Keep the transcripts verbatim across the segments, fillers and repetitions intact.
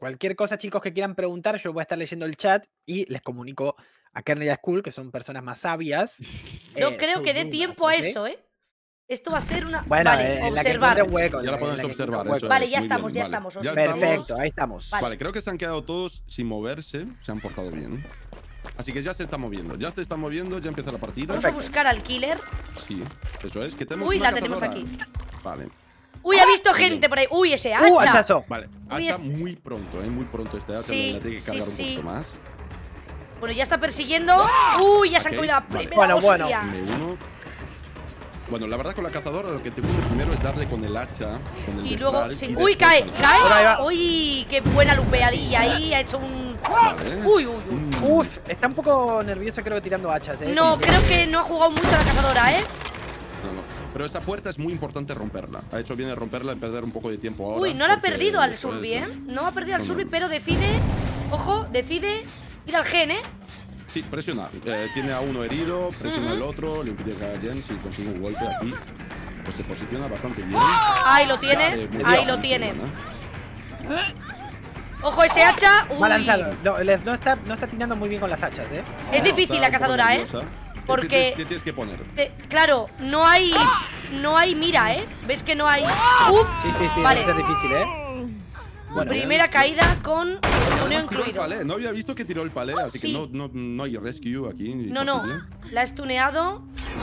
Cualquier cosa, chicos, que quieran preguntar, yo voy a estar leyendo el chat y les comunico a Kernel y a Skull, que son personas más sabias. No eh, creo sus que dé dudas, tiempo a ¿ok? eso, ¿eh? Esto va a ser una... Bueno, vale, eh, en la que observar. encuentre un hueco. Ya la podemos en que observar, encuentre un eso hueco. Vale, es, ya muy estamos, bien, ya vale. estamos. Ya observemos. Perfecto, ahí estamos. Vale. Vale, creo que se han quedado todos sin moverse. Se han portado bien. Así que ya se está moviendo. Ya se está moviendo, ya empieza la partida. Vamos a buscar al killer. Sí, eso es. Que tenemos Uy, una la tenemos cazadora. aquí. Vale. Uy, ha visto gente por ahí. Uy, ese hacha. ¡Uh, hachazo! Vale, Uy, hacha es- muy pronto, ¿eh? Muy pronto este hacha. Sí, la tiene que sí, cargar un sí. poquito más. Bueno, ya está persiguiendo. Uy, ya se han Ok, comido la vale. primera Bueno, bueno. hostia. Me uno. Bueno, la verdad con la cazadora lo que te gusta primero es darle con el hacha, con el Y luego... destral, sí. y Uy, después cae, con el- Ahora ahí cae. va. Uy, qué buena lupeadilla ahí. Ha hecho un... Vale. Uy, uy, uy. Mm. Uf, está un poco nervioso, creo, tirando hachas, ¿eh? No, Sí, creo que no ha jugado mucho a la cazadora, ¿eh? No, no. Pero esta puerta es muy importante romperla. Ha hecho bien en romperla y perder un poco de tiempo ahora. Uy, no la ha porque perdido al después, Surbi, ¿eh? No ha perdido al No, Surbi, no. pero decide... Ojo, decide ir al gen, ¿eh? Sí, presiona. Eh, tiene a uno herido, presiona Ujú. al otro, le impide que haga gen. Si consigue un golpe aquí, pues se posiciona bastante bien. Ahí lo tiene, Vale, muy ahí bien. lo tiene. Buena. Ojo, ese hacha. Uy. Va a lanzarlo. No, les- no está, no está tirando muy bien con las hachas, ¿eh? Es No, difícil está la un poco cazadora, ¿eh? nerviosa. Porque- ¿Qué, qué- qué tienes que poner? Te- claro, no hay... No hay mira, ¿eh? ¿Ves que no hay...? Uf, Sí, sí, sí, Vale. es difícil, ¿eh? Bueno, primera caída con tuneo Además, tiró el incluido. palé. No había visto que tiró el palé, así Sí. que no, no, no hay rescue aquí. No, no, imposible. la he stuneado.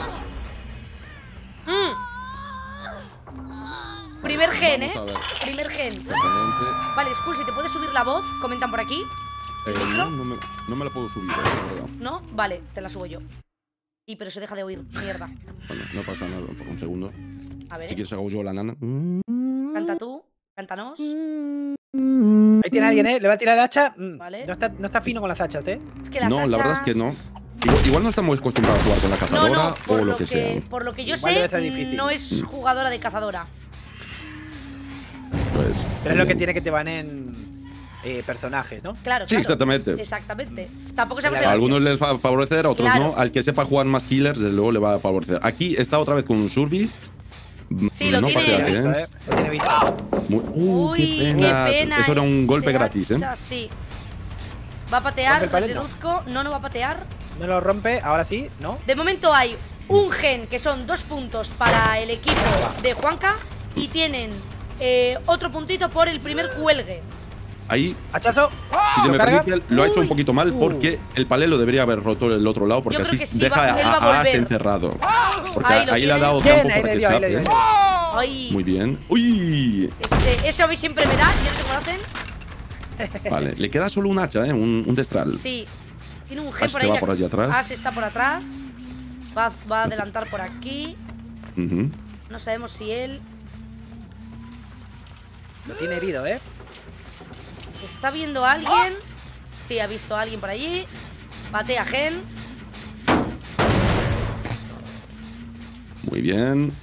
Mm. Primer gen, ¿eh? Vamos a ver. Primer gen. Exactamente. Vale, Skull, si te puedes subir la voz, comentan por aquí. Eh, no, no me, no me la puedo subir, eh, la verdad. ¿No? Vale, te la subo yo. Y pero se deja de oír, mierda. Bueno, no pasa nada, por un segundo. A ver, Si ¿eh? quieres hago yo la nana. Canta tú, cántanos. ahí tiene alguien, ¿eh? Le va a tirar el hacha. Mm, Vale. No está, no está fino con las hachas, ¿eh? Es que las No, la verdad es hachas- que no. Igual, igual no estamos acostumbrados a jugar con la No, cazadora no, por o lo lo que, que, sea. por lo que yo Igual debe ser sé, difícil. no es jugadora de cazadora. Pues, Pero es lo que tiene que te van en eh, personajes, ¿no? Claro, Sí, claro. exactamente. Exactamente. Tampoco sabemos Claro. A el... algunos les va a favorecer, a otros Claro. no. Al que sepa jugar más killers, desde luego le va a favorecer. Aquí está otra vez con un Surbi. Sí, lo no tiene. patea Lo tiene bien. visto, ¿eh? Lo tiene visto. Muy- uh, Uy, qué pena. qué pena. Eso era un golpe ese gratis, ¿eh? hacha, sí. Va a Rompe patear, el palet, ¿no? deduzco. No, no va a patear. No lo rompe, ahora sí, ¿no? De momento hay un gen que son dos puntos para el equipo de Juanca y tienen eh, otro puntito por el primer cuelgue. Ahí, Hachazo. si se ¿Lo me carga? permite, lo ha hecho Uy. un poquito mal Uh. porque el palé lo debería haber roto el otro lado porque Yo creo así que sí, deja va- a, él va a a Ash volver. encerrado. Porque Ahí ahí, lo le ha tiene. dado Bien, tiempo ahí para le que dio, ahí le escape. dio. Ay, Muy bien. ¡Uy! este, eso a mí siempre me da, yo no sé cómo lo hacen. Vale, le queda solo un hacha, ¿eh? Un, un destral. Sí, tiene un gen Ash por se ahí. va ya- por allá atrás. Ash está por atrás. Va, va a adelantar por aquí. Ujú. No sabemos si él Lo tiene herido, ¿eh? está viendo a alguien. Sí, ha visto a alguien por allí. Batea gen. Muy bien.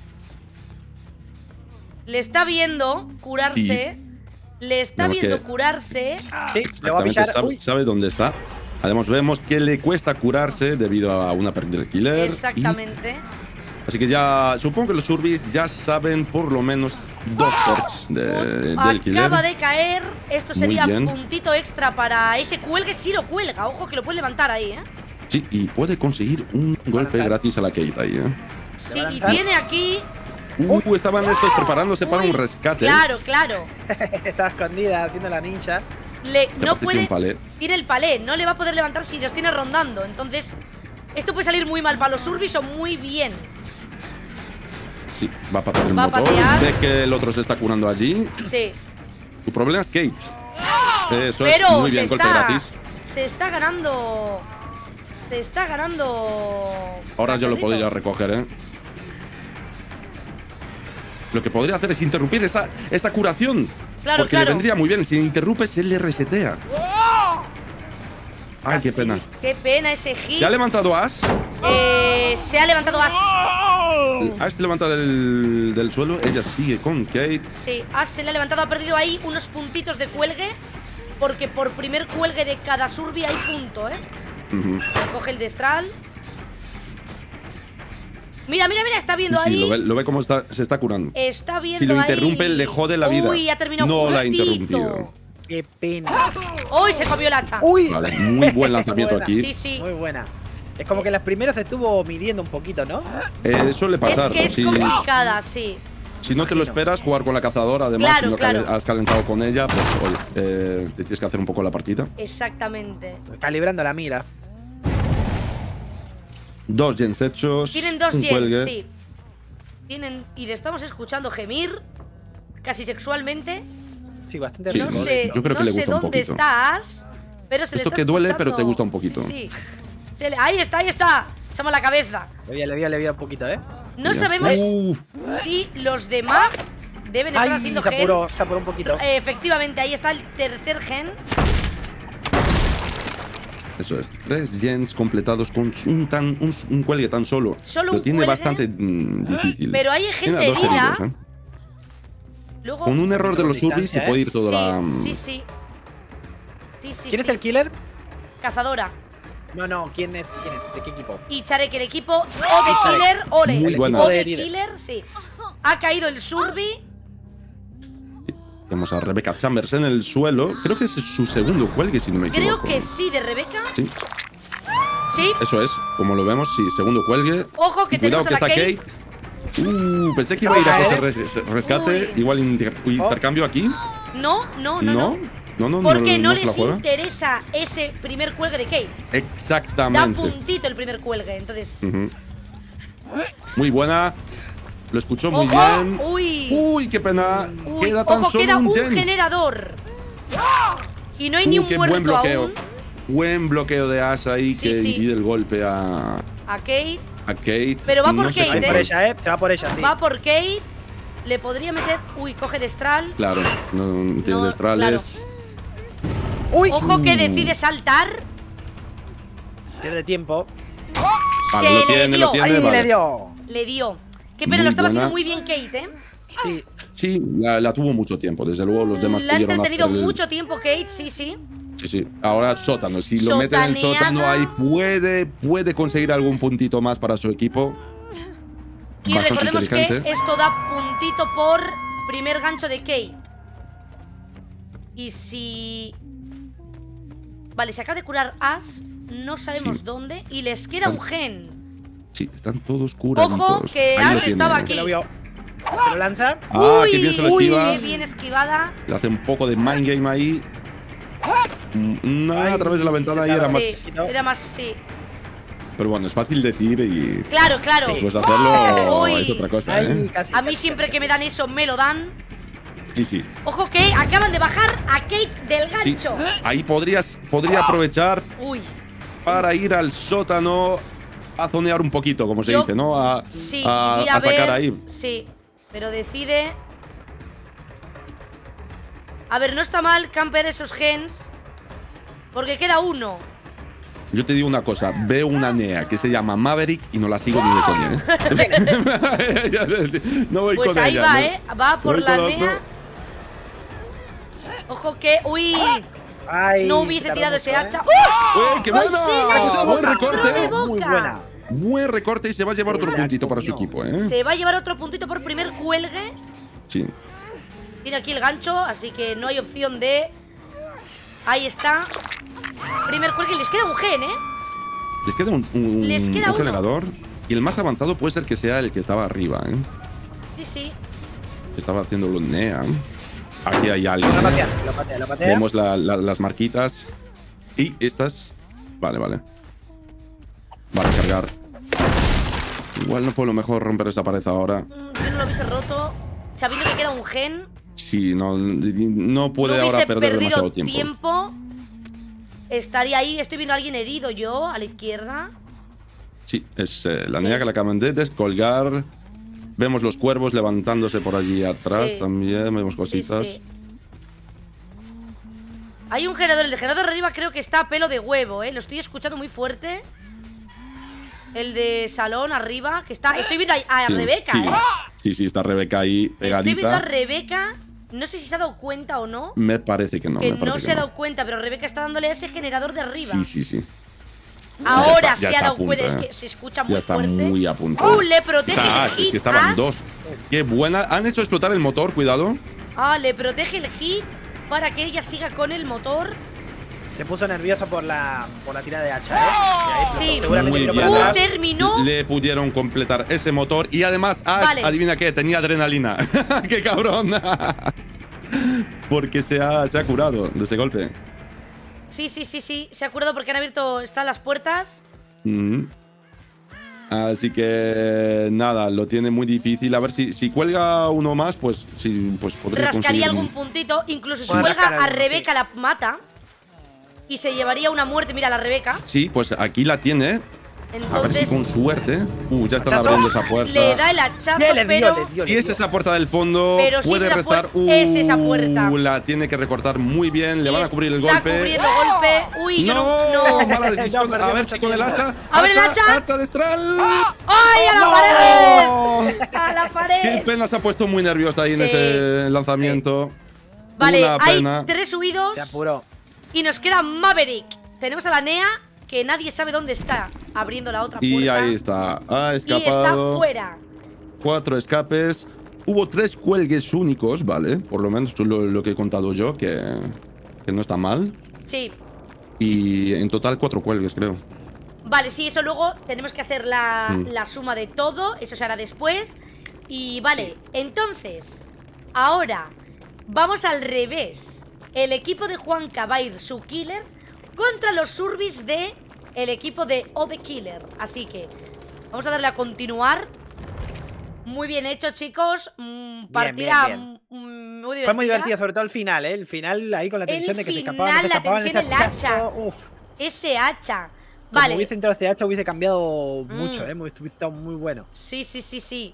Le está viendo curarse. Le está Vemos viendo que- curarse. Sí, le va a Exactamente, pillar. sabe, Uy, sabe dónde está. Además, vemos que le cuesta curarse debido a una pérdida del killer. Exactamente. y- así que ya, supongo que los Surbis ya saben por lo menos dos perks de- Acaba del killer. de caer. Esto Muy sería bien. puntito extra para ese cuelgue. Si lo cuelga. Ojo que lo puede levantar ahí, ¿eh? Sí, y puede conseguir un golpe lanzar. gratis a la Kate ahí, ¿eh? Sí, va a y lanzar. tiene aquí. Uh, estaban estos preparándose para Uy, un rescate. Claro, claro. estaba escondida haciendo la ninja. Le, Te no apetece puede. un palé. Tiene el palé. No le va a poder levantar si los tiene rondando. Entonces, esto puede salir muy mal para los Surbis o muy bien. Sí, va a patear el Va a motor. patear. Ve que el otro se está curando allí. Sí. Tu problema es Kate. Eso Pero es muy se bien, golpe está, gratis. se está ganando. Se está ganando. Ahora ya lo Marcelito. podría recoger, ¿eh? Lo que podría hacer es interrumpir esa, esa curación. Claro, porque claro. le vendría muy bien. Si interrumpe, se le resetea. Ay, qué Casi. pena. Qué pena ese hit. ¿Se ha levantado Ash? Eh, se ha levantado Ash. Ash se levanta del, del suelo. Ella sigue con Kate. Sí, Ash se le ha levantado. Ha perdido ahí unos puntitos de cuelgue. Porque por primer cuelgue de cada Surbi hay punto, ¿eh? Ujú. Coge el destral. Mira, mira, mira, está viendo Sí, ahí. lo ve, lo ve cómo está, se está curando. Está viendo Si lo ahí. interrumpe, le jode la vida. Uy, ha terminado No la ha justito. interrumpido. Qué pena. ¡Uy! Se comió el hacha. Uy. Vale, muy buen lanzamiento Buena. aquí. Sí, sí. Muy buena. Es como que las primeras estuvo midiendo un poquito, ¿no? Eh, suele pasar. Es que es si, complicada, sí. si no te lo esperas, jugar con la cazadora, además, Claro, si no claro. has calentado con ella, pues oye, eh, te tienes que hacer un poco la partida. Exactamente. Calibrando la mira. Dos gens hechos. Tienen dos un gens, cuelgue. sí. Tienen. Y le estamos escuchando gemir. Casi sexualmente. Sí, bastante Sí, No rico. sé, yo creo que no le sé gusta un dónde poquito. estás. Pero se le Esto está que duele, escuchando- pero te gusta un poquito. Sí, sí. Se le- Ahí está, ahí está. Echamos la cabeza. Le vi, le vi, le vi un poquito, ¿eh? No Mira. sabemos Uh, si los demás deben estar Ay, haciendo se apuró, gens. se apuró un poquito. Eh, efectivamente, ahí está el tercer gen. eso es. Tres gens completados con un, tan, un, un cuelgue tan solo. Solo Lo un tiene cuelgue, bastante mm, difícil. Pero hay Tiene gente a dos herida. heridos, ¿eh? Luego. Con un error de los Distancia, subis se ¿eh? puede ir toda la. Sí, sí, sí. Sí, sí, ¿Quién sí. es el killer? Cazadora. No, no, ¿quién es? ¿Quién es? ¿De qué equipo? Y Charek, el equipo o de Charek. killer, ole. Muy buena. O De de líder. killer, sí. Ha caído el Surbi. Tenemos a Rebecca Chambers en el suelo. Creo que es su segundo cuelgue, si no me Creo equivoco. que sí, de Rebeca. Sí, Sí. eso es. Como lo vemos, sí, segundo cuelgue. Ojo que Y cuidado tenemos que a la está Kate. Kate. Uh, pensé que iba a ir a Uy. ese res- rescate. Uy. Igual inter- intercambio aquí. No, no, no, No, no. no, no. Porque no, no se la les juega. interesa ese primer cuelgue de Kate. Da Exactamente. puntito el primer cuelgue, entonces. Ujú. Muy buena. Lo escuchó muy ¡Ojo! bien. Uy. Uy, qué pena. Uy, Queda tan ojo, solo queda un un gen. generador. Y no hay ni Uh, un qué muerto buen bloqueo. aún. Buen bloqueo de Ash ahí Sí, que sí. impide el golpe a, A Kate. a Kate. Pero va por No sé Kate, Va a ir cómo- por ¿eh? ella, ¿eh? Se va por ella, sí. Va por Kate. Le podría meter. Uy, coge Destral. Claro, no tiene No, destrales. ¡Uy! Ojo que Uh. decide saltar. Pierde tiempo. Vale, Se lo le tiene, dio. lo tiene. ¡Ahí vale. le dio! Le dio. Qué pena, Muy lo estaba buena. haciendo muy bien Kate, ¿eh? Sí. Sí, la, la tuvo mucho tiempo. Desde luego los demás La ha pudieron entretenido hacer el- mucho tiempo Kate, sí, sí. Sí, sí. Ahora sótano. Si lo mete en el Sotaneada. sótano ahí puede, puede conseguir algún puntito más para su equipo. Y Bastante recordemos que inteligente. esto da puntito por primer gancho de Kate. Y si... Vale, se acaba de curar Ash. No sabemos Sí. dónde. Y les queda Están- un gen. Sí, están todos curaditos. Ojo, que Ahí lo Ash tiene. estaba Que aquí. lo vio. Se lo lanza. Ah, uy, qué bien se lo uy, esquiva. qué bien esquivada. Le hace un poco de mind game ahí. Mm, no, Ay, a través de la ventana ahí se era la- más. Sí, era más, sí. Pero bueno, es fácil decir y Claro, claro. después hacerlo Uy. es otra cosa, Ay, ¿eh? casi, A mí casi, siempre casi, que me casi. dan eso, me lo dan. Sí, sí. Ojo que acaban de bajar a Kate del Sí. gancho. Ahí podrías, podría aprovechar Uy, para ir al sótano a zonear un poquito, como se Yo- dice, ¿no? A, sí, a, iría a a ver. sacar ahí. Sí, pero decide. A ver, no está mal camper esos gens. Porque queda uno. Yo te digo una cosa, veo una nea que se llama Maverick y no la sigo ni de coña, ¿eh? No voy Pues con ahí ella, va, ¿no? ¿eh? Va por Voy la con otro. nea. Ojo que. Uy, Ay, no se hubiese tardó tirado mucho, ese ¿eh? hacha. ¡Uh! ¡Uy, qué Ay, buena! sí, la que se ¡Buen boca. recorte! de boca. Muy buena. Buen recorte y se va a llevar Se otro la puntito para su comió. equipo, ¿eh? Se va a llevar otro puntito por primer cuelgue. Sí. Tiene aquí el gancho, así que no hay opción de. Ahí está. Primer cuelgue. Les queda un gen, ¿eh? Les queda un, un- Les queda un uno. generador. Y el más avanzado puede ser que sea el que estaba arriba, ¿eh? Sí, sí. Estaba haciéndolo Nea. Aquí hay alguien. Lo ¿eh? patea, lo patea, lo patea. Vemos la- la- las marquitas. Y estas. Vale, vale. Va a recargar. Igual no fue lo mejor romper esa pared ahora. Mm, Yo no lo hubiese roto. Sabiendo que queda un gen. Sí, no, no puede no ahora hubiese perder perdido demasiado tiempo. tiempo. Estaría ahí. Estoy viendo a alguien herido yo, a la izquierda. Sí, es eh, la Nea que la acaban de descolgar. Vemos los cuervos levantándose por allí atrás Sí. también. Vemos cositas. Sí, sí. Hay un generador. El de generador de arriba creo que está a pelo de huevo, ¿eh? Lo estoy escuchando muy fuerte. El de salón arriba, que está... Estoy viendo a, a Sí, Rebeca, sí. ¿eh? Sí, sí, está Rebeca ahí Estoy viendo a pegadita. Rebeca. No sé si se ha dado cuenta o no. Me parece que no, que me parece no que se ha no. dado cuenta, pero Rebeca está dándole a ese generador de arriba. Sí, sí, sí. Ahora Ya está- ya se ha está a dado punto, cuenta, es eh. que se escucha muy Ya está fuerte. muy a punto. ¡Uh! Le protege Ah, el hit. es que estaban Ash. dos. Qué buena. Han hecho explotar el motor, cuidado. Ah, le protege el hit. para que ella siga con el motor. Se puso nervioso por la, por la tira de hacha, ¿eh? Y ahí Sí. seguramente Muy tiró bien. para Uh, atrás. terminó. Le pudieron completar ese motor y además Ash, Vale. adivina qué, tenía adrenalina. ¡Qué cabrón! Porque se ha, se ha curado de ese golpe. Sí, sí, sí, sí. Se ha curado porque han abierto, están las puertas. Mm. Así que nada, lo tiene muy difícil. A ver si, si cuelga uno más, pues sí, pues podría Rascaría conseguir algún un- puntito. Incluso si Puede cuelga rascar a alguno, Rebeca la mata. Y se llevaría una muerte. Mira, la Rebeca. Sí, pues aquí la tiene. A ver si Entonces con suerte. Uh, ya están ¿Hachazo? abriendo esa puerta. le da el hachazo, ¿Qué le dio? pero... Le dio, Si le es dio. esa puerta del fondo, Pero si puede es esa rezar. puer- es esa puerta. Uh, la tiene que recortar muy bien. Le y van a cubrir el está golpe. cubriendo golpe. Uy, yo no... No, no. mala decisión. No, perdió a ver mucho si con el tiempo. hacha. ¡Abre el hacha! ¡Hacha de Stral! ¡Ay, a la ¡No! pared! ¡A la Qué pared! pena, se ha puesto muy nerviosa ahí Sí. en ese lanzamiento. Vale, Una hay pena. tres huidos. Se apuró. Y nos queda Maverick. Tenemos a la Nea, que nadie sabe dónde está, abriendo la otra puerta. Y ahí está. Ha Y está escapado. fuera. Cuatro escapes. Hubo tres cuelgues únicos, ¿vale? Por lo menos lo, lo que he contado yo, que, que no está mal. Sí. Y en total cuatro cuelgues, creo. Vale, sí, eso luego tenemos que hacer la, Mm. la suma de todo. Eso se hará después. Y vale, Sí. entonces, ahora vamos al revés. El equipo de Juanca va a ir su killer contra los Surbis de el equipo de O The Killer. Así que vamos a darle a continuar. Muy bien hecho, chicos. Mm, partida bien, mm, mm, muy divertida. Fue muy divertido, sobre todo el final, ¿eh? El final ahí con la El tensión de que se final, escapaban, no se la escapaban. tensión ese del hachazo, hacha. Uf. Ese hacha. Como Vale. hubiese entrado este hacha hubiese cambiado Mm. mucho, ¿eh? Hubiese estado muy bueno. Sí, sí, sí, sí.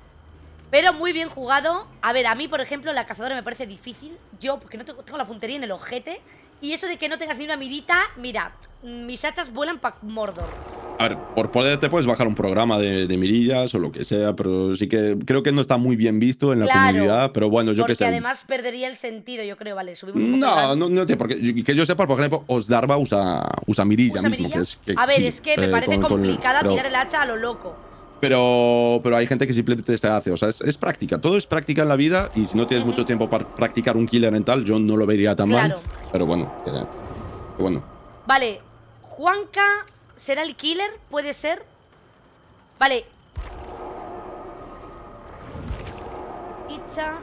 Pero muy bien jugado. A ver, a mí, por ejemplo, la cazadora me parece difícil. Yo, porque no tengo, tengo la puntería en el ojete. Y eso de que no tengas ni una mirita, mira, mis hachas vuelan pa' Mordor. A ver, por poder te puedes bajar un programa de, de mirillas o lo que sea, pero sí que creo que no está muy bien visto en la Claro, comunidad. Pero bueno, yo Porque que sé. además perdería el sentido, yo creo. Vale, subimos un poco No, el- no, no sé, porque yo- que yo sepa, por ejemplo, Osdarva usa, usa mirilla ¿Usa mismo. mirilla? Que es, que, A ver, sí, es que me eh, parece con- con- complicada pero- tirar el hacha a lo loco. Pero, pero hay gente que simplemente se hace. O sea, es, es práctica. Todo es práctica en la vida. Y si no tienes Ujú. mucho tiempo para practicar un killer en tal, yo no lo vería tan Claro. mal. Pero bueno, que- que bueno. Vale, Juanca será el killer, puede ser. Vale. Icha.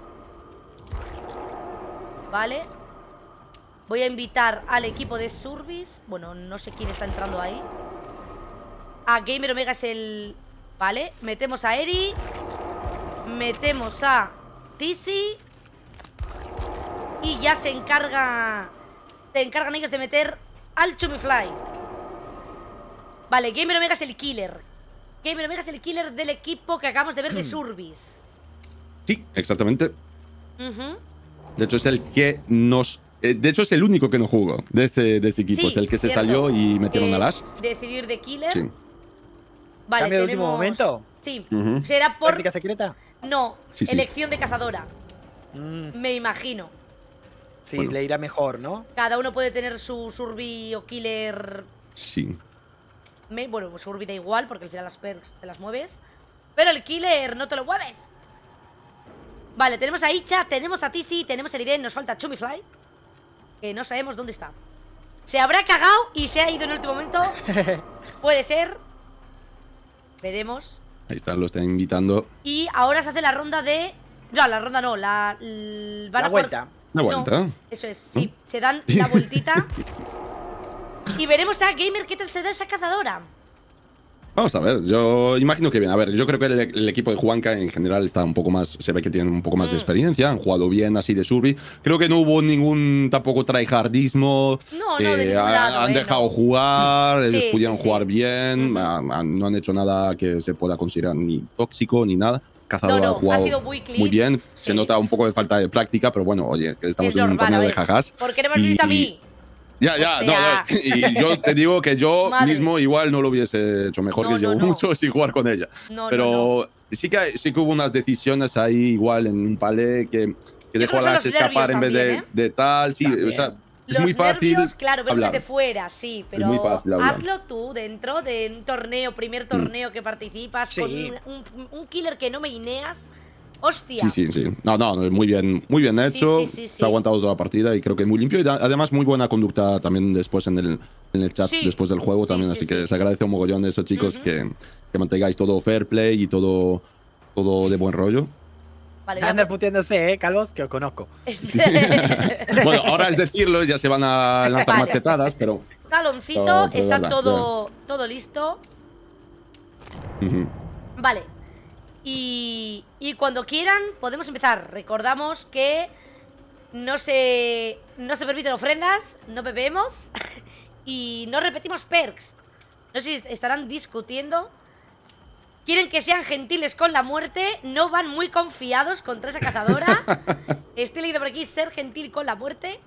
Vale. Voy a invitar al equipo de Surbis. Bueno, no sé quién está entrando ahí. Ah, Gamer Omega es el... Vale, metemos a Eri. Metemos a Tizzy. Y ya se encarga... Se encargan ellos de meter al Chumifly. Vale, Gamer Omega es el killer. Gamer Omega es el killer del equipo que acabamos de ver de Surbis. Sí, exactamente. Ujú. De hecho, es el que nos. eh, De hecho, es el único que no jugó de ese, de ese equipo. Sí, es el que se cierto. salió y metieron Eh, a Lash. Decidir de killer. Sí. Vale, ¿Cambio de tenemos... último momento? Sí. Ujú. Será por... ¿Táctica secreta? No, Sí, sí. elección de cazadora. Mm, Me imagino. sí, Bueno. le irá mejor, ¿no? Cada uno puede tener su Surbi o Killer. Sí. Me- Bueno, pues Surbi da igual porque al final las perks te las mueves. Pero el Killer no te lo mueves. Vale, tenemos a Icha, tenemos a Tizzy, tenemos a Irene, nos falta Chumifly. Que no sabemos dónde está. Se habrá cagado y se ha ido en el último momento. Puede ser. Veremos. Ahí están, lo están invitando. Y ahora se hace la ronda de... No, la ronda no, la... l- van La a por- vuelta. Una No, vuelta. eso es, sí. Se dan la vueltita. Y veremos a Gamer qué tal se da esa cazadora. Vamos a ver, yo imagino que bien. A ver, yo creo que el, el equipo de Juanca en general está un poco más. Se ve que tienen un poco más de Mm. experiencia. Han jugado bien así de Surbi. Creo que no hubo ningún tampoco tryhardismo. No, no, de Eh, ningún ha- lado, han eh, dejado no. jugar, ellos Sí, pudieron sí, sí. jugar bien. Ujú. han- han- no han hecho nada que se pueda considerar ni tóxico ni nada. Cazador No, no, ha jugado ha sido muy clean. muy bien. Se Sí. nota un poco de falta de práctica, pero bueno, oye, que estamos Es en un normal, torneo a de ver. jajas. ¿Por qué no me has Y- visto a mí? Ya, ya, O no, sea- no, y yo te digo que yo Madre. mismo igual no lo hubiese hecho mejor, No, que llevo no, no. mucho sin jugar con ella. No, Pero no, no. Sí, que hay- sí que hubo unas decisiones ahí igual en un palé que, que Yo dejó creo que a son las los escapar en vez de, nervios de tal. Sí, También. o sea, es Los muy fácil. nervios, claro, verlos hablar. desde fuera, sí, pero muy fácil hablar. hazlo tú dentro de un torneo, primer torneo que participas Sí. con un, un- un killer que no maineas. ¡Hostia! Sí, sí, sí. No, no, muy bien, muy bien hecho. Sí, sí, sí, sí. Se ha aguantado toda la partida y creo que muy limpio. Y además muy buena conducta también después en el, en el chat, Sí. después del juego Sí, también. sí, Así sí. que se agradece un mogollón eso, chicos, Ujú. que, que mantengáis todo fair play y todo, todo de buen rollo. Vale, voy a Andar po- puteándose, ¿eh, Calvos? Que os conozco. Sí. Bueno, ahora es decirlo, ya se van a lanzar Vale. machetadas, pero... Taloncito, Pero- pero es está verdad, todo, todo listo. Ujú. Vale. Y, y cuando quieran podemos empezar. Recordamos que no se, no se permiten ofrendas, no bebemos y no repetimos perks. No sé si estarán discutiendo. Quieren que sean gentiles con la muerte. No van muy confiados contra esa cazadora. Estoy leyendo por aquí ser gentil con la muerte.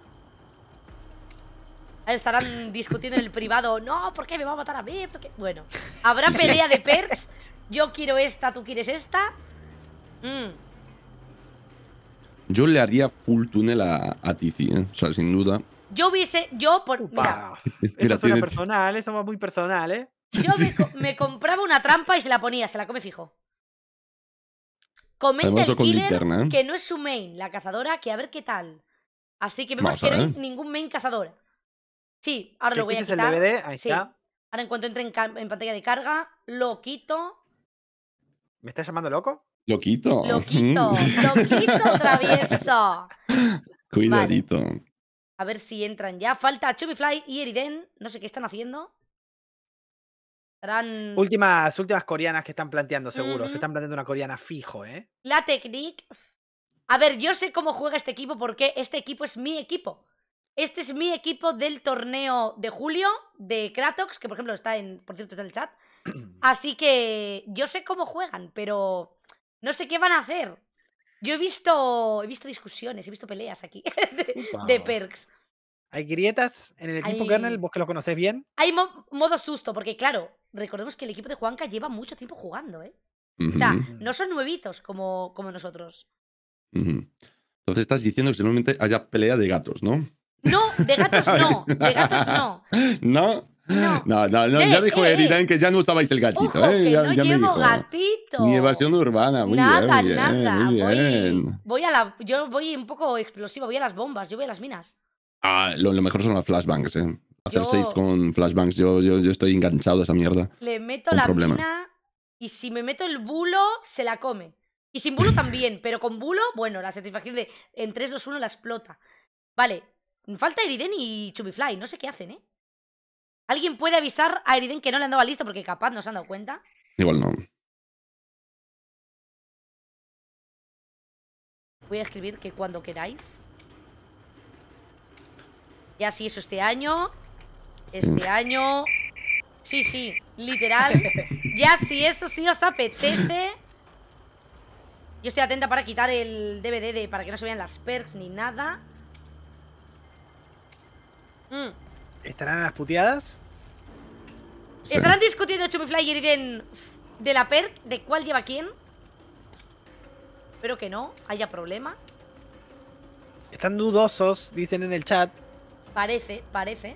Estarán discutiendo en el privado. No, ¿por qué me va a matar a mí? ¿Por qué? Bueno, habrá pelea de perks. Yo quiero esta, tú quieres esta. Mm. Yo le haría full túnel a, a Tizi, ¿eh? O sea, sin duda. Yo hubiese, yo por, mira, Upa. Mira, Eso suena tiene- personal, eso va muy personal, ¿eh? yo me, co- me compraba una trampa y se la ponía, se la come fijo. Comenta Además, el lo con killer linterna, ¿eh? que no es su main, la cazadora, que a ver qué tal. Así que vemos Vamos a que no hay ver. ningún main cazadora. Sí, ahora Que lo voy a quites el quitar. D V D, ahí Sí. está. Ahora en cuanto entre en, ca- en pantalla de carga, lo quito. ¿Me estás llamando loco? Lo quito. Lo quito, lo quito, travieso. Cuidadito. A ver si entran ya. Falta Chubbyfly y Eriden. No sé qué están haciendo. Estarán... Últimas, últimas coreanas que están planteando, seguro. Ujú. Se están planteando una coreana fijo, ¿eh? La Technique. A ver, yo sé cómo juega este equipo porque este equipo es mi equipo. Este es mi equipo del torneo de julio de Kratox, que por ejemplo está en, por cierto, está en el chat. Así que yo sé cómo juegan, pero no sé qué van a hacer. Yo he visto, he visto discusiones, he visto peleas aquí de, Upa. de perks. ¿Hay grietas en el equipo Hay- kernel? ¿Vos que lo conocés bien? Hay mo- modo susto, porque claro, recordemos que el equipo de Juanca lleva mucho tiempo jugando, ¿eh? Ujú, O sea, no son nuevitos como, como nosotros. ujú. Entonces estás diciendo que seguramente haya pelea de gatos, ¿no? No, de gatos no, de gatos no. ¿No? No. No, no, no, Eh, ya dijo eh, Eriden eh. que ya no usabais el gatito, Ojo, ¿eh? que Ya, no ya me llevo dijo. gatito. Ni evasión urbana, muy nada, bien, muy bien, nada. muy Voy, bien. voy a la, yo voy un poco explosiva, voy a las bombas, yo voy a las minas. Ah, lo, lo mejor son las flashbangs, ¿eh? Hacer Yo- saves con flashbangs, yo, yo, yo estoy enganchado a esa mierda. Le meto Un la problema. mina y si me meto el bulo, se la come. Y sin bulo también, pero con bulo, bueno, la satisfacción de en tres, dos, uno la explota. Vale, falta Eriden y Chubbyfly, no sé qué hacen, ¿eh? ¿Alguien puede avisar a Eriden que no le han dado listo porque capaz no se han dado cuenta? Igual no. Voy a escribir que cuando queráis. Ya sí, eso este año. Este año. Sí, sí, literal. Ya si eso sí os apetece. Yo estoy atenta para quitar el D V D de, para que no se vean las perks ni nada. Mm. ¿Estarán a las puteadas? Sí. ¿Estarán discutiendo Chubbyfly y Eriden de la perk? ¿De cuál lleva quién? Espero que no haya problema. Están dudosos, dicen en el chat. Parece, parece.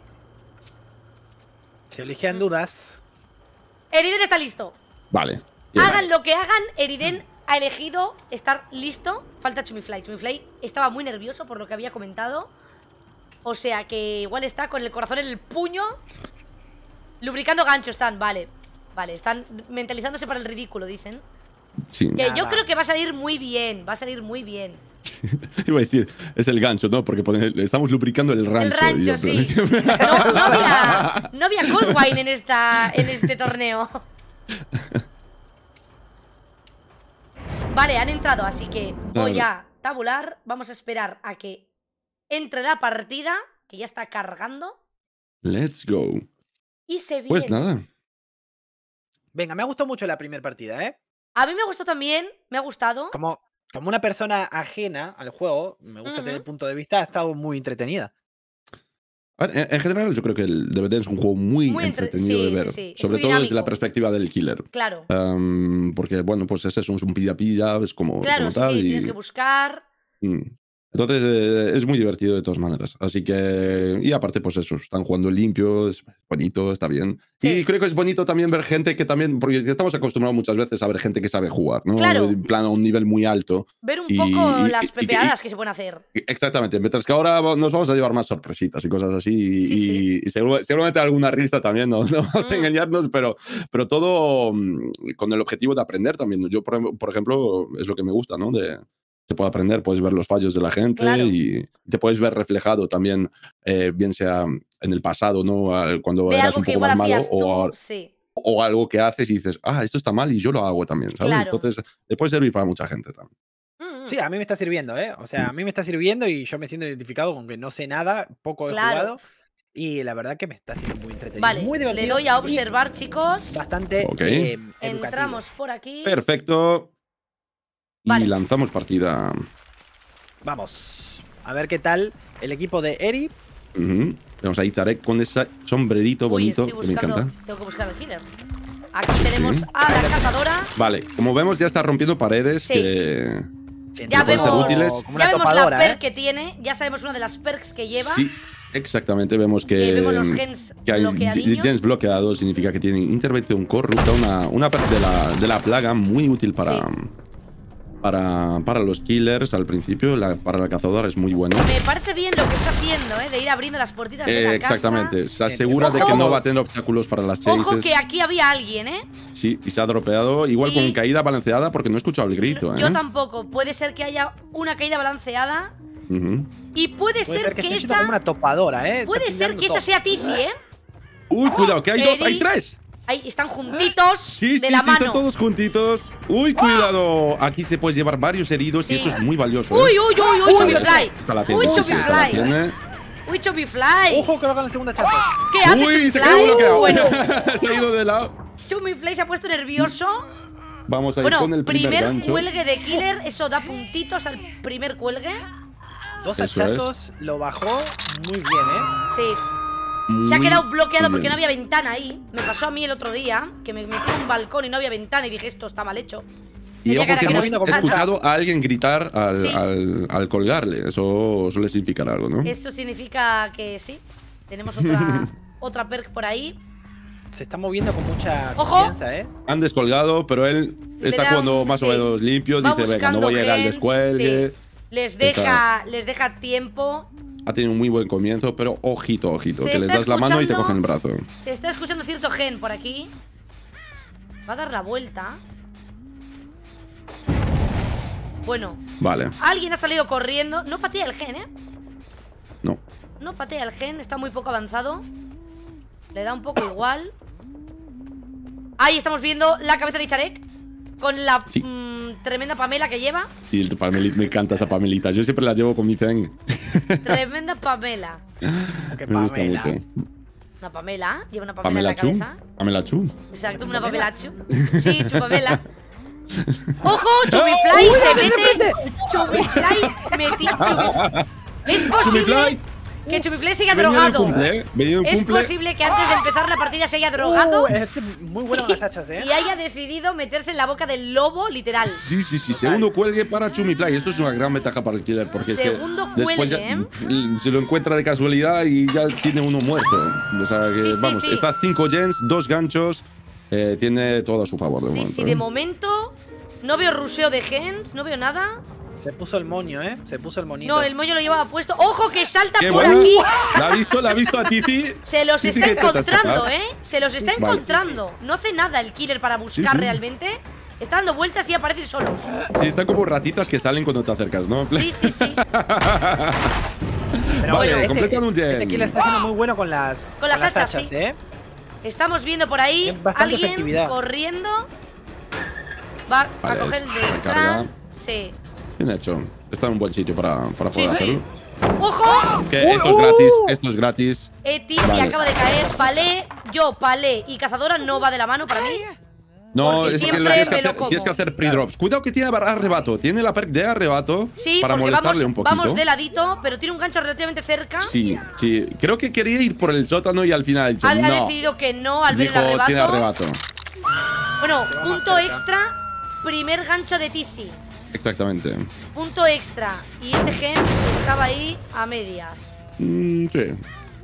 Se eligen Mm. dudas. Eriden está listo. Vale. Bien. Hagan lo que hagan, Eriden ha elegido estar listo. Falta Chubbyfly. Chubbyfly estaba muy nervioso por lo que había comentado. O sea que igual está con el corazón en el puño. Lubricando ganchos están, vale. Vale, están mentalizándose para el ridículo, dicen. Sí. Que yo Nada. creo que va a salir muy bien. Va a salir muy bien. Iba a decir, es el gancho, ¿no? Porque pone- estamos lubricando el rancho. El rancho, y yo, sí. pero- No, no había, no había cold wine en, esta, en este torneo. Vale, han entrado, así que voy Vale. a tabular. Vamos a esperar a que entre la partida, que ya está cargando. Let's go. Y se viene. Pues nada. Venga, me ha gustado mucho la primera partida, ¿eh? A mí me gustó también, me ha gustado. Como, como una persona ajena al juego, me gusta tener Ujú. punto de vista, ha estado muy entretenida. A ver, en, en general, yo creo que el D V D es un juego muy, Muy entre- entretenido sí, de sí, ver. sí. Es Sobre muy todo desde la dinámico. perspectiva del killer. Claro, Am, porque, bueno, pues es eso, es un pilla-pilla, es como, claro, como sí, tal. sí, y, tienes que buscar. mm, Entonces eh, es muy divertido de todas maneras. Así que, y aparte pues eso, están jugando limpio, es bonito, está bien. Sí. Y creo que es bonito también ver gente que también, porque estamos acostumbrados muchas veces a ver gente que sabe jugar, ¿no? Claro. En plan a un nivel muy alto. Ver un Y- poco y- las y- y- pepeadas que se pueden hacer. Exactamente, mientras que ahora nos vamos a llevar más sorpresitas y cosas así. Y, Sí, sí. y seguro- seguramente alguna risa también, no, no vamos a Mm. engañarnos, pero, pero todo mm, con el objetivo de aprender también. Yo, por, por ejemplo, es lo que me gusta, ¿no? De, se puede aprender, puedes ver los fallos de la gente Claro. y te puedes ver reflejado también, eh, bien sea en el pasado, ¿no? Al- Cuando Ve eras algo un que poco igual más malo hacías tú. o, ahora- Sí. o algo que haces y dices, ah, esto está mal y yo lo hago también, ¿sabes? Claro. Entonces, le puede servir para mucha gente también. Mm, mm. Sí, a mí me está sirviendo, ¿eh? O sea, a mí me está sirviendo y yo me siento identificado con que no sé nada, poco he Claro. jugado. Y la verdad que me está siendo muy entretenido. Vale, muy le divertido. doy a y observar, chicos. Bastante Ok. eh, educativo. Entramos por aquí. Perfecto. Y Vale. lanzamos partida. Vamos. A ver qué tal el equipo de Eri. Ujú. Tenemos ahí Tarek con ese sombrerito Uy, bonito estoy que me buscando. encanta. Tengo que buscar al killer. Aquí tenemos Sí. a la cazadora. Vale, como vemos ya está rompiendo paredes Sí. que... Siento Ya pueden ser vemos, útiles. Como una ya vemos topadora, la perk ¿eh? que tiene. Ya sabemos una de las perks que lleva. Sí, exactamente. Vemos que, Que vemos los gens que hay bloqueadillos. gens bloqueados. Significa que tienen intervención corrupta. Una, una perk de la, de la plaga muy útil para, Sí. para, para los killers al principio. La- para la cazadora es muy bueno. Me parece bien lo que está haciendo, ¿eh? De ir abriendo las puertitas de Eh, la exactamente. casa. Se asegura de que Ojo. no va a tener obstáculos para las chases. Ojo que aquí había alguien, ¿eh? Sí, y se ha dropeado. Igual Y- con caída balanceada porque no he escuchado el grito, ¿eh? Yo tampoco. Puede ser que haya una caída balanceada. Ujú. Y puede, Puede ser, ser que que esté siendo esa. como una topadora, ¿eh? Está Puede ser pillando que esa todo. sea Tisi, ¿eh? Uy, cuidado, que hay dos, hay Eri. tres. Ahí están juntitos Sí, de sí, la sí, mano. están todos juntitos. Uy, cuidado. Aquí se puede llevar varios heridos Sí. y eso es muy valioso. Uy, ¿eh? uy, uy, uy, Uy, Chubifly. Esta la tiene, Uy, sí, esta la Chubifly. tiene. Uy, Chubifly. Ojo que va con la segunda chaza. ¿Qué hace Uy, se Chubifly? quedó bloqueado. Bueno, se ha ido de lado. Chubifly se ha puesto nervioso. Vamos a ir Bueno, con el primer, primer gancho. cuelgue de killer. Eso da puntitos al primer cuelgue. Dos Eso hachazos, lo bajó muy bien, ¿eh? Sí. Se ha Muy, quedado bloqueado muy porque bien. no había ventana ahí. Me pasó a mí el otro día, que me metí en un balcón y no había ventana y dije, esto está mal hecho. Y Tenía ojo cara que que no hemos viendo con escuchado a alguien gritar al, Sí. al, al colgarle. Eso suele significar algo, ¿no? Esto significa que sí. Tenemos otra, otra perk por ahí. Se está moviendo con mucha Ojo. confianza, ¿eh? Han descolgado, pero él Le está da jugando un- más sí. o menos limpio. Va Dice, venga, no buscando voy a ir al gens, descuelgue. sí. Les deja, les deja tiempo. Ha tenido un muy buen comienzo, pero ojito, ojito, Se que les está das la mano y te escuchando- cogen el brazo. Te está escuchando cierto gen por aquí. Va a dar la vuelta. Bueno, Vale, alguien ha salido corriendo. No patea el gen, ¿eh? no. No patea el gen, está muy poco avanzado. Le da un poco igual. Ahí estamos viendo la cabeza de Icharek. Con la Sí. mm, tremenda Pamela que lleva. Sí, el Pameli- me encanta esa Pamelita. Yo siempre la llevo con mi Zen. Tremenda Pamela. Qué Me gusta Pamela. mucho. Una Pamela, lleva una Pamela Pamela en la Chu. cabeza. Pamela Chu. Exacto, una ¿Chupamela? Pamela Chu. Sí, Chupamela. ¡Ojo! Chubifly ¡Uy, se de mete. Chubifly meti. Chubi- Es posible Chubifly. que Chubifly se haya Venía del drogado. cumple, ¿eh? Venía del Es cumple. posible que antes de empezar la partida se haya drogado Uh, este es muy bueno con las hachas, ¿eh? y haya decidido meterse en la boca del lobo, literal. Sí, sí, sí. Total. Segundo cuelgue para Chumifly. Esto es una gran ventaja para el killer porque Segundo es que después ya, cuelgue, se lo encuentra de casualidad y ya tiene uno muerto. O sea que, Sí, sí, vamos, sí. está cinco gens, dos ganchos. eh, tiene todo a su favor de Sí, momento. sí, ¿eh? de momento no veo ruseo de gens, no veo nada. Se puso el moño, ¿eh? Se puso el monito. No, el moño lo llevaba puesto. ¡Ojo que salta Qué por bueno. aquí! ¿La ha visto? ¿La ha visto a Tizi? Se los Tizi, está que te estás encontrando, tapando. ¿eh? Se los está Vale. encontrando. No hace nada el killer para buscar sí. realmente. Está dando vueltas y aparecen solos. Sí, están como ratitas que salen cuando te acercas, ¿no? Sí, sí, sí. Pero Vale, bueno, completan un gen. Este killer está siendo muy bueno con las, Con las hachas, sí. ¿eh? Estamos viendo por ahí Tiene bastante alguien efectividad. corriendo. Va Vale, a coger el de carga. detrás. Sí. Bien hecho. Está en un buen sitio para, para Sí, poder sí. hacerlo. ¡Ojo! Que Uy, esto es uh. gratis, esto es gratis. Eti Vale. acaba de caer. Palé, yo, Palé y Cazadora no va de la mano para mí. No, Porque es que siempre lo tienes que me lo hacer, como. tienes que hacer pre-drops. Cuidado que tiene arrebato. Tiene la perk de arrebato Sí, para porque molestarle vamos, un poquito. vamos de ladito, pero tiene un gancho relativamente cerca. Sí, sí. Creo que quería ir por el sótano y al final ha dicho Ha, ha no. decidido que no al ver Dijo, el arrebato. tiene arrebato. Bueno, Se va más punto cerca. extra. Primer gancho de Tisi. Exactamente. Punto extra. Y este gen estaba ahí a medias. Mm, sí.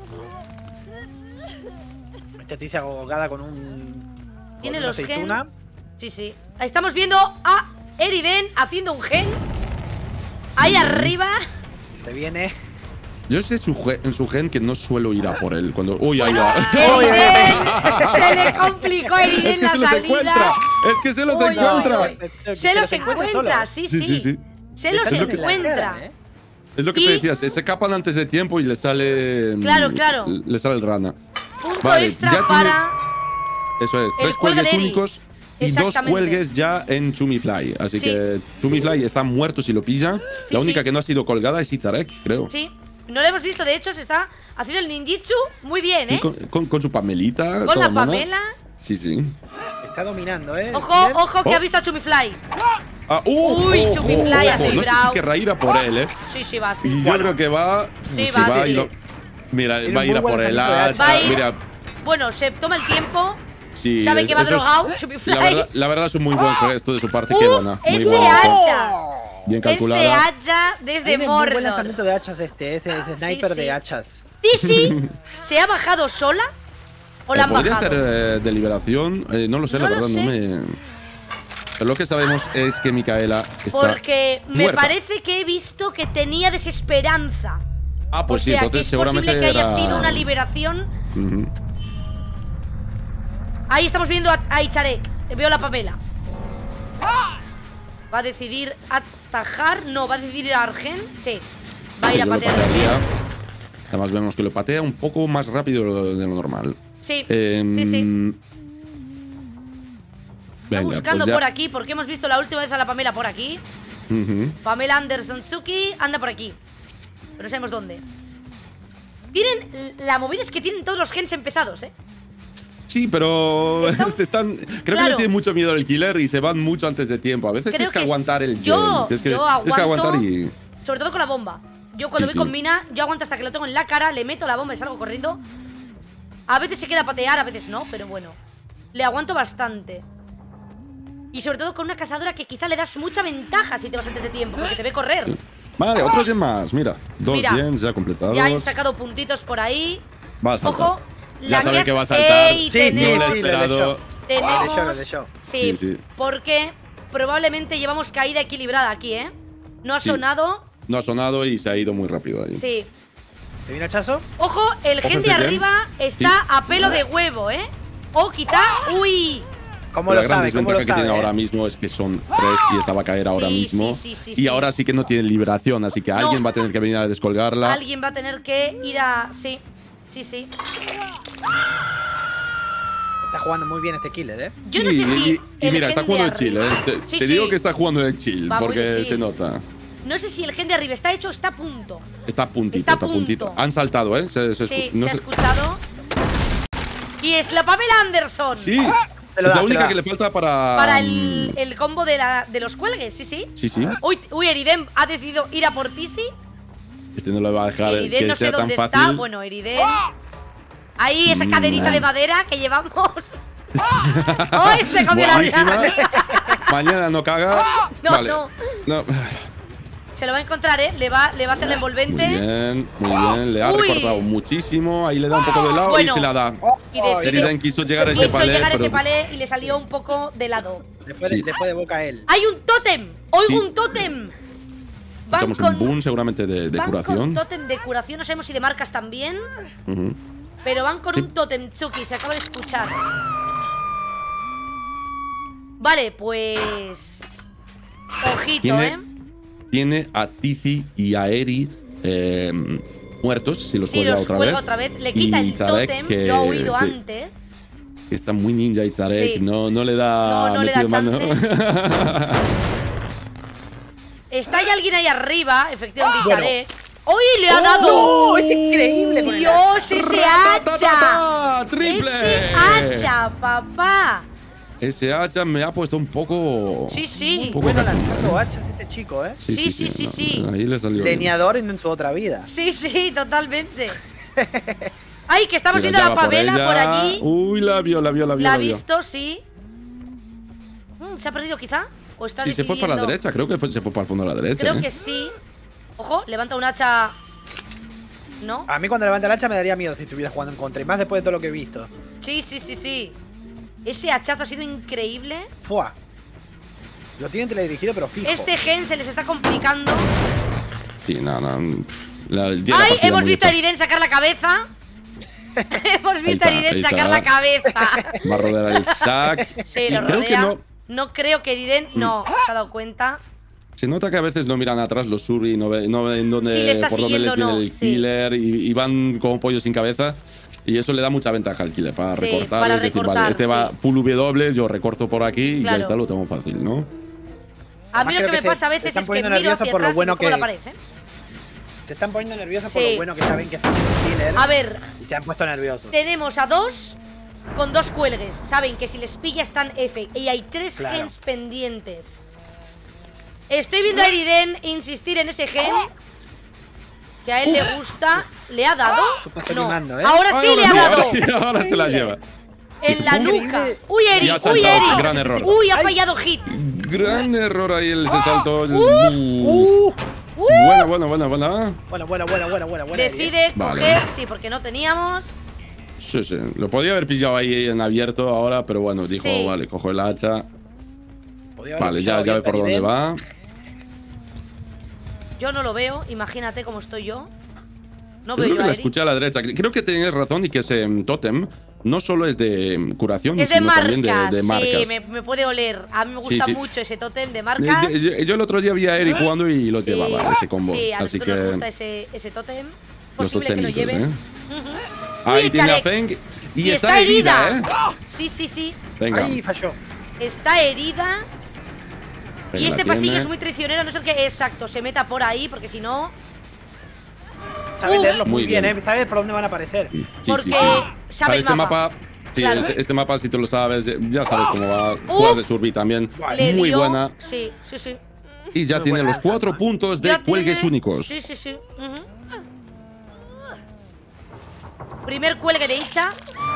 Esta tiza ahogada con un. Tiene con una los gen. aceituna. Sí, sí. Ahí estamos viendo a Eriden haciendo un gen. Ahí Bien. arriba. Te viene. Yo sé su gen, en su gen que no suelo ir a por él. Cuando. Uy, ahí va. Eriden. Se le complicó a Eriden Es que la se los salida. encuentra. Es que se los Uy, encuentra. uy, uy. Se los encuentra, sí, Sí, sí. sí, sí. Se los Le salen en la encuentra. cara, ¿eh? Es lo que Y- te decía, se escapan antes de tiempo y le sale. mm, Claro, claro. Le sale el rana. Punto Vale, extra ya tiene- para. Eso es, El tres cuelgue cuelgues de Eri. únicos y dos Exactamente. cuelgues ya en Chumifly. Así Sí. que Chumifly está muerto si lo pilla. Sí, La única sí. que no ha sido colgada es Itzarek, creo. Sí. No lo hemos visto, de hecho, se está haciendo el ninjitsu muy bien, Y ¿eh? Con, con- con su Pamelita. Con toda la mona. Pamela. Sí, sí. Está dominando, ¿eh? Ojo, Killer. ojo, que Oh. ha visto a Chumifly. Ah, uh, Uy, ojo, Chumifly ojo. ha No sé librado. si querrá ir a por él, eh. Sí, sí, va, sí. Y yo creo que va. Sí, si va, y sí. lo- mira, Tiene va a un ir a muy por buen el lanzamiento de hacha. hacha. Va a ir- Mira, Bueno, se toma el tiempo. sí. Sabe es- que va eso es- drogado, Chumifly. La verdad, la verdad es un muy buen gesto de su parte. Qué ¡Uh! buena. Muy ese buena. hacha. Bien Ese calculada. hacha desde Tiene muy buen Mordor. lanzamiento de hachas este, ese, ese sniper sí. de hachas. ¿Tisi se ha bajado sola? ¿O la Eh, han podría bajado? ser eh, de liberación. Eh, no lo sé, No la lo verdad, sé. no me. Pero lo que sabemos es que Micaela está. Porque me muerta. parece que he visto que tenía desesperanza. Ah, pues o sí, sea, que entonces es seguramente posible que haya era- sido una liberación. Ujú. Ahí estamos viendo a, a Icharek. Veo la Pamela. ¿Va a decidir atajar? No, va a decidir a Argen. Sí. Va a ir Sí, a yo lo patear. patearía. Además vemos que lo patea un poco más rápido de lo, de lo normal. Sí, Em, sí, sí. Está Venga, buscando pues ya. por aquí, porque hemos visto la última vez a la Pamela por aquí. Ujú. Pamela Anderson Tsuki anda por aquí. Pero no sabemos dónde. Tienen. La movida es que tienen todos los gens empezados, ¿eh? Sí, pero Están- se están. Creo que Claro. le tiene mucho miedo el killer y se van mucho antes de tiempo. A veces Creo tienes que que aguantar es- el yo- gen. Tienes que, yo tienes que aguanto- aguantar y. Sobre todo con la bomba. Yo cuando Sí, voy sí. con mina, yo aguanto hasta que lo tengo en la cara, le meto la bomba y salgo corriendo. A veces se queda a patear, a veces no, pero bueno. Le aguanto bastante. Y sobre todo con una cazadora que quizá le das mucha ventaja si te vas antes de tiempo, porque te ve correr. Sí. Vale, otro gen más. Mira, dos Mira, gens ya completados. Ya han sacado puntitos por ahí. Va a saltar. Ojo, Ya la sabe has- que va a saltar. ¡Ey! Sí, sí, No tenemos, lo he sí, lo esperado. tenemos- Lo leyó, lo leyó. Sí, Sí, sí. porque probablemente llevamos caída equilibrada aquí, ¿eh? No ha Sí. sonado. No ha sonado y se ha ido muy rápido ahí. Sí. ¿Se viene hachazo? Ojo, el Ojo gen de ese gen. arriba está Sí. a pelo de huevo, ¿eh? O quizá. ¡Uy! ¿Cómo la lo gran sabe? ¿Cómo desventaja lo que sabe? tiene ahora eh? mismo es que son tres y esta va a caer ahora Sí, mismo. sí, sí, sí, y sí. ahora sí que no tiene liberación, así que No. alguien va a tener que venir a descolgarla. Alguien va a tener que ir a. Sí, sí, sí. Está jugando muy bien este killer, ¿eh? Yo no Sí, sé si. y, y el mira, gen está de jugando de chill, ¿eh? arriba- Te, Sí, te sí. digo que está jugando de chill, Va muy porque de chill. se nota. No sé si el gen de arriba está hecho o está a punto. Está a puntito, Está está, a a puntito. punto. Han saltado, ¿eh? Se, se Sí, escu- se no ha sé- escuchado. Y es la Pamela Anderson. Sí, Se es lo da, la se lo única da. que le falta para. Para el, mm, el combo de, la, de los cuelgues, sí, sí. Sí, sí. Uy, uy, Eriden ha decidido ir a por Tisi. Este no le va a dejar Eriden que no sé sea tan dónde fácil. está. Bueno, Eriden. Ahí, esa cadenita Mm. de madera que llevamos. ¡Ay, se cambió la Buenísima. vida! Mañana no caga. No, vale. no. No. Se lo va a encontrar, ¿eh? Le va, le va a hacer la Muy envolvente. bien, muy bien. Le ha Uy. recortado muchísimo. Ahí le da un poco de lado Bueno. y se la da. Y decide- Eriden quiso llegar a ese Quiso palé, llegar a ese pero palé y le salió un poco de lado. Le fue, de- Sí. le fue de boca a él. ¡Hay un tótem! ¡Oigo Sí. un tótem! Van echamos con, un boom seguramente de, de van con curación. tótem de curación. No sabemos si de marcas también. Ujú. Pero van con Sí. un tótem, Chucky. Se acaba de escuchar. Vale, pues. Ojito, Tiene- ¿eh? Tiene a Tizi y a Eri eh, muertos, si los Si cuelga los otra cuelga vez. otra vez, le quita Y el Zarek, tótem. que- Lo ha oído que- antes. que está muy ninja Itzarek, Sí. no, no le da No, no le da metido mano. Está hay alguien ahí arriba, efectivamente, Bueno. Icharek. ¡Uy! Le ha dado. ¡Oh! Es increíble con el ¡Dios, ese Ta, ta, ta, hacha! ta, ¡Triple! ¡Ese hacha, papá! Ese hacha me ha puesto un poco. Sí, sí. Un poco Bueno caquita, lanzando ¿eh? hachas este chico, ¿eh? Sí, sí, sí, sí. Ahí le salió. bien. Leñador en su otra vida. Sí, sí, totalmente. Ay, que estamos Mira, viendo ya a la va por Pamela por, ella. allí. Uy, la vio, la vio, la vio. La ha vio. visto, sí. Mm, ¿Se ha perdido quizá? ¿O está Sí, se fue para la decidiendo? derecha. Creo que fue- se fue para el fondo de la derecha. Creo ¿eh? que sí. Ojo, levanta un hacha. ¿No? A mí cuando levanta el hacha me daría miedo si estuviera jugando en contra. Y más después de todo lo que he visto. Sí, sí, sí, sí. Ese hachazo ha sido increíble. Fua. Lo tienen teledirigido, pero fijo. Este gen se les está complicando. Sí, no, no. La, tiene la ¡Ay! partida Hemos muy visto a hecha. Eriden sacar la cabeza. Hemos visto está, a Eriden ahí sacar está. la cabeza. Va a rodear el sac. Sí, Y lo creo que rodea. no- No creo que Eriden. No, se ha dado cuenta. Se nota que a veces no miran atrás los Surri, no ven, no ven dónde, Sí, le está por dónde les siguiendo, viene no, el sí. killer y, y van como pollo sin cabeza. Y eso le da mucha ventaja al killer para Sí, recortar. para es decir, recortar, vale, este va sí. full W, yo recorto por aquí y Claro. ya está, lo tengo fácil, ¿no? A mí Además, lo creo que me que se- pasa a se veces están es que poniendo miro nerviosos hacia por lo atrás y bueno no como la que- pared, ¿eh? Se están poniendo nerviosos por Sí. lo bueno que saben que están en killer. A ver, Y se han puesto nerviosos. tenemos a dos con dos cuelgues. Saben que si les pilla están F. Y hay tres Claro. gens pendientes. Estoy viendo a Eriden insistir en ese gen. Que a él le gusta. ¿Le ha dado? Se está No. animando, ¿eh? Ahora sí le ha sí, dado. ahora sí, ahora se la lleva. En la Increíble. nuca. Uy, Eri, Ya ha uy, saltado, Eri. gran error. Uy, ha fallado hit. Gran error ahí el se saltó. Uh, Buena, buena, buena, buena. Buena, buena, buena, buena, buena, buena. Decide Vale. coger, sí, porque no teníamos. Sí, sí. Lo podía haber pillado ahí en abierto ahora, pero bueno, dijo, Sí. vale, cojo el hacha. Podía haber Vale, ya, pillado ya ve bien por dónde Eriden. va. Yo no lo veo, imagínate cómo estoy yo. No Yo veo creo yo que a la Eri. escuché a la derecha. Creo que tienes razón y que ese mm, tótem no solo es de mm, curación, Es de sino también marcas, de, de marcas. sí, me, me puede oler. A mí me Sí, gusta sí. mucho ese tótem de Eh, marcas. Yo, yo- yo el otro día vi a Eri jugando y lo Sí, llevaba, ese combo. Sí, a Así nosotros nos que gusta ese, ese tótem. los Posible que lo totémicos, lleven. ¿eh? Ujú. Ahí Uy, tiene a Charek. Feng y, Y está, herida, ¿eh? Sí, sí, sí. Venga, Ahí falló. Está herida. Feng Y la este pasillo tiene. es muy traicionero, a no ser que, exacto, se meta por ahí, porque si no. Sabe Uh. leerlo muy, Muy bien, bien. ¿eh? Sabe por dónde van a aparecer. Sí, sí, Porque sí. sabe Para el este mapa. mapa, sí, Claro. es- este mapa si tú lo sabes, ya sabes cómo va. Uf. Juegas de Surbi también, Le muy dio- buena. Sí, sí, sí. Y ya Muy tiene buena los cuatro esa. puntos de Ya cuelgues tiene- únicos. Sí, sí, sí. Ujú. Primer cuelgue de Icha.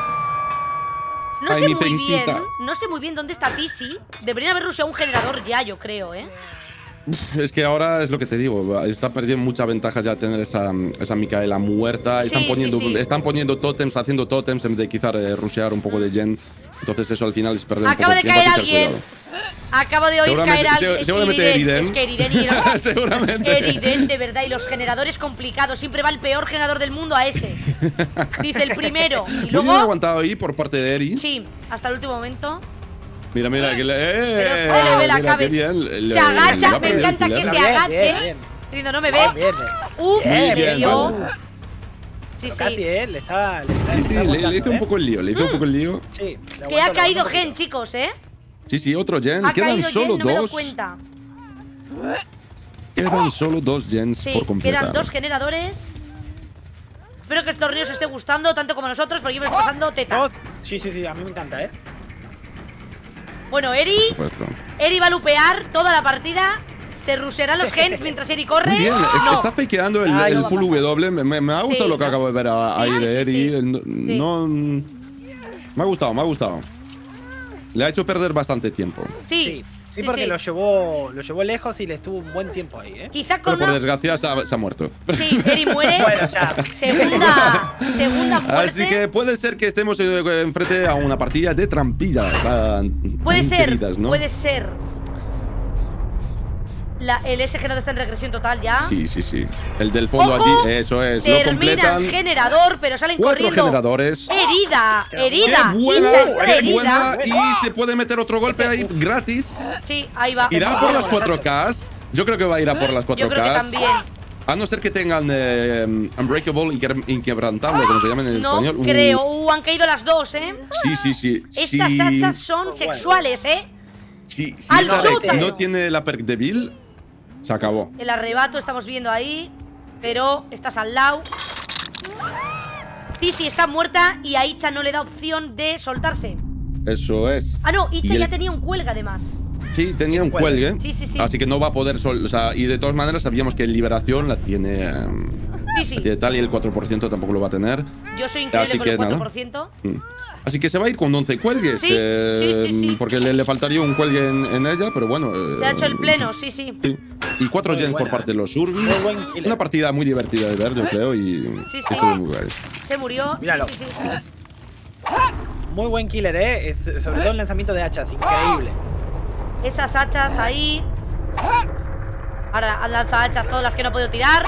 No Ay, sé mi muy bien. Fencita. No sé muy bien dónde está Tisi. Deberían haber rusheado un generador ya, yo creo, ¿eh? Uf, es que ahora es lo que te digo, está perdiendo mucha ventaja ya tener esa, esa Micaela muerta. Sí, están, poniendo, sí, sí. están poniendo tótems, haciendo tótems en vez de quizá eh, rushear un poco de gen. Entonces eso al final es perder un poco Acaba de de tiempo. caer hay que tener alguien. cuidado. Acabo de oír Seguramente- caer se- alguien. seguramente Eriden. Es que Eriden y los- Seguramente. Eriden, de verdad. Y los generadores complicados. Siempre va el peor generador del mundo a ese. Dice el primero. Y Muy bien luego. aguantado ahí por parte de Eri. Sí, hasta el último momento. Mira, mira, que le, eh, Pero se le ve la mira, qué cabeza. bien, le- Se le- agacha, le va a me perder el encanta killer. que se Bien, agache. bien, bien. Diciendo, no me ve. Bien, bien. Uf, Bien, me bien, dio. vale. Sí, Pero sí. Casi, ¿eh? Le está. Le está, Sí, sí, está le, le hizo aguantando, un ¿eh? poco el lío, le hizo un poco el lío. Sí. le Que aguanto, ha le caído aguanto un gen, chicos, ¿eh? Sí, sí, otro gen. Ha Quedan caído solo gen, no me he dado dos. cuenta. Quedan solo dos gens Sí, por completar. quedan dos generadores. Espero que el torneo os esté gustando tanto como a nosotros, porque yo me estoy pasando teta. poquito. Sí, sí, sí, a mí me encanta, ¿eh? Bueno, Eri, Por supuesto. Eri va a lupear toda la partida. Se rusherán los gens mientras Eri corre. Muy bien, es- No. está fakeando el, Ay, el no va a full pasar. W. Me, me- me ha gustado Sí. lo que acabo de ver a- Sí, ahí sí, de sí, Eri. sí. No, Sí. no- me ha gustado, me ha gustado. Le ha hecho perder bastante tiempo. Sí, Sí, sí, porque sí. Lo, llevó, lo llevó lejos y le estuvo un buen tiempo ahí, ¿eh? Quizá Pero con por una... desgracia se ha, se ha muerto. Sí, Eri muere. Bueno, ya. Segunda, segunda muerte. Así que puede ser que estemos eh, enfrente a una partida de trampillas. tan- Puede tan ser, queridas, ¿no? puede ser. La, el S generador está en regresión total ya. Sí, sí, sí. El del fondo ¡Ojo! allí, eso es. Lo Terminan completan. generador, pero salen Cuatro corriendo. generadores. Herida, herida. ¡Qué buena! Icha está ¡Qué herida. buena! Y se puede meter otro golpe ahí gratis. Sí, ahí va. ¿Irá por las cuatro K? Yo creo que va a ir a por las Yo cuatro K. creo que también. A no ser que tengan eh, Unbreakable, inque- inquebrantable, como se llaman en No español. Uh, creo. Uh, han caído las dos, ¿eh? Sí, sí, sí. Estas sí, hachas son sexuales, ¿eh? sí, sí, ¡Al no, sótano! no tiene la perk de Bill, se acabó. El arrebato estamos viendo ahí. Pero estás al lado. Tisi está muerta y a Icha no le da opción de soltarse. Eso es. Ah, no, Icha Y el- ya tenía un cuelga además. Sí, tenía un cuelgue. cuelgue. Sí, sí, sí. Así que no va a poder sol, o sea, y de todas maneras sabíamos que Liberación la tiene, um, Sí, sí. la tiene tal y el cuatro por ciento tampoco lo va a tener. Yo soy increíble Así con que el cuatro nada. por ciento. Mm. Así que se va a ir con once cuelgues. Sí, eh, sí, sí, sí. Porque le, le faltaría un cuelgue en, en ella, pero bueno. eh, Se ha hecho el pleno, sí, sí. sí. Y cuatro Muy gens por buena. parte de los Survis. Muy buen killer. Una partida muy divertida de ver, yo creo, y Sí, sí. estuvo muy guay. Se murió. Míralo. Sí, sí, sí. Muy buen killer, ¿eh? Es, sobre todo el lanzamiento de hachas, increíble. Esas hachas ahí. Ahora lanza hachas todas las que no ha podido tirar.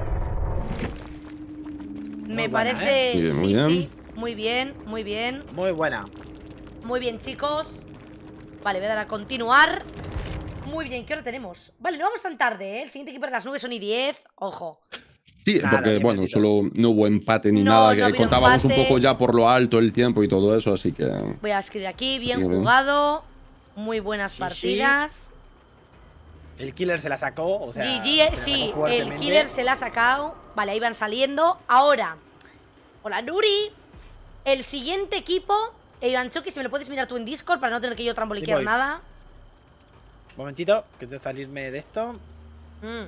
Me Muy buena, parece. ¿eh? Muy bien, muy sí, bien. sí. Muy bien, muy bien. Muy buena. Muy bien, chicos. Vale, voy a dar a continuar. Muy bien, ¿qué hora tenemos? Vale, no vamos tan tarde, ¿eh? El siguiente equipo de las nubes son y diez. Ojo. Sí, Nada, porque diez bueno, minutitos. solo no hubo empate ni No, nada, no ha que habido contábamos empate. un poco ya por lo alto el tiempo y todo eso, así que. Voy a escribir aquí. Bien Sí, bien. jugado. Muy buenas Sí, partidas. El killer se la sacó, o sea. G se G, la sí, sacó el fuertemente. killer se la ha sacado. Vale, ahí van saliendo. Ahora, hola Nuri. El siguiente equipo, Ivanchoki, si me lo puedes mirar tú en Discord para no tener que yo tramboliquear voy. nada. Momentito, que tengo que salirme de esto. Mm.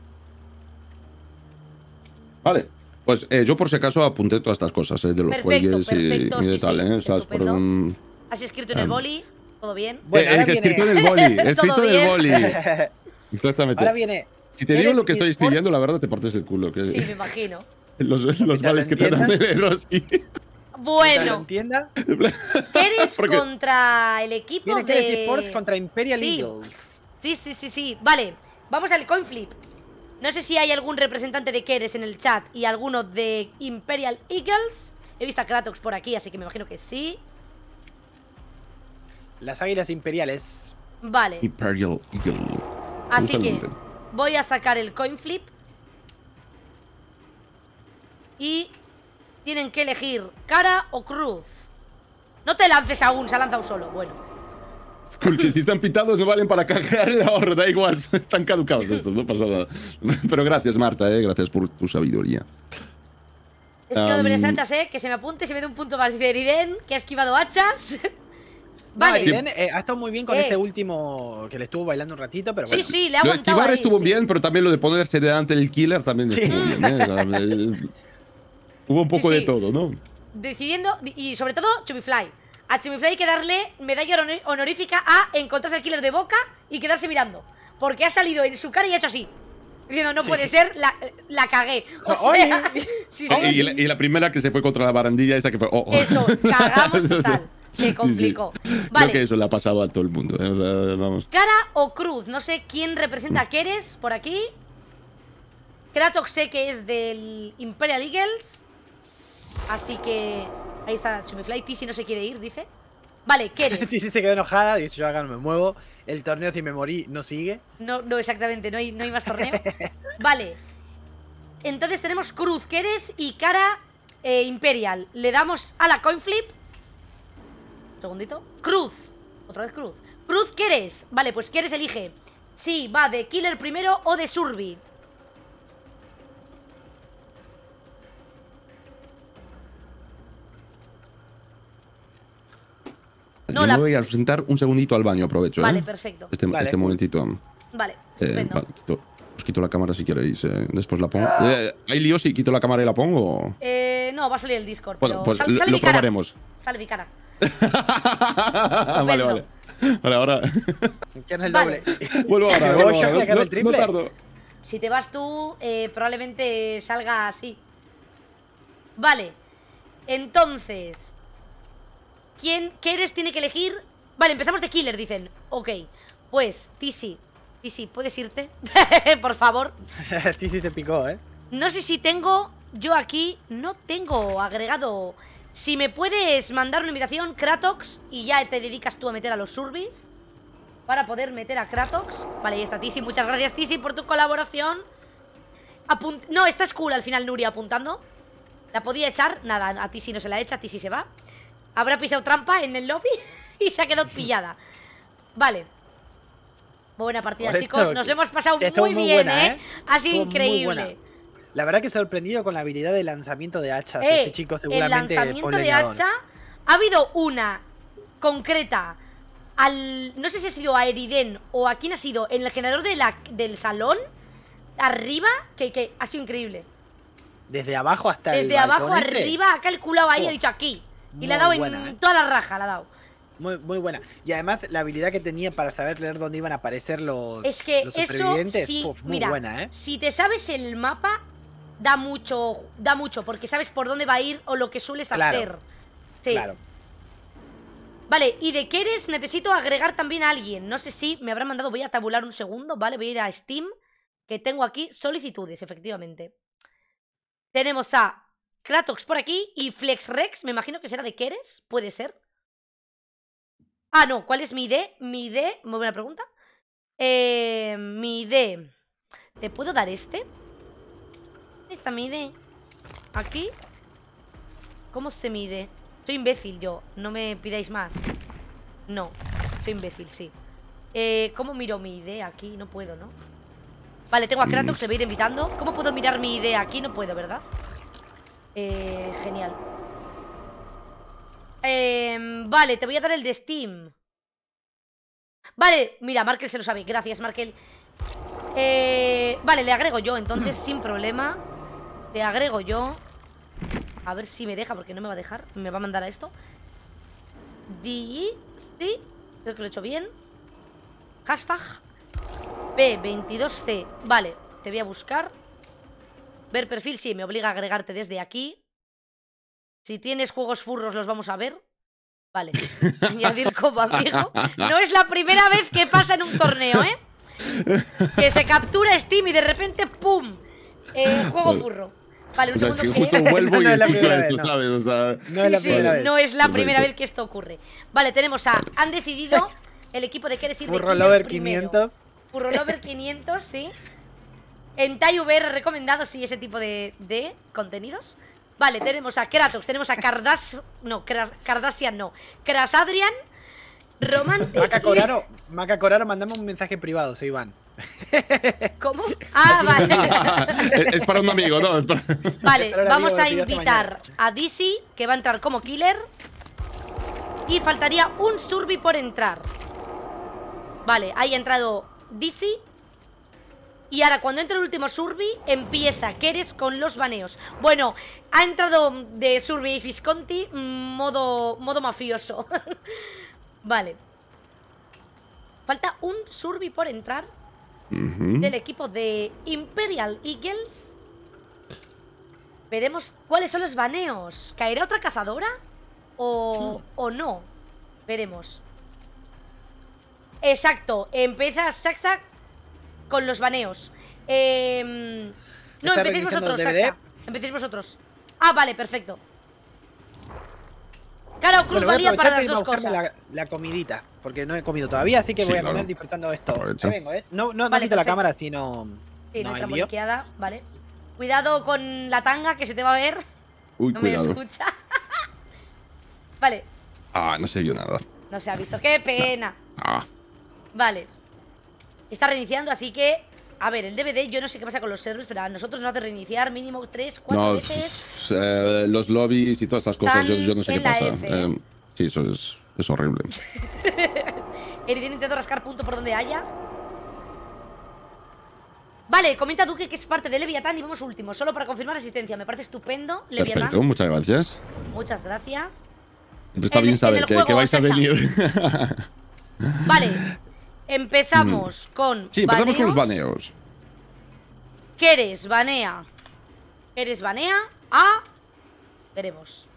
Vale. Pues eh, yo por si acaso apunté todas estas cosas, eh, de los Perfecto, cuelgues y, perfecto, y de sí, tal, sí, ¿eh? O sea, es por estupendo. un. Has escrito en el Um, boli, todo bien. Bueno, eh, ahora el que viene- escrito en el boli. He escrito Todo en el bien. boli. Exactamente. Ahora viene. Si te digo ¿Quieres lo que estoy esports? escribiendo, la verdad te partes el culo. Que Sí, me imagino. los los Mientras vales lo que te dan de entiendas. leer así. Mientras lo Bueno, entienda. Keres Porque- contra el equipo Viene de... Keres Sports contra Imperial Sí. Eagles. Sí, sí, sí, sí. Vale, vamos al coin flip. No sé si hay algún representante de Keres en el chat y alguno de Imperial Eagles. He visto a Kratox por aquí, así que me imagino que sí. Las águilas imperiales. Vale, Imperial Eagle. así que Totalmente. voy a sacar el coin flip. Y tienen que elegir cara o cruz. No te lances aún, se ha lanzado solo. Bueno, Cool, que si están pintados no valen para cargar el ahorro, da igual, están caducados estos, no pasa nada. Pero gracias, Marta, eh, gracias por tu sabiduría. es que no debería ser Am, hachas, ¿eh? Que se me apunte, se me dé un punto más. Dice Eriden, que ha esquivado hachas. Vale, No, sí, Irene, eh, ha estado muy bien con Eh. ese último que le estuvo bailando un ratito, pero bueno. sí, le ha Lo de aguantado esquivar ahí, estuvo sí. bien, pero también lo de ponerse delante del killer también Sí. estuvo bien, ¿eh? O sea, es- Hubo un poco Sí, de sí. todo, ¿no? Decidiendo, y sobre todo, Chubifly. A Chubifly hay que darle medalla honor- honorífica a encontrarse al killer de boca y quedarse mirando. Porque ha salido en su cara y ha hecho así. Diciendo, no Sí. puede ser, la, la cagué. O O sea, sea, sí, Oh, sí. y, la, y la primera que se fue contra la barandilla, esa que fue. Oh, oh. Eso, cagamos total. Sí, Se sí. complicó. Creo Vale. que eso le ha pasado a todo el mundo, ¿eh? O sea, vamos. Cara o cruz, no sé quién representa a Keres por aquí. Kratox sé que es del Imperial Eagles. Así que ahí está Chumifly. Tisi no se quiere ir, dice. Vale, Keres. Sí, sí, se quedó enojada. Dice, yo acá no me muevo. El torneo, si me morí, no sigue. No, no, exactamente, no hay, no hay más torneo. Vale. Entonces tenemos cruz Keres y cara eh, Imperial. Le damos a la coin flip. Un segundito. Cruz. Otra vez cruz. Cruz Keres. Vale, pues Keres elige si va de killer primero o de Survi. No, Yo la- me voy a sentar un segundito al baño, aprovecho, Vale, ¿eh? perfecto. Este, Vale, este cool. momentito. Vale, Eh, estupendo. vale, quito- os quito la cámara si queréis. eh, después la pongo. Eh, ¿Hay lío si quito la cámara y la pongo? Eh, no, va a salir el Discord. Bueno, pero pues sal- lo, sale lo mi cara. probaremos. Sale mi cara. vale, vale. Vale, ahora. ¿Quién es el Vale. doble? vuelvo ahora. Me vuelvo voy yo ahora. y acabo No, el triple. no tardo. Si te vas tú, eh, probablemente salga así. Vale. Entonces, ¿quién, qué eres? Tiene que elegir. Vale, empezamos de killer, dicen. Ok, pues, Tisi. Tisi, ¿puedes irte? Por favor. Tisi se picó, ¿eh? No sé si tengo. Yo aquí no tengo agregado. Si me puedes mandar una invitación, Kratox, y ya te dedicas tú a meter a los Survis para poder meter a Kratox. Vale, ahí está Tisi. Muchas gracias, Tisi, por tu colaboración. Apunt no, está cool al final Nuria apuntando. La podía echar. Nada, a Tisi no se la echa, Tisi se va. Habrá pisado trampa en el lobby y se ha quedado pillada. Vale. Buena partida, Por chicos. esto, Nos lo hemos pasado estuvo muy muy bien, buena, ¿eh? ¿eh? Ha sido Estuvo muy buena. increíble. La verdad que sorprendido con la habilidad de lanzamiento de hachas. Eh, este chico el seguramente lanzamiento de poleñador. hacha. Ha habido una concreta al... No sé si ha sido a Eriden o a quién ha sido. En el generador de la, del salón, arriba, que, que ha sido increíble. Desde abajo hasta Desde el abajo balcón ese. arriba, ha calculado ahí, Oh, ha dicho aquí. Y muy le ha dado buena, en eh. toda la raja, le ha dado. Muy, muy buena. Y además la habilidad que tenía para saber leer dónde iban a aparecer los, Es que los eso supervivientes. sí, Uf, muy mira, buena, ¿eh? si te sabes el mapa, da mucho, da mucho, porque sabes por dónde va a ir o lo que sueles Claro, hacer. Sí. Claro. Vale, y de Keres necesito agregar también a alguien. No sé si me habrán mandado, voy a tabular un segundo, ¿vale? Voy a ir a Steam, que tengo aquí solicitudes, efectivamente. Tenemos a Kratox por aquí y FlexRex, me imagino que será de Keres, puede ser. Ah, no, ¿cuál es mi I D? Mi I D, muy buena pregunta. Eh, mi I D. ¿Te puedo dar este? ¿Dónde está mi I D? ¿Aquí? ¿Cómo se mide? Soy imbécil yo, no me pidáis más. No, soy imbécil, sí. eh, ¿Cómo miro mi I D aquí? No puedo, ¿no? Vale, tengo a Kratox, se va a ir invitando. ¿Cómo puedo mirar mi I D aquí? No puedo, ¿verdad? Eh, genial. eh, Vale, te voy a dar el de Steam. Vale, mira, Markel se lo sabe. Gracias, Markel. eh, Vale, le agrego yo, entonces, sin problema. Le agrego yo. A ver si me deja, porque no me va a dejar. Me va a mandar a esto. Di... Sí, creo que lo he hecho bien. Hashtag P veintidós C. Vale, te voy a buscar. Ver perfil, sí, me obliga a agregarte desde aquí. Si tienes juegos furros los vamos a ver. Vale, añadir como amigo. No es la primera vez que pasa en un torneo, ¿eh? Que se captura Steam y de repente ¡pum! Eh, juego furro. Vale, un O sea, es segundo que que... justo vuelvo No y es la escucho primera esto, vez, no. ¿sabes? O sea, No Sí, es la sí, primera vez. no es la Perfecto. primera vez que esto ocurre. Vale, tenemos a... Han decidido el equipo de Keres ir de Furro killer Lover primero. quinientos. Furro Lover quinientos, sí. En Tai V R recomendado, sí, ese tipo de, de contenidos. Vale, tenemos a Kratox, tenemos a Cardas... No, Kras- Kardashian no. Krasadrian, Romantic... Maca y- Coraro, Maca Coraro, mandame un mensaje privado, soy Iván. ¿Cómo? Ah, vale. es, es para un amigo, ¿no? Es para- Vale, Pero el vamos amigo a me pidió hasta invitar a Dizzy, que va a entrar como killer. Y faltaría un Surby por entrar. Vale, ahí ha entrado Dizzy. Y ahora cuando entre el último Surby, empieza Keres con los baneos. Bueno, ha entrado de Surby Ace Visconti, modo, modo mafioso. Vale. Falta un Surby por entrar Ujú. del equipo de Imperial Eagles. Veremos cuáles son los baneos. ¿Caerá otra cazadora? ¿O, o no? Veremos. Exacto, empieza Saxa con los baneos. Eh, no, ¿Está empecéis reiniciando vosotros, el D V D? Saxa. Empecéis vosotros. Ah, vale, perfecto. Cara o cruz Bueno, voy a valía para aprovechar las para irme a dos buscarme cosas. la, la comidita, porque no he comido todavía, así que Sí, voy a claro. comer disfrutando de esto. Aprovecha. Ahí vengo, ¿eh? No, no, no Vale, quito la perfecto. cámara, así no, Sí, no nuestra envío. moniqueada, vale. Cuidado con la tanga que se te va a ver. Uy, No me cuidado. escucha. Vale, Ah, no se vio nada. no se ha visto. ¡Qué pena! Ah, Vale. Está reiniciando, así que... A ver, el D V D, yo no sé qué pasa con los servers, pero a nosotros nos hace reiniciar mínimo tres, cuatro no, veces. pff, eh, los lobbies y todas estas cosas, yo, yo no sé qué Están en la pasa. F, ¿eh? Eh, sí, eso es, es horrible. Eridin intentando rascar punto por donde haya. Vale, comenta Duque que es parte de Leviatán y vamos último, solo para confirmar asistencia. Me parece estupendo, Leviatán. Perfecto, muchas gracias. Muchas gracias. Siempre está En- bien en saber el que, juego, que vais a Sacha. venir. Vale, empezamos con Sí, empezamos con los baneos. baneos. Keres banea. Keres banea a... Veremos.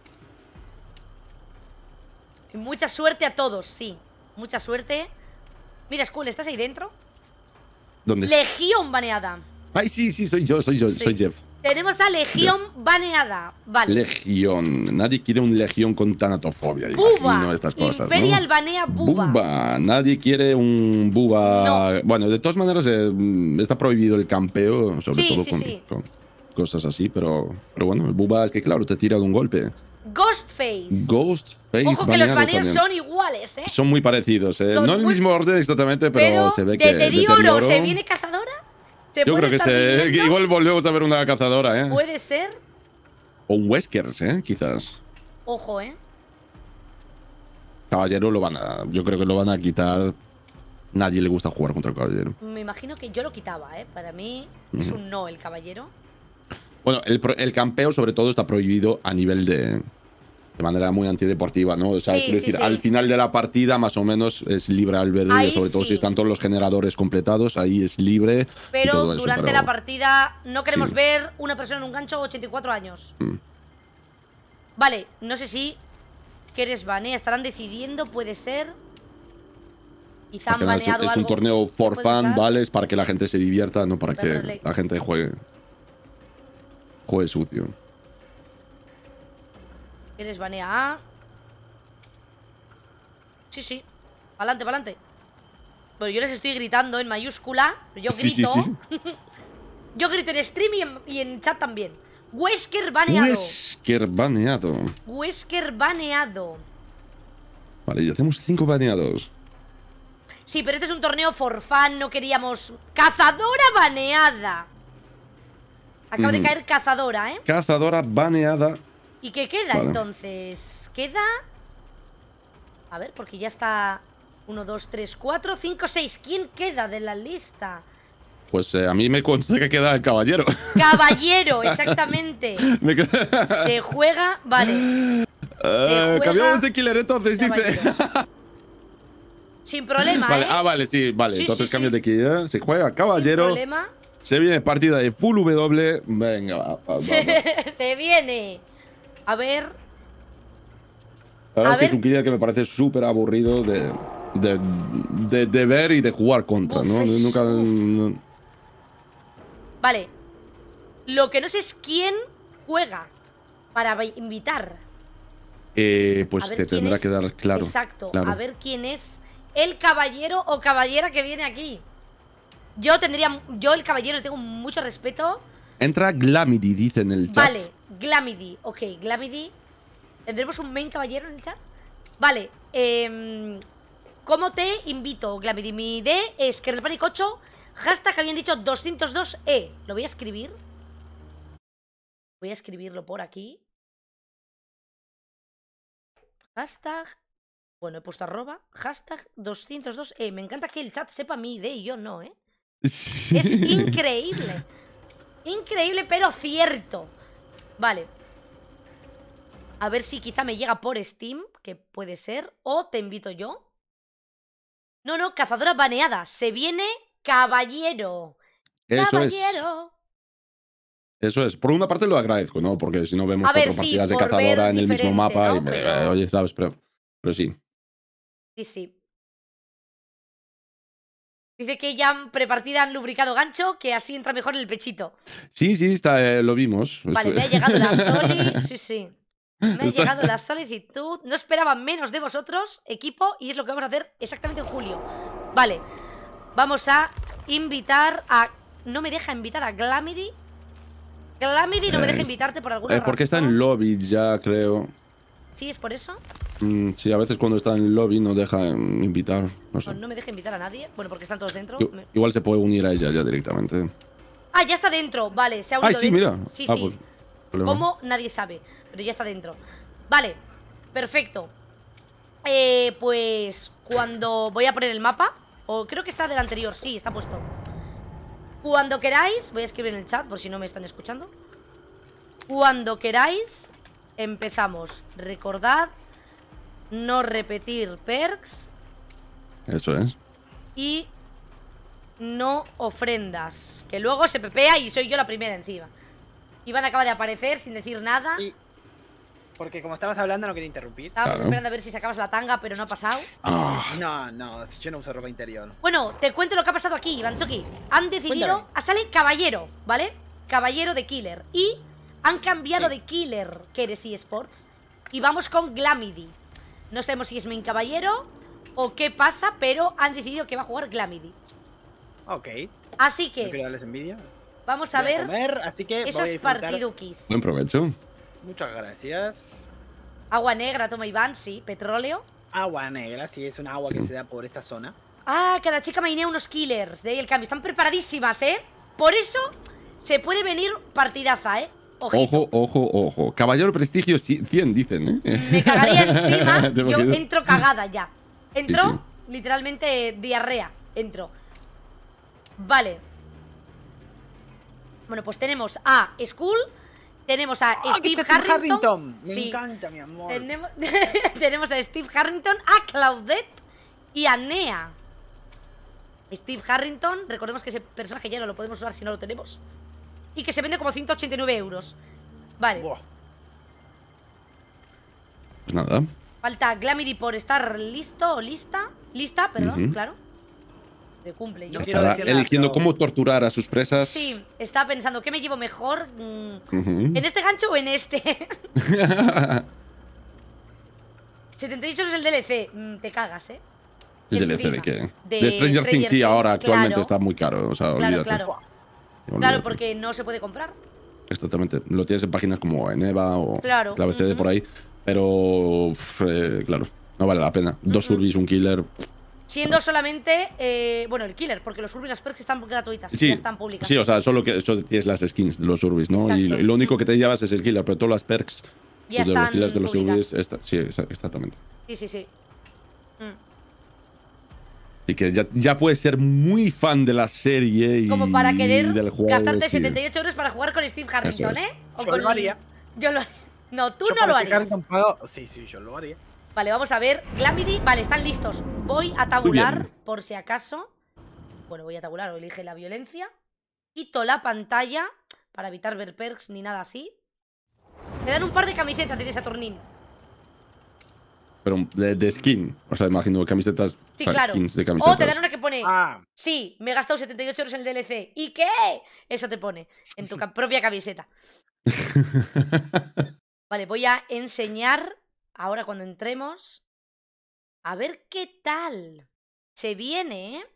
Y mucha suerte a todos, sí. Mucha suerte. Mira, Skull, ¿estás ahí dentro? ¿Dónde? Legión baneada. Ay, sí, sí, soy yo, soy yo, Sí. soy Jeff. Tenemos a Legión baneada. Vale. Legión. Nadie quiere un legión con tanatofobia. Buba. Imagino estas cosas, Imperial ¿no? banea Buba. Buba. Nadie quiere un buba. Bueno, de todas maneras eh, está prohibido el campeo, sobre Sí, todo sí, con, sí. con cosas así, pero, pero bueno, el buba es que claro, te tira de un golpe. Ghostface. Ghostface Ojo que los baneado baneos también. son iguales, ¿eh? Son muy parecidos, eh. Son no en el muy- mismo orden exactamente, pero, Pero, se ve que deterioro, deterioro- ¿se viene cazadora? ¿Se Yo puede creo que, estar se, que viniendo? igual volvemos a ver una cazadora, eh. Puede ser. O un Weskers, eh, quizás. Ojo, ¿eh? Caballero lo van a... Yo creo que lo van a quitar. Nadie le gusta jugar contra el caballero. Me imagino que yo lo quitaba, ¿eh? Para mí es Ujú. un no el caballero. Bueno, el, pro- el campeo sobre todo está prohibido a nivel de... De manera muy antideportiva, ¿no? O sea, Sí, quiero sí, decir, sí. al final de la partida más o menos es libre albedrío, Ahí sobre todo sí. si están todos los generadores completados, ahí es libre y Pero todo eso, durante pero- la partida no queremos Sí. ver una persona en un gancho ochenta y cuatro años. Mm. Vale, no sé si quieres banea, estarán decidiendo, puede ser. Quizá Más han que nada es, baneado es un algo torneo que for pueden fun, usar. ¿vale? Es para que la gente se divierta, no para Dale, que dale. la gente juegue... Juegue sucio. ¿Quieres banea? Sí, sí. Pa'lante, pa'lante. Bueno, yo les estoy gritando en mayúscula. Pero yo Sí, sí, grito. sí. Yo grito en stream y en, y en chat también. Wesker baneado. Wesker baneado. Wesker baneado. Vale, y hacemos cinco baneados. Sí, pero este es un torneo for fun, no queríamos... ¡Cazadora baneada! Acaba de Ujú. caer cazadora, ¿eh? Cazadora baneada. ¿Y qué queda Vale. entonces? Queda... A ver, porque ya está... uno, dos, tres, cuatro, cinco, seis. ¿Quién queda de la lista? Pues eh, a mí me consta que queda el caballero. Caballero, exactamente. Me queda- Se juega... Vale. Eh, juega cambiamos de killer entonces, dice. Caballero. Sin problema, Vale, ¿eh? ah, vale, sí, vale. Sí, entonces sí, cambio sí. de killer. Se juega Sin caballero. problema. Se viene partida de full W. Venga, va, va, va. Se viene. A ver... La verdad A es que es ver. un killer que me parece súper aburrido de, de, de, de ver y de jugar contra, Uf, ¿no? es- Nunca. uf. no- Vale. Lo que no sé es quién juega para va- invitar. Eh, A pues ver te quién tendrá es- que dar claro. Exacto. claro. A ver quién es el caballero o caballera que viene aquí. Yo tendría... Yo el caballero le tengo mucho respeto. Entra Glamity, dice en el chat. Vale. Glamity. Ok, Glamity. ¿Tendremos un main caballero en el chat? Vale. Eh, ¿Cómo te invito, Glamity? Mi I D es que el Panic ocho. Hashtag habían dicho doscientos dos E. Lo voy a escribir. Voy a escribirlo por aquí. Hashtag. Bueno, he puesto arroba. Hashtag doscientos dos E. Me encanta que el chat sepa mi I D y yo no, ¿eh? Es increíble. Increíble, pero cierto. Vale. A ver si quizá me llega por Steam, que puede ser. O te invito yo. No, no, cazadora baneada. Se viene caballero. Eso es. Caballero. Eso es. Por una parte lo agradezco, ¿no? Porque si no vemos A ver, cuatro sí, partidas de por cazadora ver en el mismo diferente, mapa. ¿no? Y me- Pero- Oye, ¿sabes? Pero, pero sí. Sí, sí. Dice que ya en prepartida han lubricado gancho, que así entra mejor en el pechito. Sí, sí, está, eh, lo vimos. Vale, Estu- me ha llegado la soli. Sí, sí. Me ha Está- llegado la solicitud. No esperaba menos de vosotros, equipo, y es lo que vamos a hacer exactamente en julio. Vale. Vamos a invitar a... No me deja invitar a Glamity. Glamity no me deja Es- invitarte por alguna Eh, porque está razón. en lobby ya, creo. ¿Sí es por eso? Mm, sí, a veces cuando está en lobby no deja mm, invitar. No sé. No, no me deja invitar a nadie. Bueno, porque están todos dentro. I- Me- Igual se puede unir a ella ya directamente. Ah, ya está dentro. Vale, se ha Ay, unido sí, dentro. mira. Sí, Ah, sí. pues, problema. ¿Cómo? Nadie sabe. Pero ya está dentro. Vale, perfecto. Eh, pues cuando voy a poner el mapa. O creo que está del anterior. Sí, está puesto. Cuando queráis. Voy a escribir en el chat por si no me están escuchando. Cuando queráis. Empezamos. Recordad no repetir perks. Eso es. Y no ofrendas. Que luego se pepea y soy yo la primera encima. Iván acaba de aparecer sin decir nada. Y- Porque como estabas hablando no quería interrumpir. Estábamos Claro. esperando a ver si sacabas la tanga, pero no ha pasado. Ah, No, no, yo no uso ropa interior. Bueno, te cuento lo que ha pasado aquí, Iván Toki. Han decidido... Cuéntame. Ah, sale caballero, ¿vale? Caballero de Killer. Y han cambiado Sí. de Killer, que eres eSports. Y vamos con Glamity. No sabemos si es main caballero o qué pasa, pero han decidido que va a jugar Glamity. Ok. Así No quiero que darles envidia. vamos a Voy a ver comer, así que voy a esos disfrutar. partidukis. buen provecho. Muchas gracias. Agua negra, toma Iván, sí. Petróleo. Agua negra, sí, es un agua que Sí. se da por esta zona. Ah, cada chica mainea unos killers. De ahí el cambio. Están preparadísimas, ¿eh? Por eso se puede venir partidaza, ¿eh? ojito. Ojo, ojo, ojo. Caballero prestigio cien, dicen, ¿eh? Me cagaría encima. ¿Te Yo imaginas? entro cagada ya. Entro, Sí, literalmente, diarrea. Entro. Vale. Bueno, pues tenemos a Skull. Tenemos a ¡Ah, Steve que está Steve Harrington. Harrington! Me Sí. encanta, mi amor. Tenemos, tenemos a Steve Harrington, a Claudette y a Nea. Steve Harrington, recordemos que ese personaje ya no lo podemos usar si no lo tenemos. Y que se vende como ciento ochenta y nueve euros. Vale. Buah. Pues nada. Falta Glamity por estar listo o lista. Lista, perdón, Ujú. claro. De cumple. No Yo. quiero Estará decir nada, eligiendo pero- cómo torturar a sus presas. Sí, estaba pensando, ¿qué me llevo mejor? Mm, Ujú. ¿En este gancho o en este? setenta y ocho es el D L C. Mm, te cagas, ¿eh? ¿El D L C de Encima. qué? De De Stranger Things, sí, Things, ahora actualmente claro. está muy caro. O sea, Claro, olvídate. claro. Olvídate. Claro, porque no se puede comprar. Exactamente. Lo tienes en páginas como en Eva o Claro, Clave C D ujú. por ahí. Pero, uf, eh, claro, no vale la pena. Dos Ujú. Urbis, un killer. Siendo solamente, eh, bueno, el killer, porque los Urbis y las perks están gratuitas, Sí, ya están públicas. sí, o sea, solo que solo tienes las skins de los Urbis, ¿no? Y, Exacto. lo- y lo único que te llevas es el killer, pero todas las perks Ya pues, de los están killers de los públicas. Urbis. Está, sí, exa- exactamente. Sí, sí, sí. Mm. Así que ya, ya puedes ser muy fan de la serie y Como para querer del juego. gastarte sí. setenta y ocho euros para jugar con Steve Harrington, es. ¿eh? O Yo con- lo haría. Yo lo haría. No, tú Yo no para lo este harías. Harrington pago- Sí, sí, yo lo haría. Vale, vamos a ver. Glamity, vale, están listos. Voy a tabular, bien. por si acaso. Bueno, voy a tabular o elige la violencia. Quito la pantalla para evitar ver perks ni nada así. Te dan un par de camisetas de Saturnín. Pero de, de skin. O sea, imagino camisetas. Sí, o sea, claro. skins de camisetas. O te dan una que pone, Ah, sí, me he gastado setenta y ocho euros en el D L C. ¿Y qué? Eso te pone en tu ca- propia camiseta. Vale, voy a enseñar ahora cuando entremos. A ver qué tal. Se viene, ¿eh?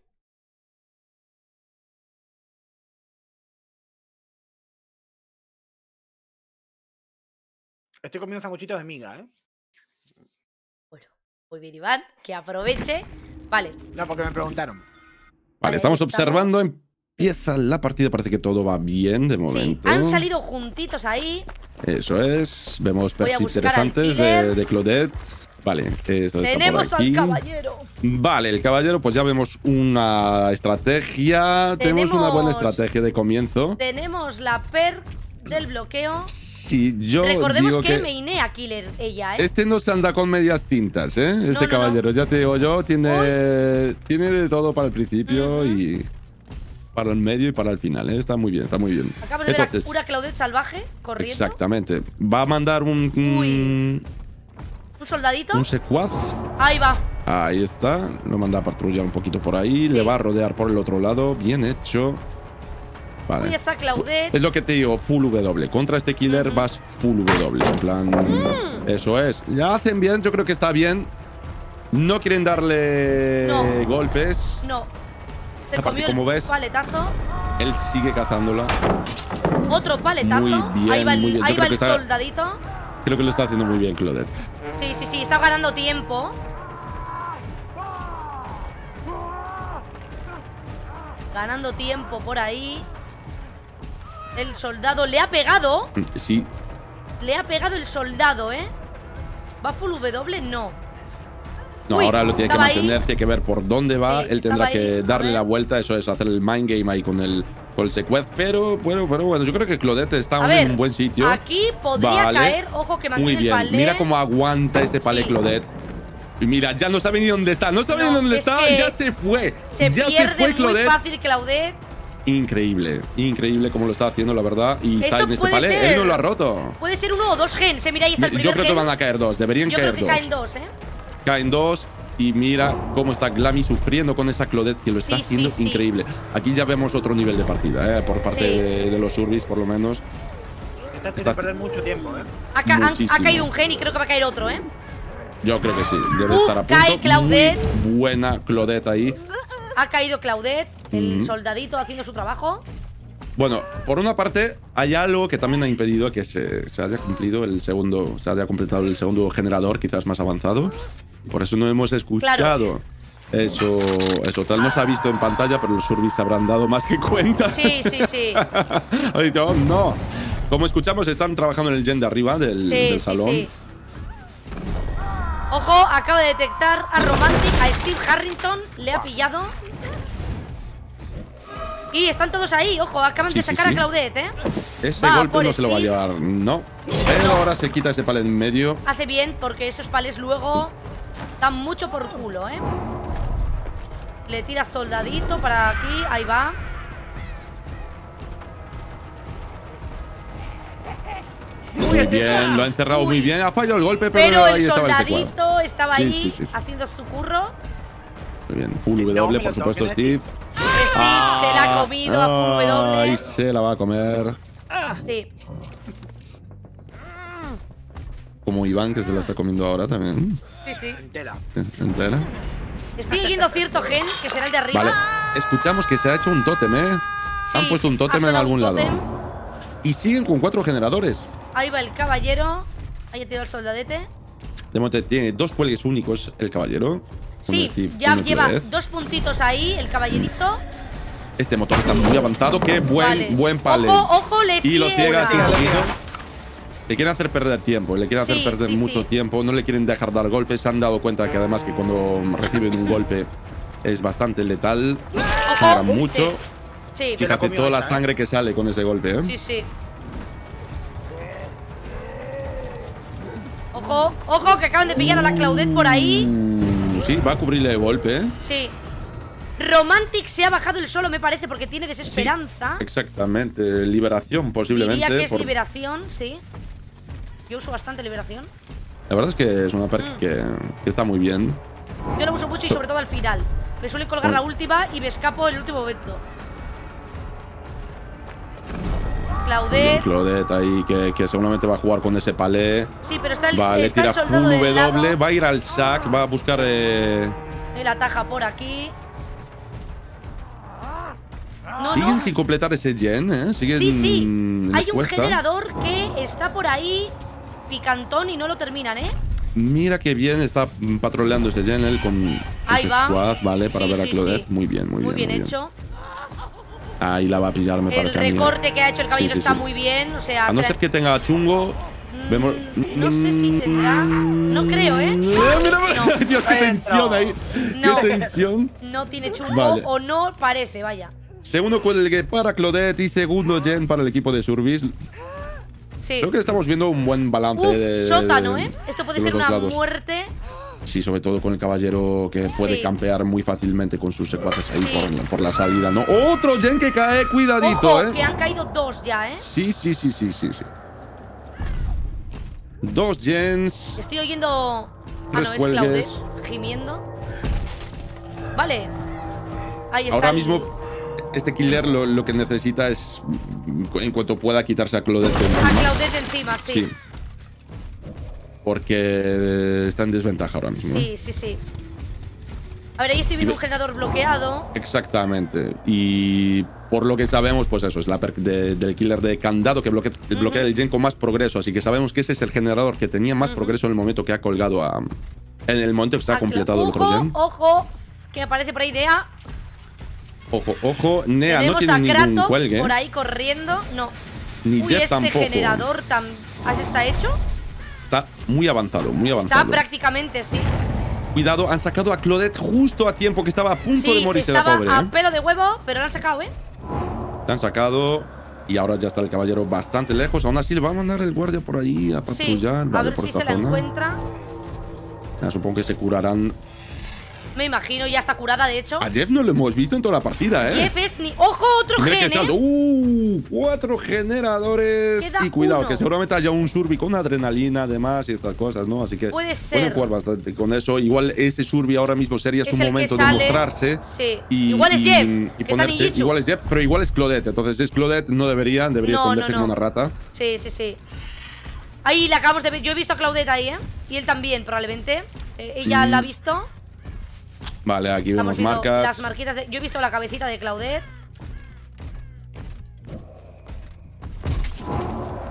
estoy comiendo sanguchitos de miga, ¿eh? Bueno, muy bien, Iván, que aproveche. Vale, No, porque me preguntaron. Vale, Vale, estamos estamos. observando. Empieza la partida. Parece que todo va bien de sí, momento. han salido juntitos ahí. Eso es. Vemos Voy a perks buscar al interesantes killer. de, de Claudette. Vale, esto está Tenemos por aquí. al caballero. Vale, el caballero, pues ya vemos una estrategia. Tenemos, una buena Tenemos- estrategia de comienzo. Tenemos la perk del bloqueo. Sí, yo Recordemos digo que, que mainea killer ella, ¿eh? este no se anda con medias tintas, ¿eh? Este No, no, caballero, ya te digo yo, tiene, tiene de todo para el principio Ujú. y para el medio y para el final, ¿eh? Está muy bien, está muy bien. Acabamos de Entonces, ver a una Claudette salvaje corriendo. exactamente. Va a mandar un, un, Uy. Un soldadito. un secuaz. Ahí va. Ahí está. Lo manda a patrullar un poquito por ahí. Le Sí. va a rodear por el otro lado. Bien hecho. Vale. Uy, está Claudette. Es lo que te digo, full W. Contra este killer Ujú. vas full W. En plan. Mm. Eso es. Ya hacen bien, yo creo que está bien. No quieren darle No. golpes. No. Se Aparte, comió como el ves- paletazo. Él sigue cazándola. Otro paletazo. Muy bien, ahí va el, muy bien. Yo ahí creo va que el está- soldadito. Creo que lo está haciendo muy bien, Claudette. Sí, sí, sí. Está ganando tiempo. Ganando tiempo por ahí. El soldado le ha pegado. Sí. Le ha pegado el soldado, ¿eh? ¿Va full W? No. No, Uy, ahora lo tiene que estaba ahí. mantener, tiene que ver por dónde va. Sí, Él tendrá estaba que ahí, a darle ver. la vuelta, eso es, hacer el mind game ahí con el, con el secuaz. Pero, bueno, pero bueno, yo creo que Claudette está A en ver, un buen sitio. Aquí podría Vale. caer. Ojo que Muy mantiene el bien. palé. Mira cómo aguanta ese palé Sí. Claudette. Y mira, ya no sabe ni dónde está. No sabe No, ni dónde es está. que Ya se fue. Se ya pierde se fue muy Claudette. fácil Claudette. Increíble, increíble cómo lo está haciendo, la verdad. Y está Esto en este puede palé. ser. Él no lo ha roto. Puede ser uno o dos gens, ¿eh? Mira, ahí está el Yo primer creo que gen. van a caer dos. Deberían Yo caer creo que dos. caen dos, ¿eh? Caen dos. Y mira cómo está Glammy sufriendo con esa Claudette, que lo está Sí, haciendo sí, sí. increíble. Aquí ya vemos otro nivel de partida, ¿eh? Por parte Sí. de, de los Surbis, por lo menos. Está Está- haciendo perder mucho tiempo, ¿eh? Ha, ca- han- ha Muchísimo. caído un gen y creo que va a caer otro, ¿eh? Yo creo que sí. Debe Uf, estar a cae punto. Claudette. Muy buena Claudette ahí. Ha caído Claudette, el Ujú. soldadito haciendo su trabajo. Bueno, por una parte, hay algo que también ha impedido que se, se haya cumplido el segundo, se haya completado el segundo generador, quizás más avanzado. Y por eso no hemos escuchado eso, eso tal. No se ha visto en pantalla, pero los Surbis se habrán dado más que cuenta. Sí, sí, sí. Ha dicho, "Oh, no. Como escuchamos, están trabajando en el gen de arriba del, Sí, del sí, salón. sí. Ojo, acaba de detectar a Romantic, a Steve Harrington. Le ha pillado. Y están todos ahí, ojo, acaban Sí, de sí, sacar sí. a Claudette, ¿eh? Ese Va golpe por no se lo va a Steve. llevar, no. Pero ahora se quita ese palo en medio. Hace bien, porque esos palés luego dan mucho por culo, ¿eh? Le tiras soldadito para aquí, ahí va. Muy bien, lo ha encerrado Uy. muy bien. Ha fallado el golpe, pero, Pero ahí el estaba el T cuatro. soldadito estaba Sí, ahí sí, sí, sí. haciendo su curro. Muy bien, full No, W, me por lo supuesto, toquen, Steve. Steve se la ha comido a full W. Ahí se la va a comer. Sí. Como Iván, que se la está comiendo ahora también. Sí, sí. Entera. Entera. Estoy oyendo cierto gen, que será el de arriba. Vale, escuchamos que se ha hecho un tótem, ¿eh? Sí, Han puesto sí, un tótem ha en sonado algún un lado. tótem. Y siguen con cuatro generadores. Ahí va el caballero. Ahí ha tirado el soldadete. De momento tiene dos cuelgues únicos el caballero. Sí, Uno Steve, ya uno lleva Claudette. dos puntitos ahí, el caballerito. Este motor está muy avanzado. Qué buen, Vale. buen palet. Ojo, ojo, le Y lo ciega ciega. sin seguido. Le quieren hacer perder tiempo, le quieren hacer Sí, perder sí, mucho sí. tiempo, no le quieren dejar dar golpes. Se han dado cuenta que además que cuando reciben un golpe es bastante letal, sangra mucho. Sí, sí, Se la Fíjate comió toda la esa, ¿eh? sangre que sale con ese golpe, ¿eh? sí, sí. Ojo, ojo, que acaban de pillar a la Claudette por ahí. Mm, sí, va a cubrirle el golpe, ¿eh? Sí. Romantic se ha bajado el solo, me parece, porque tiene desesperanza. Exactamente, liberación posiblemente. Diría que es por- liberación, sí. Yo uso bastante liberación. La verdad es que es una perk Mm. que, que está muy bien. Yo lo uso mucho y sobre todo al final. Me suele colgar la última y me escapo en el último momento. Muy bien, Claudette. Claudette ahí, que, que seguramente va a jugar con ese palé. Sí, pero está el, Vale, está el tira soldado full del lado. W, va a ir al sac, va a buscar... Eh... Él ataja por aquí. No, Siguen no. sin completar ese gen, ¿eh? Siguen... Sí, sí. les Hay un cuesta. generador que está por ahí picantón y no lo terminan, ¿eh? Mira que bien está mm, patroleando ese gen él con Ahí ese va. squad, ¿vale? Para Sí, ver a sí, Claudette. sí. Muy bien, muy, Muy bien. bien muy hecho. Ahí la va a pillar, me El parece a mí. recorte que ha hecho el caballero Sí, sí, está sí. muy bien. O sea, A no se- ser que tenga chungo... Mm, Vemos... no sé si tendrá. No creo, ¿eh? Mira, mira, mira. No. Dios, qué tensión ahí. No. Qué tensión. No tiene chungo Vale. o no parece, vaya. Segundo cuelgue para Claudette y segundo gen para el equipo de Survis. Sí. Creo que estamos viendo un buen balance Uf, de, sótano, ¿eh? Esto puede de los ser dos una lados. muerte. Sí, sobre todo con el caballero que puede Sí. campear muy fácilmente con sus secuaces ahí Sí. por, por la salida, ¿no? Otro gen que cae, cuidadito, Ojo, ¿eh? que han caído dos ya, ¿eh? Sí, sí, sí, sí, sí, sí. Dos gens. Estoy oyendo... Ah, Tres no, es cuelgues. Claudette gimiendo. Vale. Ahí está Ahora el- mismo este killer lo, lo que necesita es, en cuanto pueda, quitarse a Claudette de A encima. Claudette encima, sí. Sí. Porque está en desventaja ahora mismo. Sí, sí, sí. A ver, ahí estoy viendo un generador bloqueado. Exactamente. Y por lo que sabemos, pues eso, es la perk de- del killer de candado que bloquea, bloquea el gen con más progreso. Así que sabemos que ese es el generador que tenía más Ujú. progreso en el momento que ha colgado a... En el momento que se ha Ah, completado el ojo, otro gen. ojo, que aparece por ahí Nea. Ojo, ojo. Nea no Tenemos tiene a ningún Kratos cuelgue. por ahí corriendo. No. Ni Uy, Jeff este tampoco. generador tan... ¿Así está hecho? Está muy avanzado, muy Está avanzado. prácticamente, sí. Cuidado, han sacado a Claudette justo a tiempo, que estaba a punto de Sí, morirse la estaba pobre. a ¿eh? pelo de huevo, pero lo han sacado, ¿eh? La han sacado y ahora ya está el caballero bastante lejos. Aún así le va a mandar el guardia por ahí a Sí, patrullar. a vale, ver por si esta se la zona. encuentra. Ya, supongo que se curarán. Me imagino, ya está curada, de hecho. A Jeff no lo hemos visto en toda la partida, ¿eh? Jeff es ni... ¡Ojo, otro Y mira gen, que salto. eh! ¡Uh! Cuatro generadores. Queda Y cuidado, uno. que seguramente haya un Surbi con adrenalina, además, y estas cosas, ¿no? Así que Puede pueden ser. jugar bastante con eso. Igual ese Surbi ahora mismo sería Es su el que momento de sale. mostrarse. Sí. Y, Igual es y- Jeff, y que está ponerse. ninjitsu. Igual es Jeff, pero igual es Claudette. Entonces es Claudette, no debería, debería No, esconderse no, no. como una rata. Sí, sí, sí. Ahí la acabamos de ver. Yo he visto a Claudette ahí, ¿eh? Y él también, probablemente. Eh, ella Mm. la ha visto. Vale, aquí Estamos vemos viendo marcas. las marquitas de... Yo he visto la cabecita de Claudette.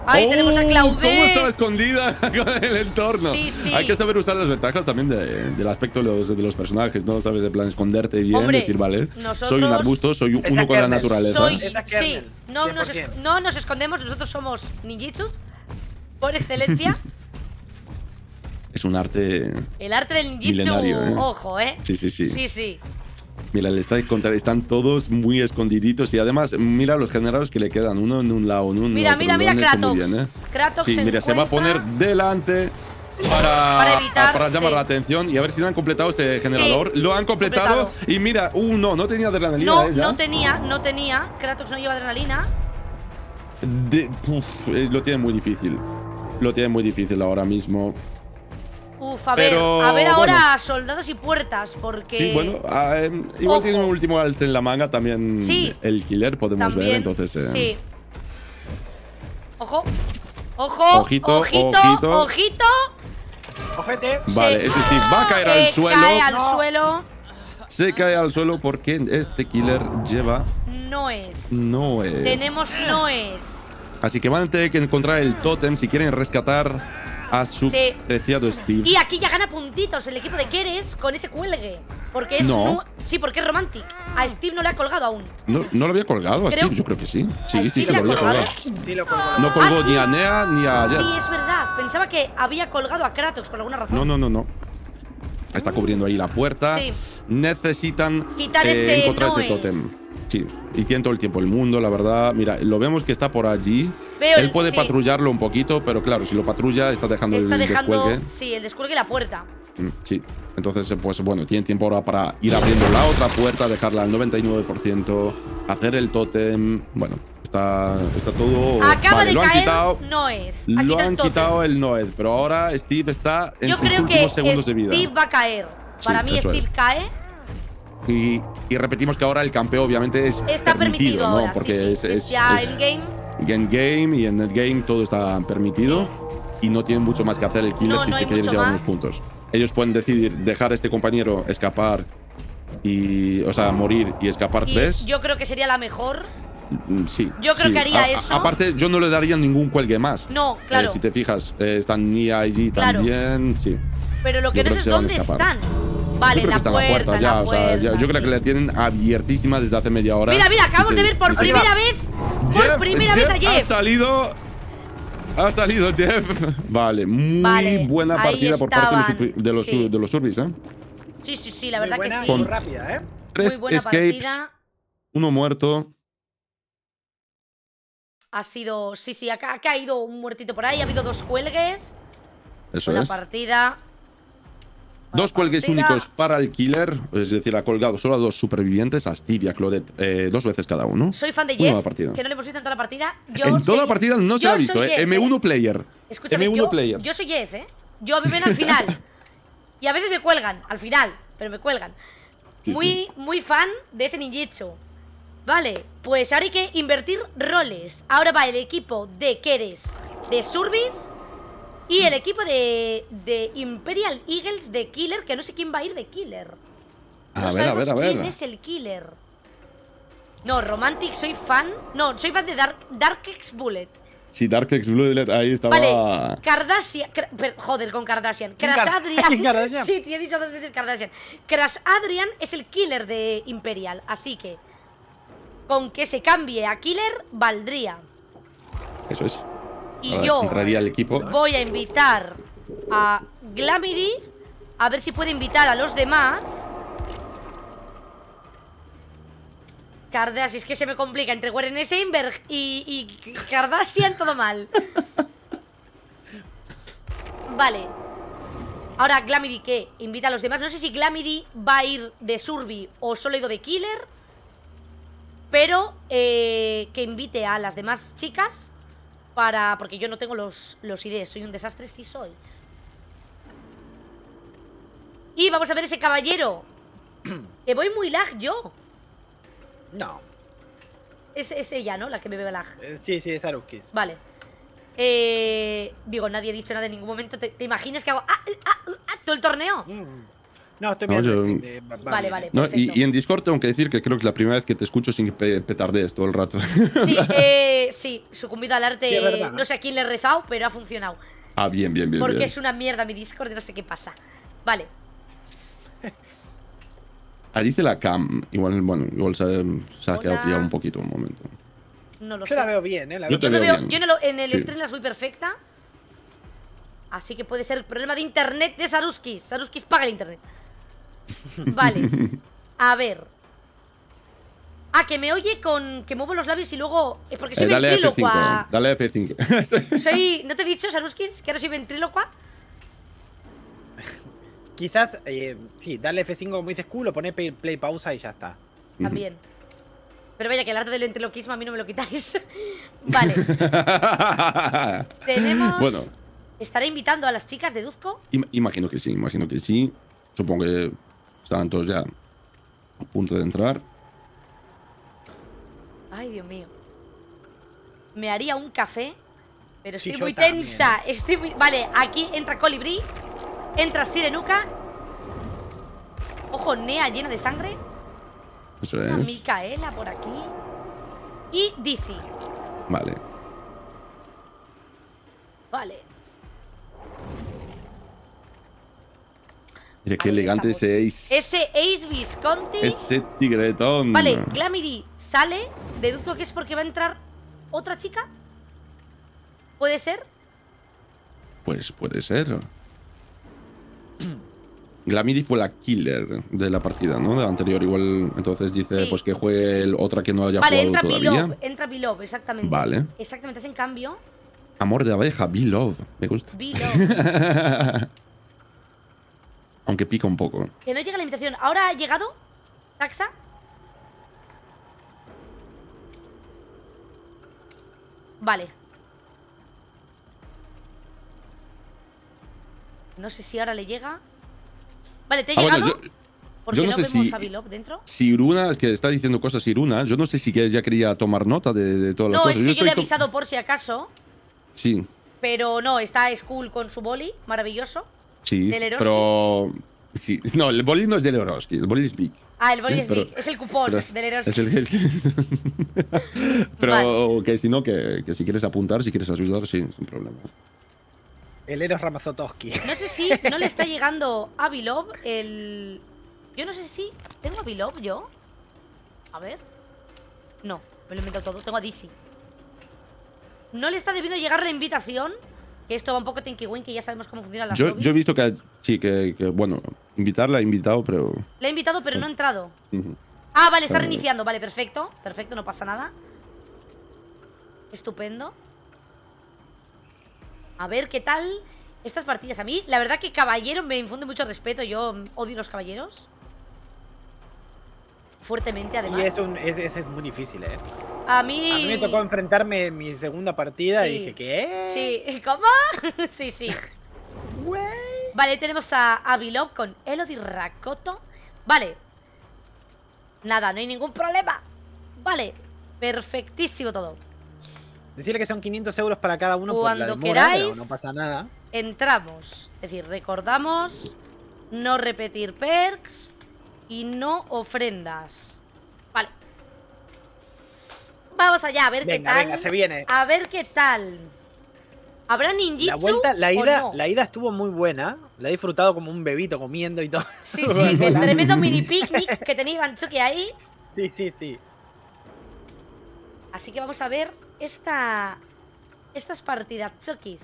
Ahí ¡Oh! tenemos a Claudette. ¿Cómo estaba escondida con el entorno? Sí, sí. Hay que saber usar las ventajas también de, del aspecto de los, de los personajes, ¿no? Sabes, de plan esconderte bien, Hombre, decir, vale, nosotros... soy un arbusto, soy Esa uno con la Kernel. naturaleza. Soy... Esa Sí, Kernel, no nos, cien por es- cien. no nos escondemos, nosotros somos ninjitsus por excelencia. Es un arte. El arte del ninjitsu, Milenario, ¿eh? ojo, ¿eh? Sí, sí, sí. Sí, sí. Mira, le está contra, están todos muy escondiditos y además, mira los generados que le quedan, uno en un lado, uno en Mira, otro. mira, lo mira han hecho Kratos. muy bien, ¿eh? Kratos Sí, se mira, se va a encuentra- poner delante para, Para evitar, para llamar sí. la atención y a ver si lo han completado ese generador. Lo han completado, completado. y mira, uh, no, no tenía adrenalina. No, ¿eh? Ya. no tenía, no tenía. Kratos no lleva adrenalina. De- uf, eh, lo tiene muy difícil. Lo tiene muy difícil ahora mismo. Uf, a ver, Pero, a ver ahora bueno. soldados y puertas, porque... Sí, bueno, ah, eh, igual Ojo. tiene un último alce en la manga también. Sí. El killer podemos también, ver, entonces. eh, sí. Ojo, ojo, Ojito, ojito, ojito. ojito. Ojete. Vale, Se- ese sí, va a caer eh, al suelo. Cae al No. suelo. Se cae al suelo porque este killer lleva No es. Noé. Tenemos no es. Así que van a tener que encontrar el tótem si quieren rescatar a su Sí. preciado Steve. Y aquí ya gana puntitos el equipo de Keres con ese cuelgue. Porque es No. nu- Sí, porque es romantic. A Steve no le ha colgado aún. ¿No, ¿No lo había colgado a Creo- Steve? Yo creo que sí. ¿A Sí, sí, Steve se le lo ha había colgado? colgado. Sí, lo colgó. No colgó Ah, sí. ni a Nea ni a Jeff. Sí, es verdad. Pensaba que había colgado a Kratos por alguna razón. No, no, no, no. Está cubriendo ahí la puerta. Sí. Necesitan Quitar eh, ese encontrar ese Noé. tótem. Sí, y tiene todo el tiempo el mundo, la verdad. Mira, lo vemos que está por allí. Veo Él el- puede sí. patrullarlo un poquito, pero claro, si lo patrulla está dejando Está el dejando. descuelgue. Sí, el descuelgue y la puerta. Mm, Sí, entonces, eh, pues bueno, tiene tiempo ahora para ir abriendo la otra puerta, dejarla al noventa y nueve por ciento, hacer el tótem. Bueno, está, está todo. Acaba Vale, de lo han caer. quitado. No es. Lo Aquí han quitado el Noed, pero ahora Steve está en Yo sus creo que últimos segundos de vida. Steve va a caer. Sí, Para mí, eso Steve es. cae. Y, y repetimos que ahora el campeo obviamente es Está permitido, ¿no? ahora. Porque sí, es, sí. es, ya es- en game. en game y en netgame todo está permitido y no tienen mucho más que hacer el killer No, si no se hay quieren mucho llevar más. unos puntos. Ellos pueden decidir dejar a este compañero escapar y, o sea, morir y escapar Y tres. yo creo que sería la mejor. Mm, Sí. yo creo sí. que haría A- a- eso. Aparte, yo no le daría ningún cuelgue más. No, claro. Eh, si te fijas, eh, están Nia allí Claro. también, sí. Pero lo que Yo no creo sé que es se van a dónde escapar. están. Vale, yo creo la que están puerta, a puertas ya, la o sea, ya- yo puerta, creo que sí. la tienen abiertísima desde hace media hora. Mira, mira, acabamos Y de se- ver por y se- primera vez. Por Jeff, primera Jeff vez a Ha Jeff. salido. Ha salido Jeff. Vale, muy Vale, buena ahí partida por parte de los, estaban, de los, sí. de los Surbis, ¿eh? Sí, sí, sí, la Muy verdad buena que y sí. muy rápida, ¿eh? Tres Muy buena escapes, partida. uno muerto. Ha sido. Sí, sí, ha, ca- ha caído un muertito por ahí. Ha habido dos cuelgues. Eso Buena es. partida. Dos Buena cuelgues partida. únicos para el killer, es decir, ha colgado solo a dos supervivientes, a Steve y a Claudette, eh, dos veces cada uno. Soy fan de Muy buena Jeff, partida. que no le hemos visto en toda la partida. Yo En toda soy- la partida no se yo la ha visto, soy ¿eh? Jeff, M uno player. Escúchame, M uno yo, player. yo soy Jeff, ¿eh? Yo a mí me ven al final. Y a veces me cuelgan, al final, pero me cuelgan. Sí, muy, sí. muy fan de ese ninjitsu. Vale, pues ahora hay que invertir roles. Ahora va el equipo de Keres de Surbis y el equipo de, de Imperial Eagles de Killer, que no sé quién va a ir de Killer. A No ver, a ver, a sabemos ver. ¿Quién es el Killer? No, Romantic, soy fan. No, soy fan de Dark, Dark X Bullet. Sí, Dark X Bloodlet ahí estaba. Vale, Kardashian. Kra- per- joder, con Kardashian. ¿Quién Crash Kar- Adrian. ¿Quién Kardashian? Sí, te he dicho dos veces Kardashian. Crash Adrian es el killer de Imperial. Así que, con que se cambie a killer, valdría. Eso es. Y Ahora yo entraría el equipo. voy a invitar a Glamity. A ver si puede invitar a los demás. Kardashian, es que se me complica entre Warren Steinberg y, y Kardashian, todo mal. Vale. Ahora Glamity, ¿qué? Invita a los demás. No sé si Glamity va a ir de Surby o solo ha ido de Killer. Pero eh, que invite a las demás chicas para... Porque yo no tengo los, los ideas. Soy un desastre, sí soy. Y vamos a ver ese caballero. Que voy muy lag yo. No. Es, es ella, ¿no? La que me ve lag. Eh, Sí, sí, es Arukis. Vale. Eh, digo, nadie ha dicho nada en ningún momento. ¿Te, te imaginas que hago ah, ah, ah, todo el torneo? Mm. No, estoy No, mirando yo- el stream de- va- va Vale, bien, vale. eh. No, y, Perfecto. y en Discord tengo que decir que creo que es la primera vez que te escucho sin que pe- petardees todo el rato. Sí, eh, sí, sucumbido al arte. Sí, es verdad. No sé a quién le he rezado, pero ha funcionado. Ah, bien, bien, bien. Porque bien. es una mierda mi Discord y no sé qué pasa. Vale. Ah, dice la cam. Igual, bueno, igual se, se ha quedado Hola. pillado un poquito un momento. No lo Yo sé. la veo bien, ¿eh? La Yo veo te Yo, no veo veo- bien. yo no lo- en el Sí. stream las voy perfecta. Así que puede ser problema de internet de Saruskis. Saruskis paga el internet. Vale. A ver. Ah, que me oye con... Que muevo los labios y luego... Es porque soy Eh, dale F cinco. ventrílocua. Dale F cinco. Soy... ¿No te he dicho, Saruskis, que ahora soy ventrílocua? Quizás, eh, sí, darle F cinco como dices Q, lo pone play, play pausa y ya está. También. Pero vaya, que el arte del ventriloquismo a mí no me lo quitáis. Vale. Tenemos... Bueno, ¿Estaré invitando a las chicas, deduzco? im- imagino que sí, imagino que sí. Supongo que estarán todos ya a punto de entrar. Ay, Dios mío. Me haría un café, pero Sí, estoy yo muy también. tensa. Estoy muy... Vale, aquí entra Colibrí. Entra Sirenuka. Ojo, Nea llena de sangre. Eso Una es. Micaela por aquí. Y Dizzy. Vale. Vale. Mira qué Ahí elegante estamos. ese Ace. Ese Ace Visconti. Ese tigretón. Vale, Glamity sale. Deduzco que es porque va a entrar otra chica. ¿Puede ser? Pues puede ser. Glamidi fue la killer de la partida, ¿no? De la anterior. Igual, entonces dice Sí. pues que juegue el- otra que no haya Vale, jugado entra todavía. Beloved. Entra Beloved, exactamente. Vale. Exactamente, hacen cambio. Amor de abeja, Be Love. Me gusta. Beloved. Aunque pica un poco. Que no llega la invitación. ¿Ahora ha llegado? ¿Taxa? Vale. No sé si ahora le llega. Vale, ¿te ha Ah, bueno, llegado? yo- Porque yo no no, sé vemos si- a Beloved dentro. Si Iruna, que está diciendo cosas Iruna, yo no sé si que ya quería tomar nota de, de todas las No, cosas. es que yo estoy le he to- avisado por si acaso. Sí, Pero no, está Skull con su boli. Maravilloso. sí. ¿Del Eroski? Pero. Sí. No, el boli no es del Eroski, el boli es Big. Ah, el boli Eh, es pero- big. Es el cupón pero del Eroski. Es el Pero que si no, que, que si quieres apuntar, si quieres ayudar, sí, sin problema. El Eros Ramazotowski. No sé si no le está llegando a Beloved el... Yo no sé si... ¿Tengo a Beloved yo? A ver... No, me lo he inventado todo. Tengo a Dizzy. No le está debiendo llegar la invitación. Que esto va un poco Tinky Winky, ya sabemos cómo funcionan las Yo, lobbies. yo he visto que, sí, que, que, bueno, invitarla ha invitado, pero. Le he invitado, pero no ha entrado. Ujú. Ah, vale, está Eh. reiniciando. Vale, perfecto. Perfecto, no pasa nada. Estupendo. A ver, ¿qué tal estas partidas? A mí, la verdad que caballero me infunde mucho respeto. Yo odio los caballeros. Fuertemente, además. Y es, un, es, es, es muy difícil, ¿eh? A mí... A mí me tocó enfrentarme en mi segunda partida Sí. y dije, ¿qué? Sí, ¿cómo? sí, sí. Vale, tenemos a, a Beloved con Elodie Rakoto. Vale. Nada, no hay ningún problema. Vale, perfectísimo todo. Decirle que son quinientos euros para cada uno por la Cuando demora, queráis. pero no pasa nada. Entramos. Es decir, recordamos no repetir perks y no ofrendas. Vale. Vamos allá, a ver Venga, qué tal. venga, se viene. A ver qué tal. ¿Habrá ninjitsu La vuelta, la o ida, no? la ida estuvo muy buena. La he disfrutado como un bebito comiendo y todo. Sí, sí, el tremendo mini picnic que tenía Ivanchuki ahí. Sí, sí, sí. Así que vamos a ver esta estas partidas chokis.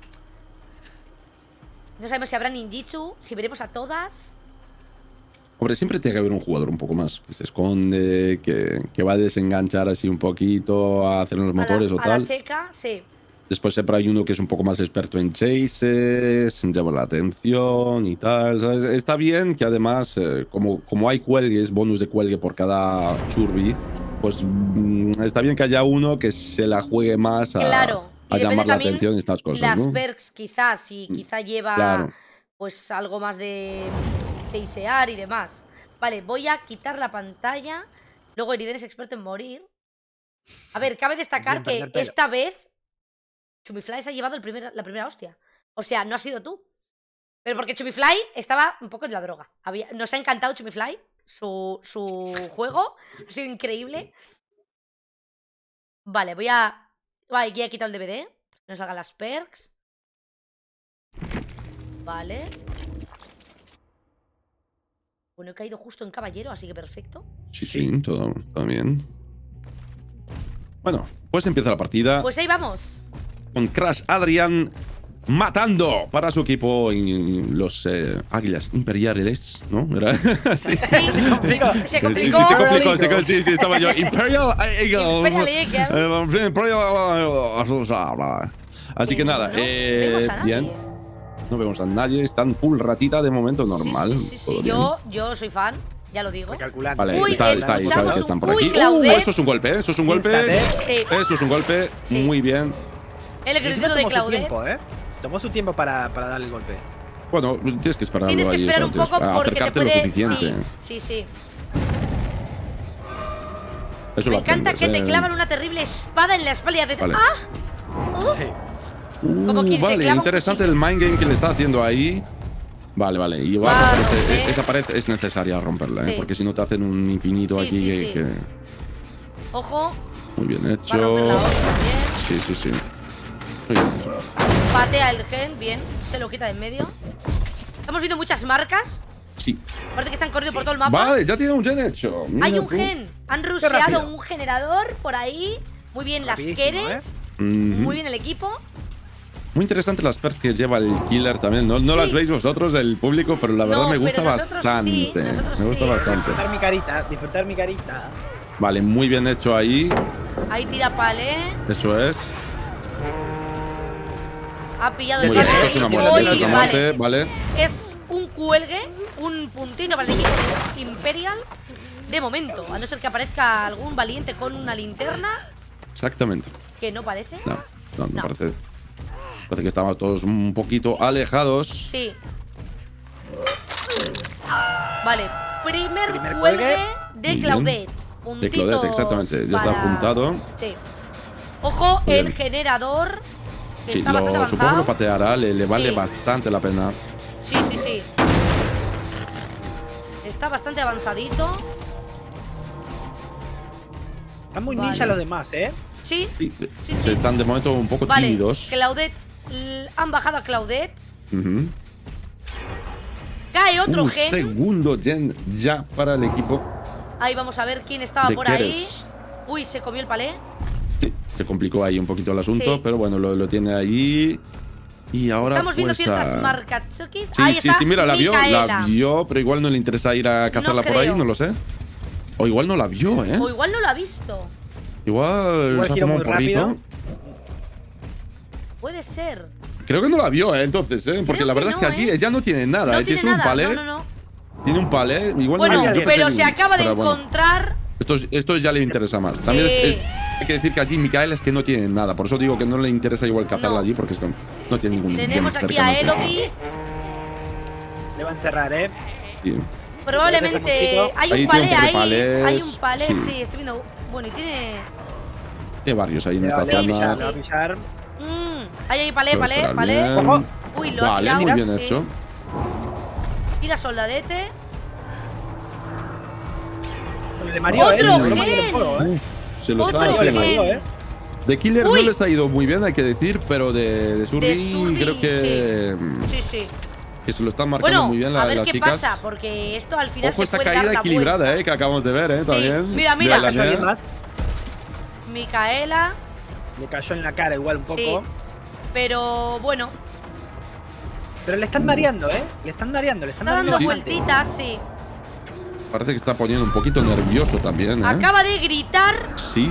No sabemos si habrá ninjitsu, si veremos a todas. Hombre, siempre tiene que haber un jugador un poco más que se esconde, que, que va a desenganchar así un poquito, a hacer los motores a la, o a la tal. checa, sí. Después siempre hay uno que es un poco más experto en chases, llama la atención y tal. ¿Sabes? Está bien que además, eh, como, como hay cuelgues, bonus de cuelgue por cada churbi, pues mm, está bien que haya uno que se la juegue más a, Claro. Y a depende llamar la también atención y estas cosas, las ¿no? perks, quizás, si Mm, quizá lleva claro. pues algo más de chasear y demás. Vale, voy a quitar la pantalla. Luego Eriden es experto en morir. A ver, cabe destacar Sin que perder pelo. esta vez Chumifly se ha llevado el primer, la primera hostia. O sea, no ha sido tú. Pero porque Chumifly estaba un poco en la droga. Había, nos ha encantado Chumifly. Su, su juego ha sido increíble. Vale, voy a... Vale, aquí he quitado el D V D. No salgan las perks. Vale. Bueno, he caído justo en caballero, así que perfecto. Sí, sí, todo, todo bien. Bueno, pues empieza la partida. Pues ahí vamos. Con Crash Adrian matando para su equipo y los eh, Águilas Imperiales, ¿no? ¿Era? Sí. Sí, se complicó. Se complicó. Sí, sí, se complicó, se complicó, sí, sí, estaba yo. Imperial Eagles. Imperial Eagles. Eh, Imperial. Así que nada, eh, no vemos a nadie. bien. No vemos a nadie, están full ratita de momento, normal. Sí, sí, sí, sí. Yo, yo soy fan, ya lo digo. Calculando. Vale, Uy, está, está ahí, sabes que están por uy, aquí. Claudette. Uh, eso es un golpe, eso es un golpe. Instant, Sí. Eso es un golpe, Sí. muy bien. El Encima grito de tomó su Claudette. tiempo, ¿eh? Tomó su tiempo para, para darle el golpe. Bueno, tienes que esperarlo Tienes que ahí, esperar o un sea, poco tienes que porque te acercarte puede... lo suficiente. Sí, sí, sí. Eso Me lo encanta aprendes, que te eh. clavan una terrible espada en la espalda y haces... Vale. ¡Ah! Uh, Sí. Uh, Como quien se vale, clava un interesante cuchillo. el mind game que le está haciendo ahí. Vale, vale. Y igual Va a esa pared- romper. esa pared es necesaria romperla, ¿eh? Sí. Porque si no te hacen un infinito Sí, aquí sí, que, sí. que- Ojo. Muy bien Va a romper hecho. la otra también. Sí, sí, sí. Muy bien hecho. Patea el gen, bien. Se lo quita de en medio. Estamos viendo muchas marcas. Sí. Parece que están corriendo por todo el mapa. Vale, ya tiene un gen hecho. Mira Hay un tú. gen. Han rápido. rusheado un generador por ahí. Muy bien las Rapidísimo, Keres. Ujú. Muy bien el equipo. Muy interesante las perks que lleva el killer también. No, no Sí. las veis vosotros, el público, pero la verdad No, me gusta pero nosotros bastante. sí, nosotros me gusta sí. bastante. Disfrutar mi carita, disfrutar mi carita. Vale, muy bien hecho ahí. Ahí tira Palé. Eso es. Ha pillado el Muy bien, pase esto de es una Luis. muerte. Uy, Esto es una muerte, vale. vale. Es un cuelgue, un puntito para el equipo Imperial. De momento, a no ser que aparezca algún valiente con una linterna. Exactamente. Que no parece. No, no, me No. parece. Parece que estamos todos un poquito alejados. Sí. Vale, primer, Primer cuelgue cuelgue. de Muy Claudette. De Claudette, exactamente. Ya está para- apuntado. Sí. Ojo, Muy el bien. generador. Que Sí, está lo, bastante supongo que avanzado. lo pateará, le, le vale Sí. bastante la pena. Sí, sí, sí. Está bastante avanzadito. Están muy Vale. ninja los demás, ¿eh? Sí. Sí, Sí, se sí. están de momento un poco Vale, tímidos. Claudette. l- Han bajado a Claudette. Ujú. Cae otro Un gen. segundo gen ya para el equipo Ahí vamos a ver quién estaba de por ahí. Keres. Uy, se comió el palé. Sí, se complicó ahí un poquito el asunto, Sí. pero bueno, lo, lo tiene ahí. Y ahora Estamos viendo pues, ciertas a- markatsukis. Sí, Ahí sí, está sí, mira, la vio, Micaela. la vio, pero igual no le interesa ir a cazarla por ahí, creo. no lo sé. O igual no la vio, ¿eh? O igual no lo ha visto. Igual, Igual se ha giró tomado un muy rápido. porrito. Puede ser. Creo que no la vio, ¿eh? Entonces, ¿eh? Porque Creo la que verdad es no, que allí ¿eh? ella no tiene nada. No ¿eh? tiene Tiene un nada. palé. No, no, no. Tiene un palé. Igual Bueno, no, yo qué pero sé, se acaba de pero bueno. encontrar. Esto, esto ya le interesa más. También Sí. es, es- hay que decir que allí Micaela es que no tiene nada. Por eso digo que no le interesa igual cazarla No. allí, porque es que no tiene ningún Tenemos gem aquí cercano a que- Elodie. Le va a encerrar, ¿eh? Sí. Probablemente. Ese Hay Ahí un palé tiene un par de ahí. palés, Hay un palé, sí. sí. Estoy viendo. Bueno, y tiene. Tiene varios ahí en Le va, esta le va a Sí, pillar, zona. le va a pillar. Mmm. Ahí hay palé, Puedo palé, esperar palé. bien. Ojo. Uy, lo ha Vale, tirado. muy bien Sí. hecho. Tira soldadete. Le mareó, ¿eh? ¡Otro Le mareó gen! el fuego, ¿eh? Se lo Otro está Le haciendo. mareó, gen. ¿eh? De Killer Uy. no les ha ido muy bien, hay que decir, pero de, de Surby, De Surby, creo que, Sí, sí. que se lo están marcando Bueno, muy bien la- a ver las qué chicas. pasa, porque esto al final Ojo se esa puede caída dar la equilibrada, vuelta. eh, que acabamos de ver, eh, también. mira, De mira. la Cayó alguien nea. más. Micaela. Le cayó en la cara igual un poco. Sí. Pero bueno, Pero le están mareando, ¿eh? Le están mareando, le están está dando mareando bastante. vueltitas, sí. Parece que está poniendo un poquito nervioso también, ¿eh? Acaba de gritar. Sí,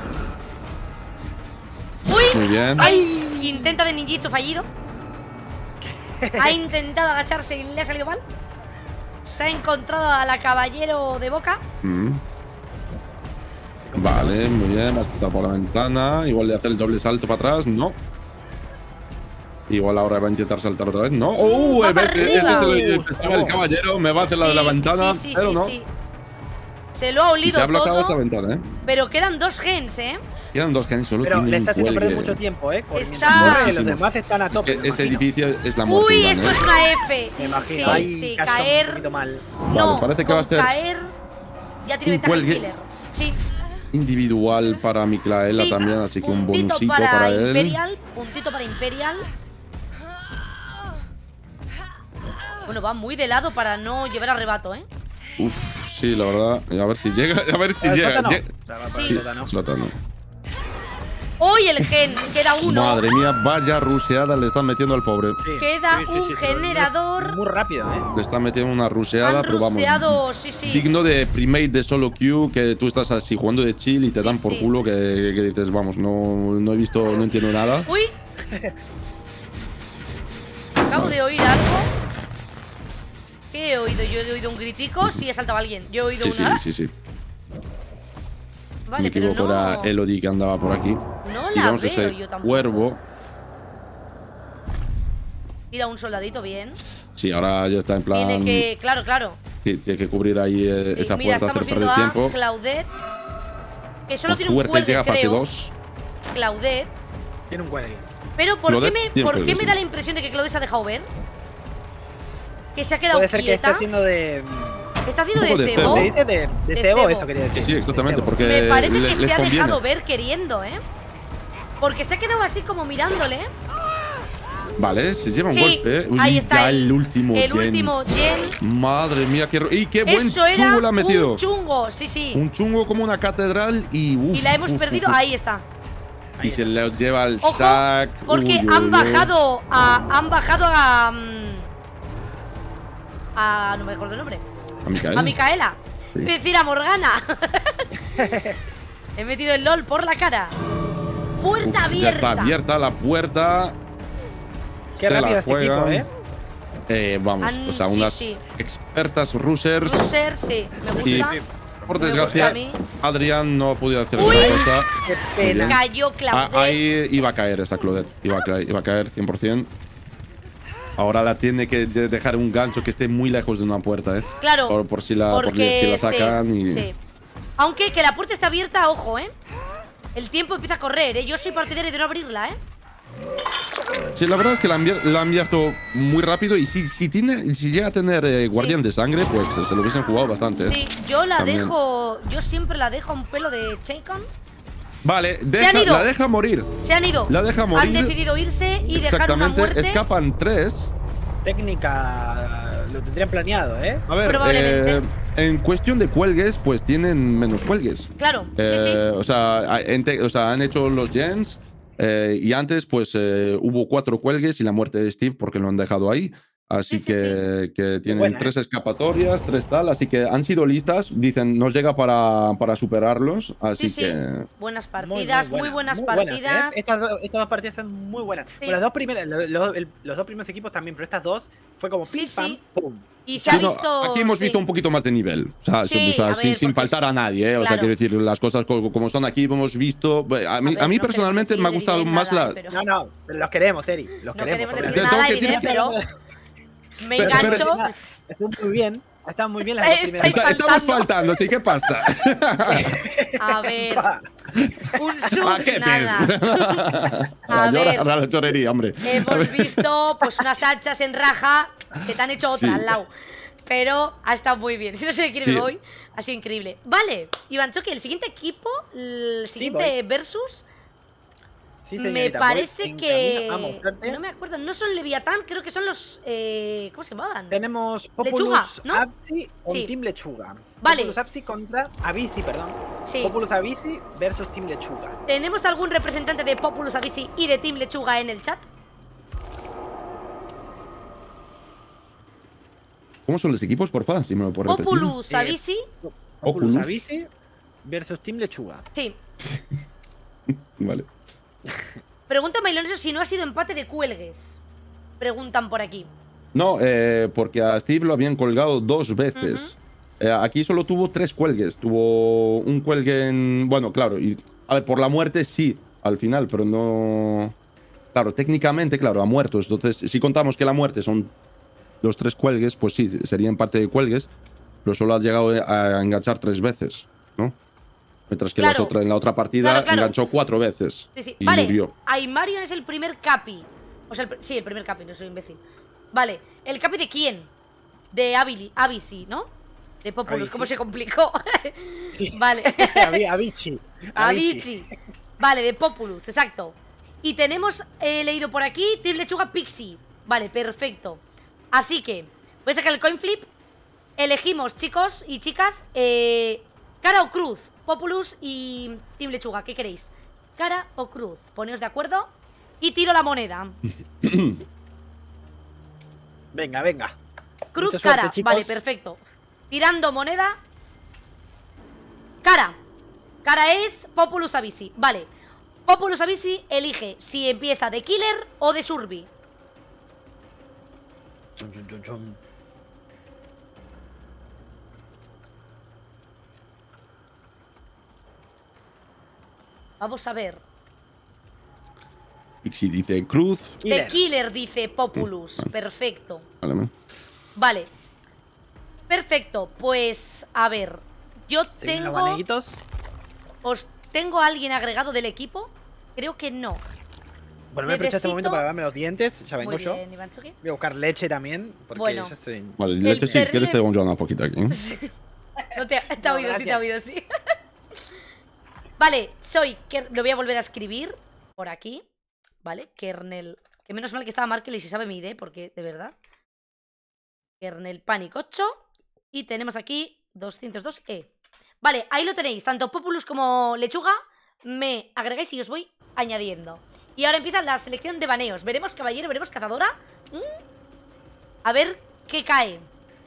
¡Uy! muy bien. ¡Ay! Intenta de ninjitsu fallido. Ha intentado agacharse y le ha salido mal. Se ha encontrado a la caballero de boca. Mm. Vale, muy bien. Va a saltar por la ventana. Igual le hace el doble salto para atrás. No. Igual ahora va a intentar saltar otra vez. No. ¡Oh! Va para ¿Ves? Ese es arriba. el, el, el caballero. Me va a hacer la de la Sí, ventana. Sí, sí, pero sí, no. sí. Se lo ha Y olido se ha bloqueado todo. esa ventana, ¿eh? Pero quedan dos gens, ¿eh? Quedan dos gens, solo Pero tienen le un está haciendo perder cuelgue. mucho tiempo, ¿eh? Con- Está- mientras corre, los Muchísimo. demás están a Es tope. que me ese imagino. edificio es la muerte. Uy, Iván, esto ¿eh? es una F. Me imagino. Sí, Ahí sí, cayó un caer. poquito mal. No, Vale, parece que va a con ser caer ya tiene un ventaja el cuelgue. killer. Sí, Individual para Micaela sí. también, así que un Puntito bonusito para, para, él. Imperial. Puntito para Imperial. Bueno, va muy de lado para no llevar arrebato, ¿eh? Uf, sí, la verdad. A ver si llega, a ver si El llega. sótano. Lle- La va para Sí. el Sí, sótano. sótano. Hoy el gen, queda uno. Madre mía, vaya ruseada le están metiendo al pobre. Sí, Queda sí, sí, un sí, pero generador. Muy rápido, ¿eh? Le están metiendo una ruseada, Han pero vamos. ruseado, sí, sí. Digno de primate de solo queue, que tú estás así jugando de chill y te Sí, dan por sí. culo que, que dices, vamos, no, no he visto, no entiendo nada. Uy. Acabo de oír algo. ¿Qué he oído? Yo he oído un gritico. Sí, ha saltado alguien. Yo he oído Sí, sí, una. sí, sí. Vale, Me pero equivoco, no. era Elodie que andaba por aquí. No Y la vamos veo ese yo tampoco. cuervo. Tira un soldadito bien. Sí, ahora ya está en plan. Tiene que. Claro, claro. Sí, tiene que cubrir ahí eh, Sí, esa mira, puerta, hacer estamos perder viendo a tiempo. Claudette. Que solo Con tiene un suerte cuelgue, llega a fase creo. dos. Claudette. Tiene un cuelgue. Pero ¿por qué Claudette me, tiene ¿por cuelgue, qué me sí. da la impresión de que Claudette se ha dejado ver? Que se ha quedado Puede ser que quieta. esté haciendo de. Está haciendo Un poco de de cebo. cebo. ¿Se dice de, de De cebo? cebo. Eso quería decir. Sí, sí, exactamente, De cebo. porque Me parece le- que les se ha conviene. dejado ver queriendo, ¿eh? Porque se ha quedado así como mirándole. Vale, se lleva un Sí, golpe. Uy, ahí está ya el, el último el gen. último gen. Madre mía, qué. ro- ¡Y qué buen Eso era chungo le ha metido! un chungo, sí, sí. Un chungo como una catedral y. Uf, y la hemos uf, perdido. uf, uf. Ahí está. Y se le lleva el Ojo, sack. porque Uy, uy, han uy. bajado a. Han bajado a. mm, A. No me acuerdo el nombre. A Micaela. A Micaela. Sí. Es decir, a Morgana. He metido el LOL por la cara. Puerta Uf, ya abierta. está abierta la puerta. Qué Se la rápido este equipo, juegan. ¿eh? Eh, vamos, Han- o sea, sí, unas sí. expertas rushers. Ruser, sí, me Y gusta. por Me desgracia, gusta a mí. Adrián no ha podido hacer Uy. gran cosa. Qué Muy bien. pena. Cayó Ah, Claudette. ahí iba a caer esa Claudette. Iba a caer, iba a caer cien por cien. Ahora la tiene que dejar un gancho que esté muy lejos de una puerta, ¿eh? Claro. Por, por si la, por Porque si la sacan sí, y. sí. Aunque que la puerta está abierta, ojo, ¿eh? El tiempo empieza a correr, ¿eh? Yo soy partidario de no abrirla, ¿eh? Sí, la verdad es que la han, enviar- la han abierto muy rápido y si, si, tiene, si llega a tener eh, guardián de sangre, pues eh, se lo hubiesen jugado bastante. ¿eh? Sí, yo la También. dejo. Yo siempre la dejo a un pelo de Chaycon. Vale, han deja, ido. la deja morir. Se han ido. La deja morir. Han decidido irse y dejar una Exactamente, muerte. escapan tres. Técnica. Lo tendrían planeado, ¿eh? A ver, Probablemente. eh, en cuestión de cuelgues, pues tienen menos cuelgues. Claro, Eh, sí, sí. O, sea, en te- o sea, han hecho los gens eh, y antes pues eh, hubo cuatro cuelgues y la muerte de Steve porque lo han dejado ahí. Así Sí, sí, que, que tienen buena, tres escapatorias, tres tal. Así que han sido listas. Dicen, nos llega para, para superarlos. Así Sí, sí. que. Buenas Muy, partidas, muy, buena, buenas muy partidas. buenas, ¿eh? Estas, do- estas dos partidas son muy buenas. Sí. Bueno, las dos primeras, lo- lo- el- los dos primeros equipos también, pero estas dos fue como Sí, pim, pam, sí. pum. Y se Sí, ha no, visto. aquí hemos sí. visto un poquito más de nivel. O sea, Sí, o sea, a sin, ver, sin porque faltar es- a nadie. ¿eh? O sea, claro. quiero decir, las cosas co- como son aquí, hemos visto. A mí, A ver, a mí no personalmente queremos me ha gustado decir más nada, la. eh, pero- No, no, pero los queremos, Eri. Los No queremos. queremos obviamente. decir Tengo nada, que Irene, decir- pero me Pero- engancho. Están muy bien. Están muy bien las dos Estáis primeras. Está- faltando. estamos faltando, ¿sí? ¿Qué pasa? A ver, Pa. un ¿A sub, qué nada. A A ver. llorar a la chorería, hombre. A Hemos ver. visto pues unas hachas en raja que te han hecho otra Sí. al lado. Pero ha estado muy bien. Si no sé de quién Sí. me voy, ha sido increíble. Vale, Iván Choque, el siguiente equipo, el Sí, siguiente versus, Sí, me señorita, voy parece en que. camino a mostrarte. No me acuerdo, no son Leviatán, creo que son los. Eh, ¿Cómo se llamaban? Tenemos Lechuga, Populus ¿no? Absi con Sí. Team Lechuga. Vale. Populus Absi contra Avisi, perdón. Sí. Populus Avisi versus Team Lechuga. ¿Tenemos algún representante de Populus Avisi y de Team Lechuga en el chat? ¿Cómo son los equipos, porfa? Si me lo puedes repetir. Populus Eh, Avisi, Populus Oculus. Avisi versus Team Lechuga. sí. Vale. Pregunta Mailoneso si no ha sido empate de cuelgues. Preguntan por aquí. No, eh, porque a Steve lo habían colgado dos veces. Ujú. Eh, aquí solo tuvo tres cuelgues. Tuvo un cuelgue en. Bueno, claro. Y, a ver, por la muerte sí, al final, pero no. Claro, técnicamente, claro, ha muerto. Entonces, si contamos que la muerte son los tres cuelgues, pues sí, sería empate de cuelgues. pero solo has llegado a enganchar tres veces, ¿no? Mientras que Claro. las otras, en la otra partida Claro, claro. enganchó cuatro veces Sí, sí. y Vale, murió. Aimarion es el primer capi. O sea, el pr- sí, el primer capi, no soy imbécil. Vale, ¿el capi de quién? De Avili, Avicii, ¿no? De Populus, Avicii. ¿cómo se complicó? Sí. Vale. Avi- Avicii. Avicii. Vale, de Populus, exacto. Y tenemos, he leído por aquí, Team Lechuga Pixie. Vale, perfecto. Así que, voy a sacar el coin flip. Elegimos, chicos y chicas, eh, cara o cruz. Populus y Team Lechuga, ¿qué queréis? Cara o cruz, poneos de acuerdo. Y tiro la moneda. Venga, venga. Cruz, Mucha suerte, cara, chicos. vale, perfecto. Tirando moneda. Cara. Cara es Populus Avicii, vale. Populus Avicii elige si empieza de Killer o de Survi. Chum, chum, chum, chum. Vamos a ver. Pixie dice cruz. De Killer. Killer dice Populus, perfecto. Vale, vale. Vale. Perfecto, pues a ver. Yo ¿Se vienen los tengo... baneguitos? ¿Os tengo a alguien agregado del equipo? Creo que no. Bueno, me aprovecho este Necesito- momento para lavarme los dientes. Ya vengo Muy yo. bien, Ivanchuki. Voy a buscar leche también. Porque Bueno. ya estoy... Vale, El leche, si terrible- quieres te voy a un poquito aquí. No te, te ha No, oído, sí, te ha oído, gracias. sí. Vale, soy... Ker- Lo voy a volver a escribir por aquí. Vale, kernel... Que menos mal que estaba Markel y si sabe mi I D, porque de verdad. Kernel Panic ocho. Y tenemos aquí doscientos dos E. Vale, ahí lo tenéis. Tanto Populus como Lechuga me agregáis y os voy añadiendo. Y ahora empieza la selección de baneos. Veremos caballero, veremos cazadora. ¿Mm? A ver qué cae.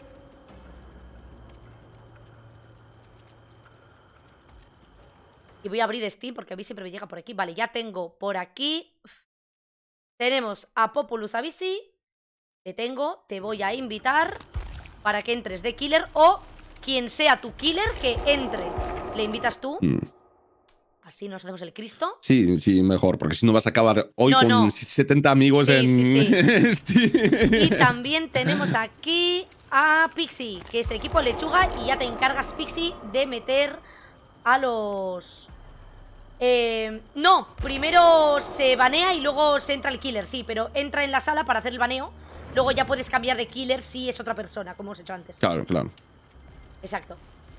Y voy a abrir Steam porque a mí siempre me llega por aquí. Vale, ya tengo por aquí. Tenemos a Populus Avicii. Te tengo, te voy a invitar para que entres de Killer o quien sea tu Killer que entre. Le invitas tú. Mm. Así nos hacemos el Cristo. Sí, sí, mejor, porque si no vas a acabar hoy No, con no. setenta amigos Sí, en sí, Steam. Y también tenemos aquí a Pixie, que es el equipo Lechuga. Y ya te encargas, Pixie, de meter a los... Eh, no, primero se banea y luego se entra el Killer, sí. Pero entra en la sala para hacer el baneo. Luego ya puedes cambiar de Killer si es otra persona, como hemos hecho antes. Claro, claro. Exacto.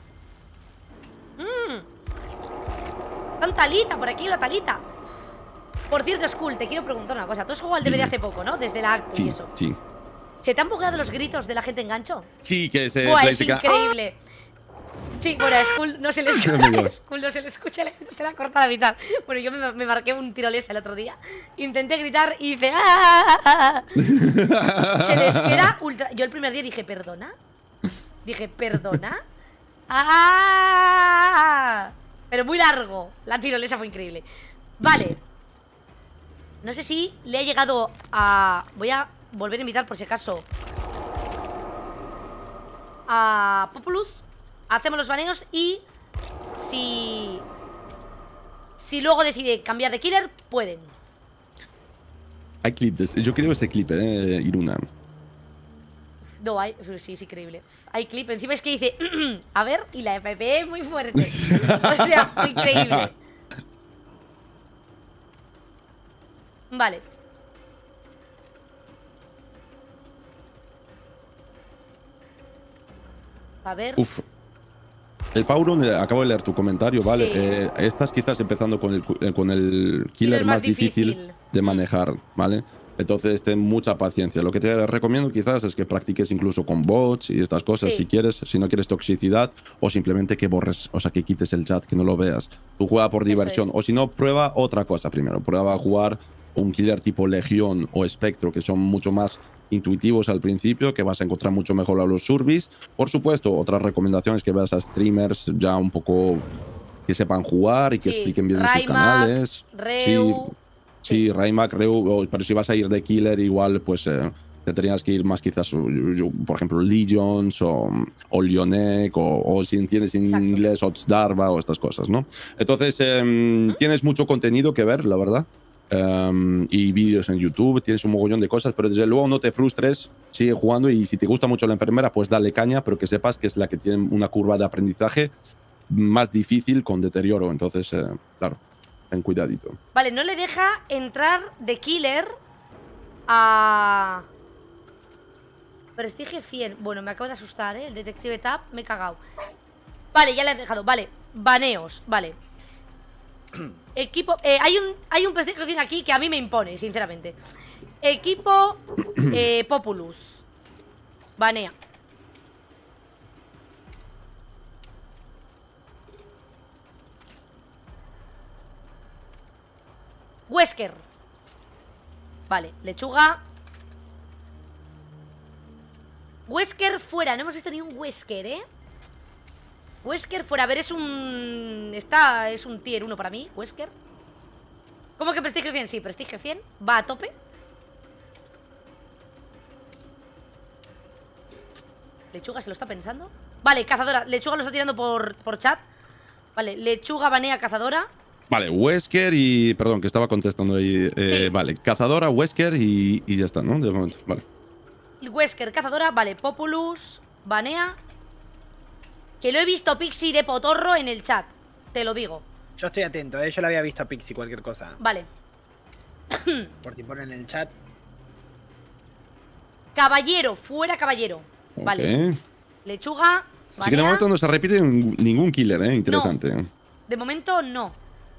Mmm. Tan Talita, por aquí la Talita. Por cierto, Skull, te quiero preguntar una cosa. Tú has jugado al D V D Dime. hace poco, ¿no? Desde la acto y Sí, eso. sí. ¿Se te han bugueado los gritos de la gente en gancho? Sí, que se Buah, le es dice que- increíble. Sí, bueno, a Skull no se le Amigo. escucha. Skull no se le escucha, la gente se la corta a la mitad. Bueno, yo me, me marqué un tirolesa el otro día. Intenté gritar y hice. ¡Ah! Se les queda ultra. Yo el primer día dije, ¿perdona? Dije, ¿perdona? ¡Ah! Pero muy largo. La tirolesa fue increíble. Vale. No sé si le ha llegado a... Voy a volver a invitar por si acaso a Populus. Hacemos los baneos y si... Si luego decide cambiar de Killer, pueden. Hay clip. de- Yo quiero ese clip, eh, Iruna. No hay... Sí, es increíble. Hay clip. Encima es que dice... A ver, y la F P es muy fuerte. O sea, increíble. Vale. A ver... Uf. El Pauron, eh, acabo de leer tu comentario, ¿vale? Sí. Eh, estás quizás empezando con el, cu- eh, con el killer Killer más más difícil, difícil. de Mm. manejar, ¿vale? Entonces, ten mucha paciencia. Lo que te recomiendo quizás es que practiques incluso con bots y estas cosas, Sí. si quieres, si no quieres toxicidad, o simplemente que borres, o sea, que quites el chat, que no lo veas. Tú juega por Eso diversión, es. o si no, prueba otra cosa primero. Prueba a jugar un killer tipo Legión o Espectro, que son mucho más intuitivos al principio, que vas a encontrar mucho mejor a los Survis. Por supuesto, otras recomendaciones que veas a streamers ya un poco que sepan jugar y que Sí, expliquen bien en sus Raymac, canales. Reu, Sí, sí. sí, Raymac, Reu, o- pero si vas a ir de killer igual, pues eh, te tendrías que ir más quizás, yo- yo, por ejemplo, Legions o, o Lionek, o, o si entiendes Exacto. inglés, Otsdarva o estas cosas, ¿no? Entonces, em, tienes mucho contenido que ver, la verdad. Em, y vídeos en YouTube, tienes un mogollón de cosas, pero desde luego no te frustres sigue jugando y si te gusta mucho la enfermera, pues dale caña, pero que sepas que es la que tiene una curva de aprendizaje más difícil con deterioro. Entonces, eh, claro, ten cuidadito. Vale, no le deja entrar de killer a... Prestigio cien. Bueno, me acabo de asustar, ¿eh? El detective tab, me he cagado. Vale, ya le he dejado. Vale, baneos, vale. Equipo... Eh, hay un, hay un prestigio cien aquí que a mí me impone, sinceramente. Equipo eh, Populus. Banea. Wesker. Vale, lechuga. Wesker fuera. No hemos visto ni un Wesker, ¿eh? Wesker fuera. A ver, es un... Está... Es un tier uno para mí, Wesker. ¿Cómo que prestigio cien? Sí, prestigio cien. Va a tope. Lechuga se lo está pensando. Vale, cazadora. Lechuga lo está tirando por, por chat. Vale, lechuga banea cazadora. Vale, Wesker y... Perdón, que estaba contestando ahí. Eh, Sí. Vale, cazadora, Wesker y, y ya está, ¿no? De momento, vale. Wesker, cazadora. Vale, Populus banea. Que lo he visto Pixie de potorro en el chat. Te lo digo. Yo estoy atento, ¿eh? Yo le había visto a Pixie cualquier cosa. Vale. Por si ponen en el chat. Caballero, fuera caballero. Vale. Ok. Lechuga Así que de banea. momento no se repite ningún killer, ¿eh? Interesante. De momento no.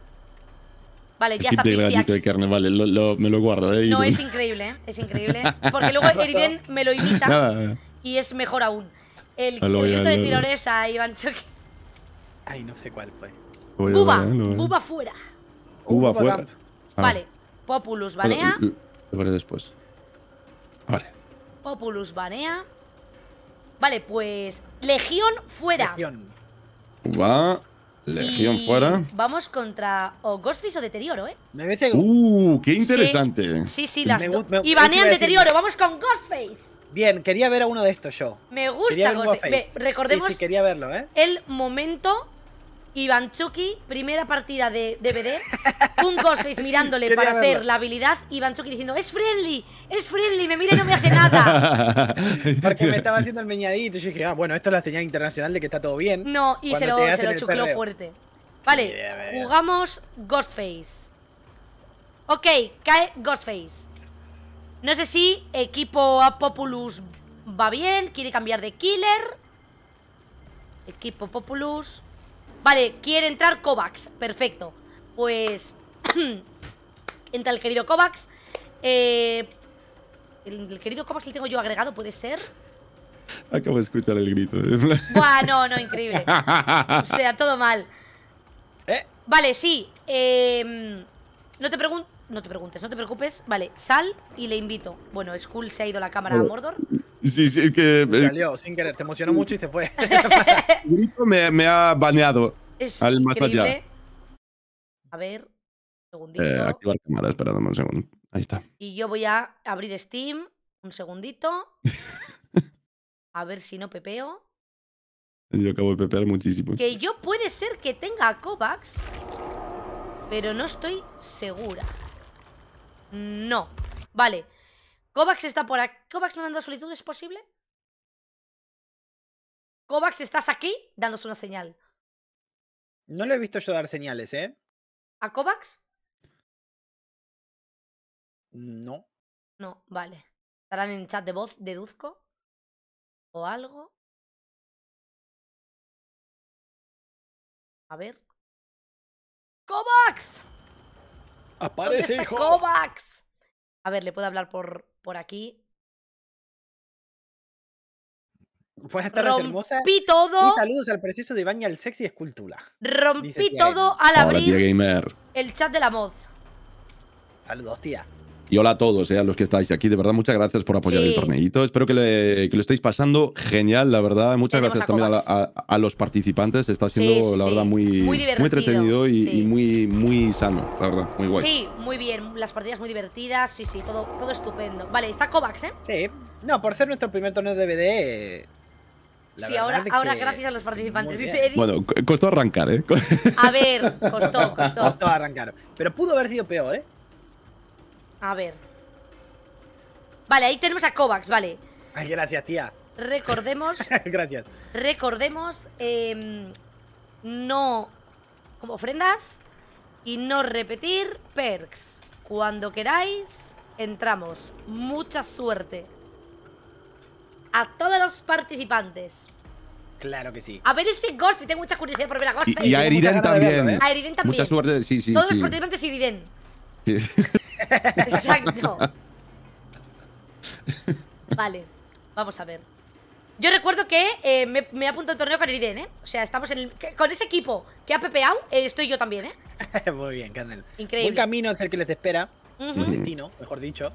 Vale, ya Skip está de Pixie gallito de aquí. carne, vale, lo, lo- me lo guardo, ¿eh? No, Y- es increíble, ¿eh? Es increíble. Porque luego Eriden me lo imita. Nada. Y es mejor aún. El, Lo el voy a- grito de lo- tirolesa, Iván Chucky. Ay, no sé cuál fue. Voy a Buba, ver, lo veo. Buba fuera. Buba Uh, fuera. Camp. Ah, Vale, Populus banea. Lo, lo- lo veré después. Vale. Populus banea. Vale, pues Legión fuera. Legión. Buba. Legión Y fuera. Vamos contra o Ghostface o Deterioro, ¿eh? Me parece. Uh, qué interesante. Sí, sí, las Me dos. gu- me- Y eso banean iba a decir. Deterioro. Vamos con Ghostface. Bien, quería ver a uno de estos yo. Me Quería gusta ver un Ghostface. Ghostface. Ve, recordemos Sí, sí, quería verlo, ¿eh? el momento Ivanchuki, primera partida de D V D, un Ghostface mirándole Quería para hacer verlo. la habilidad, Ivanchuki diciendo, es friendly, es friendly, me mira y no me hace nada. Porque me estaba haciendo el meñadito y yo dije, ah, bueno, esto es la señal internacional de que está todo bien. No, y se Cuando lo, te se hacen lo el chucló perreo. fuerte. Vale, Bien, bien. jugamos Ghostface. Ok, cae Ghostface. No sé si equipo a Populus va bien, quiere cambiar de killer. Equipo Populus. Vale, quiere entrar Kovacs, perfecto. Pues entra el querido Kovacs. Eh, el, el querido Kovacs le tengo yo agregado, ¿puede ser? Acabo de escuchar el grito. Buah, no, no, increíble. O sea, todo mal. ¿Eh? Vale, sí. eh, no te pregun no te preguntes, no te preocupes. Vale, sal y le invito. Bueno, Skull se ha ido a la cámara a Mordor. Sí, sí, es que eh, Salió sin querer, se emocionó mucho y se fue. el grito me, me ha baneado. Es Al más increíble. allá. A ver, un segundito. Eh, activar cámara, espera, dame un segundo. Ahí está. Y yo voy a abrir Steam. Un segundito. A ver si no pepeo. Yo acabo de pepear muchísimo. Que yo puede ser que tenga a Kovacs, pero no estoy segura. No. Vale. Kovacs está por aquí. ¿Kovacs me mandó solicitud? ¿Es posible? Kovacs, ¿estás aquí? Dándose una señal. No lo he visto yo dar señales, ¿eh? ¿A Kovacs? No. No, vale. ¿Estarán en chat de voz, deduzco? ¿O algo? A ver. ¡Kovacs! ¿Dónde Aparece, está hijo. Kovacs? A ver, le puedo hablar por, por aquí. Buenas tardes, hermosa. Rompí todo. Y saludos al precioso de Iván y al sexy escultura. Dice Rompí tía todo Gamer. al Hola, tía abrir gamer. el chat de la mod. Saludos, tía. Y hola a todos, eh, a los que estáis aquí. De verdad, muchas gracias por apoyar Sí. el torneito. Espero que, le- que lo estéis pasando genial, la verdad. Muchas Tenemos gracias a también a, la- Kovacs. a- a los participantes. Está siendo, Sí, sí, la sí. verdad, muy, Muy divertido, entretenido y, sí. y muy, muy sano, la verdad. Muy guay. Sí, muy bien. Las partidas muy divertidas. Sí, sí, todo, todo estupendo. Vale, está Kovacs, ¿eh? Sí. No, por ser nuestro primer torneo de D V D. eh, la Sí, verdad ahora, es ahora que gracias a los participantes. muy Dice bien. Eddie. Bueno, co- costó arrancar, ¿eh? A ver, costó, costó. Costó arrancar. Pero pudo haber sido peor, ¿eh? A ver. Vale, ahí tenemos a Kovacs, vale. Ay, gracias, tía. Recordemos. Gracias. Recordemos. Eh, no. Como ofrendas. Y no repetir perks. Cuando queráis, entramos. Mucha suerte a todos los participantes. Claro que sí. A ver ese Ghostface, tengo mucha curiosidad por ver a Ghostface. Y, y a Eriden también. Verlo, ¿eh? A Eriden también. Mucha suerte, sí, sí. Todos sí. los participantes Eriden. Sí. Exacto. Vale, vamos a ver. Yo recuerdo que eh, me, me apunto al torneo con Eriden, ¿eh? O sea, estamos en el, que, con ese equipo que ha pepeado, eh, estoy yo también, ¿eh? Muy bien, carnal. Increíble. Buen camino es el que les espera. Ujú. Buen destino, mejor dicho.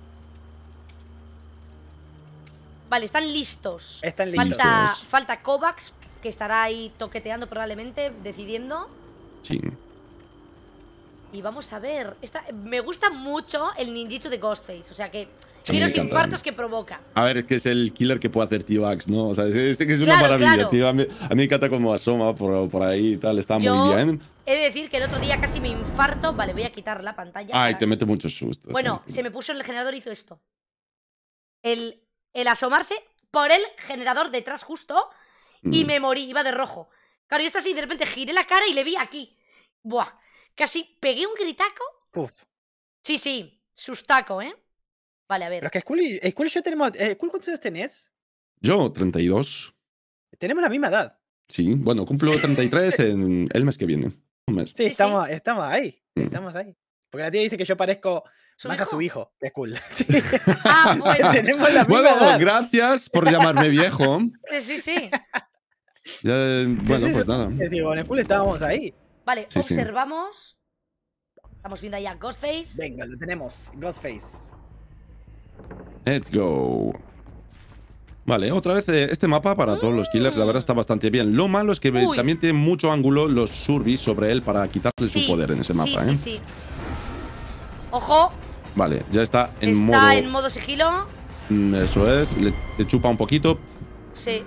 Vale, están listos. Están listos. Falta, Listos. falta Kovacs, que estará ahí toqueteando probablemente, decidiendo. Sí. Y vamos a ver. Esta, me gusta mucho el ninjitsu de Ghostface. O sea que. Sí, Y me los encanta. infartos que provoca. A ver, es que es el killer que puede hacer T-Bax, ¿no? O sea, es, es, es una Claro, maravilla, claro. tío. A mí, a mí me encanta cómo asoma por, por ahí y tal. Está Yo muy bien. he de decir que el otro día casi me infarto. Vale, voy a quitar la pantalla. Ay, para- te mete muchos sustos. Bueno, ¿eh? se me puso en el generador y hizo esto. El, el asomarse por el generador detrás justo y Mm. me morí, iba de rojo. Claro, yo esto así, de repente giré la cara y le vi aquí. Buah, casi pegué un gritaco. Puf. Sí, sí, sustaco, ¿eh? Vale, a ver. Pero es que Skull y, Skull y yo tenemos. Eh, Skull, ¿cuántos años tenés? Yo, treinta y dos. Tenemos la misma edad. Sí, bueno, cumplo treinta y tres en el mes que viene. Un mes. Sí, Sí, estamos, estamos ahí. Mm. Estamos ahí. Porque la tía dice que yo parezco ¿Su más a hijo? su hijo. Que Skull. Sí. Ah, bueno. Tenemos la misma Bueno, edad. gracias por llamarme viejo. Sí, sí, sí. Ya, bueno, pues nada. Es decir, con Skull estábamos ahí. Vale, Sí, sí. observamos. Estamos viendo ahí a Ghostface. Venga, lo tenemos. Ghostface. Let's go. Vale, otra vez eh, este mapa para todos los killers, la verdad está bastante bien. Lo malo es que Uy. también tiene mucho ángulo los Survis sobre él para quitarle Sí, su poder en ese mapa, sí, ¿eh? sí, sí. Ojo, Vale, ya está en está modo. en modo sigilo. Mm, Eso es, le, le chupa un poquito, Sí,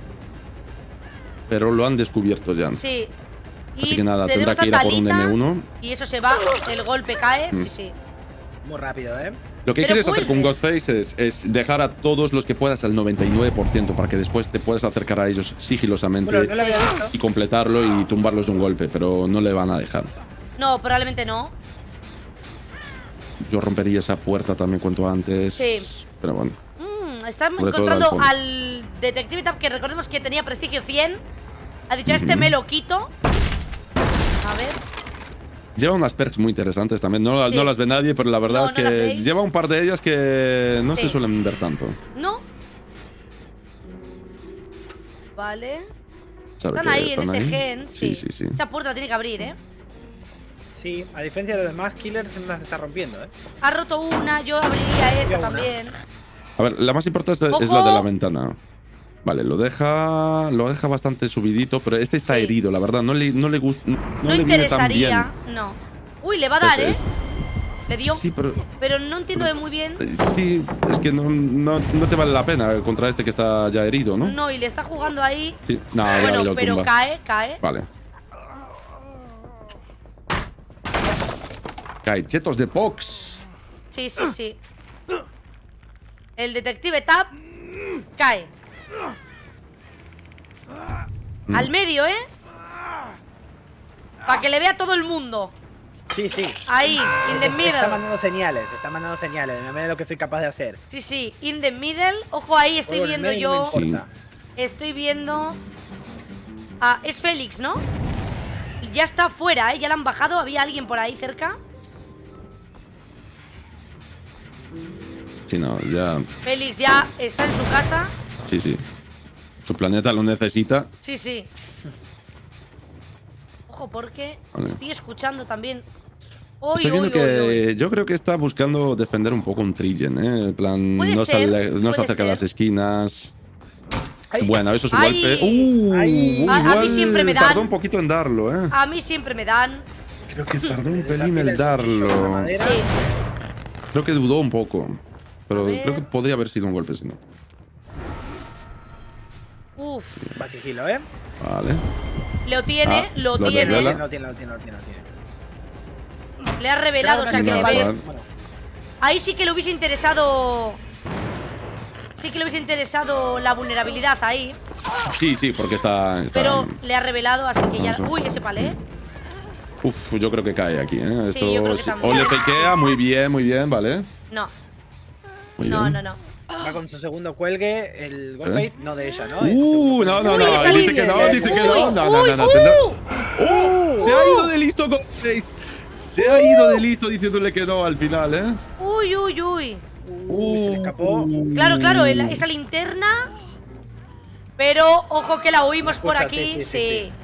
pero lo han descubierto ya. sí. Así Y que nada, tendrá tenemos que ir a por un Talita, M uno. Y eso se va, el golpe cae, Mm. sí, sí. Muy rápido, ¿eh? Lo que Pero quieres hacer con vuelve. Ghostface es, es dejar a todos los que puedas al noventa y nueve por ciento para que después te puedas acercar a ellos sigilosamente Bueno, no lo había visto. y completarlo y tumbarlos de un golpe, pero no le van a dejar. No, probablemente no. Yo rompería esa puerta también cuanto antes. Sí. Pero bueno. Mm, están Sobre todo encontrando al fondo. al Detective Tab, que recordemos que tenía prestigio cien. Ha dicho, este Ujú. me lo quito. A ver. Lleva unas perks muy interesantes también. No, Sí. no las ve nadie, pero la verdad No, es no que las veis. lleva un par de ellas que no Sí. se suelen ver tanto. No. Vale. Sabe Están que ahí en están ese ahí. gen, sí. Sí, sí, sí. Esa puerta la tiene que abrir, ¿eh? Sí, a diferencia de los demás killers, no las está rompiendo, ¿eh? Ha roto una, yo abriría esa Ya una. también. A ver, la más importante es ¡Ojo! la de la ventana. Vale, lo deja lo deja bastante subidito, pero este está Sí. herido, la verdad. No le, no le, gust- no No, le viene tan bien. interesaría, no. Uy, le va a dar, Es- ¿eh? es- Le dio, Sí, pero pero no entiendo de muy bien. eh, sí, es que no, no, no te vale la pena contra este que está ya herido, ¿no? No, y le está jugando ahí. Sí. No, ya Bueno, lo pero tumba. cae, cae. Vale. Cae, chetos de Pox. Sí, sí, sí. El detective Tab cae. Mm. Al medio, ¿eh? Para que le vea todo el mundo. Sí, sí. Ahí, in the Está middle. mandando señales, está mandando señales de la manera de lo que soy capaz de hacer. Sí, sí, in the middle. Ojo ahí, estoy Por el viendo medio no yo. me importa. Estoy viendo. Ah, es Félix, ¿no? Y ya está fuera, ¿eh? Ya la han bajado. ¿Había alguien por ahí cerca? Sí, no, ya. Félix ya está en su casa. Sí, sí. Su planeta lo necesita. Sí, sí. Ojo, porque Vale. estoy escuchando también. Uy, Estoy viendo uy, uy, que uy. yo creo que está buscando defender un poco un Trigen, ¿eh? En plan, Puede no, ser, sale- no puede se acerca a las ser. esquinas. Ay, Bueno, eso es un Ay. golpe. Uh, Ay. uh, A- a mí igual siempre me dan. tardó un poquito en darlo, ¿eh? A mí siempre me dan. Creo que tardó le un pelín desafila el el cuchillo con la darlo. madera. Sí. Creo que dudó un poco. Pero A ver. creo que podría haber sido un golpe, si no. Uf. Va sigilo, ¿eh? Vale. Lo tiene, Ah, lo lo tiene. desvela. No tiene, no tiene, no tiene, no tiene. Le ha revelado, o sea Claro, que no, le vale. ve. Vale. Bueno, Ahí sí que le hubiese interesado sí que le hubiese interesado la vulnerabilidad ahí. Sí, sí, porque está... está... Pero le ha revelado, así que ya... Eso. Uy, ese palé. Uf, yo creo que cae aquí, ¿eh? Sí, yo creo que sí. también. O le fakea, muy bien, muy bien, ¿vale? No. Muy No, bien. no, no. Va con su segundo cuelgue, el Goldface, no de ella, ¿no? Es Uh, su- no, no, Uy, no, esa dice línea. que no, dice que no. Uy, No, no, uy, no, no. uh. tendrá- ¡Oh! Se ha ido de listo con Face. Se ha ido de listo diciéndole que no al final, ¿eh? Uy, uy, uy. Uy, se le escapó. Claro, claro, el- esa linterna. Pero ojo que la oímos por Escucha, aquí. sí, sí, Sí, sí, sí.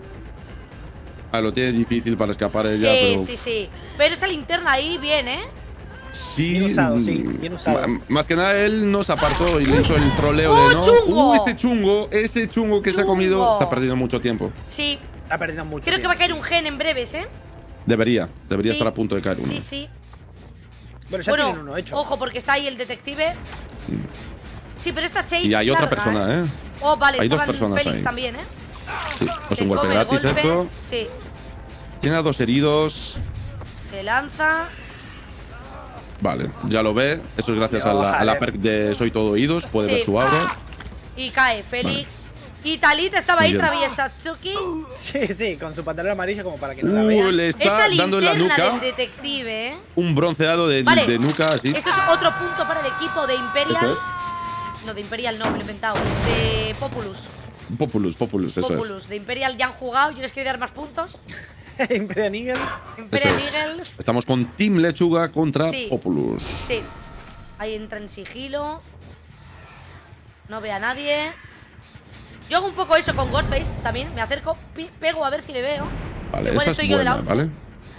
Ah, lo tiene difícil para escapar ella, sí, pero... sí, sí. Pero esa linterna ahí bien, ¿eh? Sí, Bien usado, sí, mm, bien usado. ma- Más que nada él nos apartó y le hizo el troleo ¡Oh, de no. chungo! Uh, ese chungo, ese chungo que se ha comido Chungo. está perdiendo mucho tiempo. Sí. Está perdiendo mucho Creo que tiempo, va a caer sí. un gen en breves, ¿eh? Debería, debería Sí. estar a punto de caer uno. Sí, sí. Bueno, ya Bueno, tienen uno hecho. ojo, porque está ahí el detective. Sí, pero esta Chase Y hay es otra larga, persona, ¿eh? Oh, vale, Hay dos estaban personas Félix ahí. también, ¿eh? Sí, pues Se un golpe come el gratis golpe, esto. Sí, Tiene a dos heridos. se lanza. Vale, ya lo ve. Eso es gracias a Yo, la, a la joder. perk de Soy Todo Oídos. Puede Sí. ver su aura. Y cae Félix. Y Talita estaba Muy ahí, bien. traviesa Tsuki. Sí, sí, con su pantalón amarillo como para que no la vean. Uh, le está Esa dando en la linterna nuca del detective, ¿eh? un bronceado de, Vale. de nuca, así. Esto es otro punto para el equipo de Imperial. Eso No, de Imperial no, me lo he inventado. De Populus. Populus, Populus, eso Populus. De Imperial ya han jugado. Yo les quería dar más puntos. Imperial Eagles. Imperial es. Eagles. es. Estamos con Team Lechuga contra Sí. Populus. Sí. Ahí entra en sigilo. No ve a nadie. Yo hago un poco eso con Ghostface también. Me acerco, pi- pego a ver si le veo. Vale, Igual esa estoy es yo de la buena, once. ¿vale?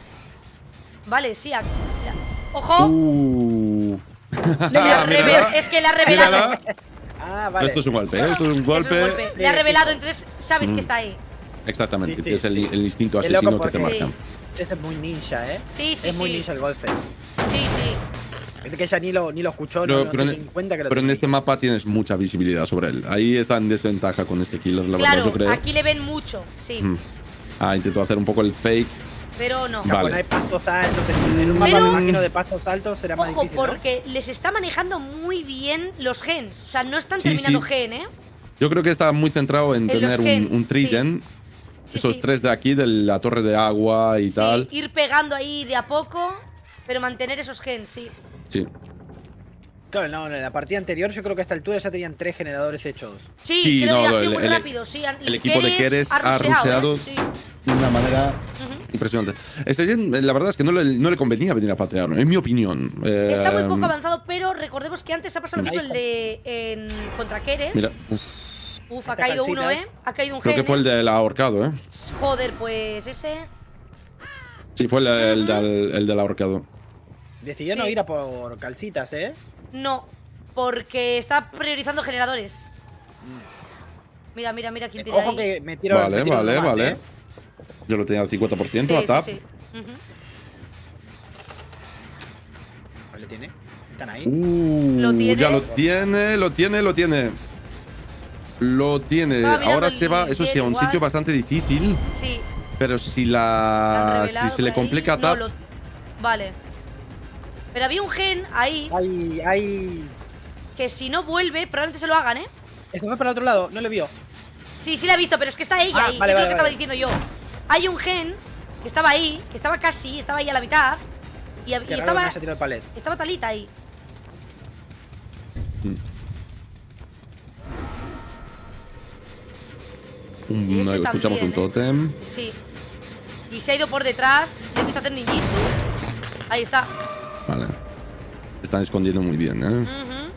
Vale, sí. aquí- mira. ¡Ojo! Uh. Le ha Ah, reve- mírala. es que le ha revelado. Mírala. Ah, vale. Esto es un golpe, ¿eh? Esto es un Es golpe. un golpe. Le ha revelado, entonces sabes Mm. que está ahí. Exactamente, Sí, sí, es el, sí. el instinto Es loco asesino que te porque- marca. Este es muy ninja, ¿eh? Sí, sí, es muy sí. ninja el Goldface. Sí, sí. Es que ella ni lo, ni lo escuchó, Pero, no, no pero se en, dio cuenta que lo pero en tenía. este mapa tienes mucha visibilidad sobre él. Ahí está en desventaja con este killer, la Claro, verdad, yo creo. aquí le ven mucho, sí. Mm. Ah, intentó hacer un poco el fake. Pero no. Vale. Cuando hay pastos altos, en, en un mapa Pero- me imagino de pastos altos será más Ojo, difícil, ¿no? porque les está manejando muy bien los gens. O sea, no están Sí, terminando sí. gen, ¿eh? Yo creo que está muy centrado en, En los tener un, gens, un trigen. Sí, Esos sí. tres de aquí, de la torre de agua y Sí, tal. ir pegando ahí de a poco, pero mantener esos gens, sí. Sí. Claro, no, en la partida anterior yo creo que a esta altura ya tenían tres generadores hechos. Sí, Sí, creo no, que ha lo- sido el- muy el- rápido, sí. han- el equipo de Keres ha rusheado. ¿eh? Sí. De una manera Ujú. impresionante. Este gen, la verdad es que no le, no le convenía venir a patearlo, en mi opinión. Eh, Está muy poco avanzado, pero recordemos que antes ha pasado lo Ahí mismo el de en, contra Keres. Mira, uf, Uf, ha Estas caído uno, calcitas. ¿eh? Ha caído un creo gen. que fue el ¿eh? del ahorcado, ¿eh? Joder, pues ese. Sí, fue el, el del, el del ahorcado. Decidieron Sí. ir a por calcitas, ¿eh? No, porque está priorizando generadores. Mira, mira, mira quién tiene Ojo ahí. que metieron, Vale, metieron vale, uno más, vale. ¿eh? Yo lo tenía al cincuenta por ciento Sí, a tap. sí, sí. Ujú. Ahí lo tiene. Están ahí. Uh, ¿Lo tiene? ya lo tiene, lo tiene, lo tiene. Lo tiene. Estaba mirando Ahora el se va, eso sí, a un igual. sitio bastante difícil. Sí. Pero si ¿Han la. revelado Si se le por ahí? complica a No, tap. lo- Vale. Pero había un gen ahí Ahí, ahí. que si no vuelve, probablemente se lo hagan, ¿eh? Este fue para otro lado, no le vio. Sí, sí la he visto, pero es que está ella Ah, ahí. vale, es vale, lo que estaba vale. diciendo yo. Hay un gen que estaba ahí, que estaba casi, estaba ahí a la mitad. Y, hab- Qué y raro estaba, que no se tiró el palet. estaba Talita ahí. Un- Ese escuchamos un también, ¿eh? tótem. Sí. Y se ha ido por detrás. Le he visto hacer ninjitsu. Ahí está. Vale. Se están escondiendo muy bien, ¿eh? Ujú.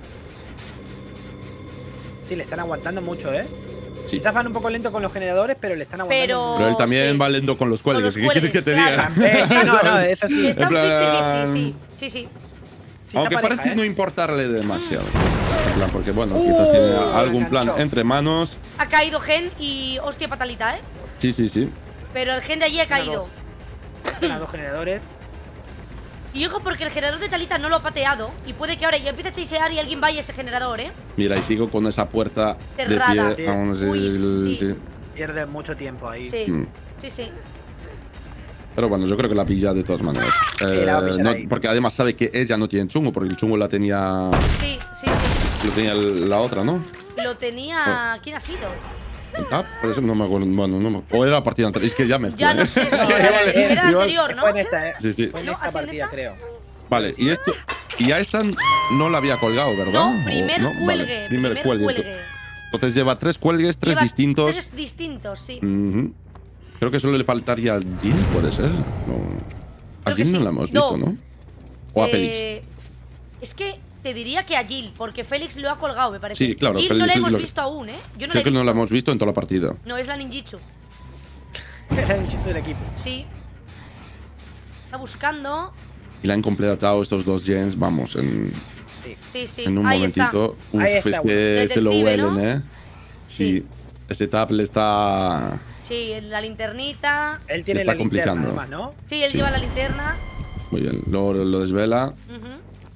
Sí, le están aguantando mucho, ¿eh? Sí. Quizás van un poco lento con los generadores, pero le están aguantando Pero- mucho. Pero él también sí. va lento con los cuelgues. los ¿Qué quieres que te cuelgues, diga? claro. Eh, no, no, eso sí. Está En un plan- cincuenta cincuenta, sí. Sí, sí. Sí, Aunque está pareja, parece ¿eh? no importarle demasiado. En plan, porque bueno, Uh, quizás tiene algún plan enganchó. entre manos. Ha caído gen y hostia patalita, ¿eh? Sí, sí, sí. Pero el gen de allí ha Una, caído. dos. Tienen a dos generadores. Y ojo, porque el generador de Talita no lo ha pateado. Y puede que ahora ya empiece a chasear y alguien vaya a ese generador, ¿eh? Mira, y sigo con esa puerta Cerrada. de Sí. pie. Aún así, Uy, sí. sí. Pierde mucho tiempo ahí. Sí, Mm. sí, sí. Pero bueno, yo creo que la pilla de todas maneras. Sí, la va a pillar no- ahí. porque además sabe que ella no tiene chungo, porque el chungo la tenía. Sí, sí, sí. Lo tenía la otra, ¿no? Lo tenía... ¿Quién ha sido? ¿El Tap? Por eso no me acuerdo. Bueno, no me... O era la partida anterior. Es que ya me... Ya no sé. No, Era igual- era igual- anterior, ¿no? Fue en esta, ¿eh? Sí, sí. Fue en ¿No? esta ¿Así en partida, esta? creo. Vale, y esto... Y a esta no la había colgado, ¿verdad? No, ¿O primer no? Vale, cuelgue. primer, Primer cuelgue. cuelgue. Entonces lleva tres cuelgues, tres Lleva distintos. Tres distintos, sí. Ujú. Creo que solo le faltaría a Jin, puede ser. No. A Creo que Jin no sí. la hemos No. visto, ¿no? O a Félix. Eh, Es que te diría que a Jill, porque Félix lo ha colgado, me parece. Sí, claro, Jill Félix- no la Félix hemos lo- visto aún, ¿eh? Yo no la Creo he que visto. no la hemos visto en toda la partida. No, es la ninjitsu. Era un chiste del equipo. Sí. Está buscando. Y la han completado estos dos gens, vamos, en, Sí. Sí, sí. en un Ahí momentito. Uf, Ahí es está, que bueno. se lo Detective, huelen, ¿no? ¿eh? Sí. Ese tap le está. está. Sí, en la linternita. Él tiene está la linterna, complicando. además, ¿no? Sí, él Sí. lleva la linterna. Muy bien, lo, lo desvela. Ujú.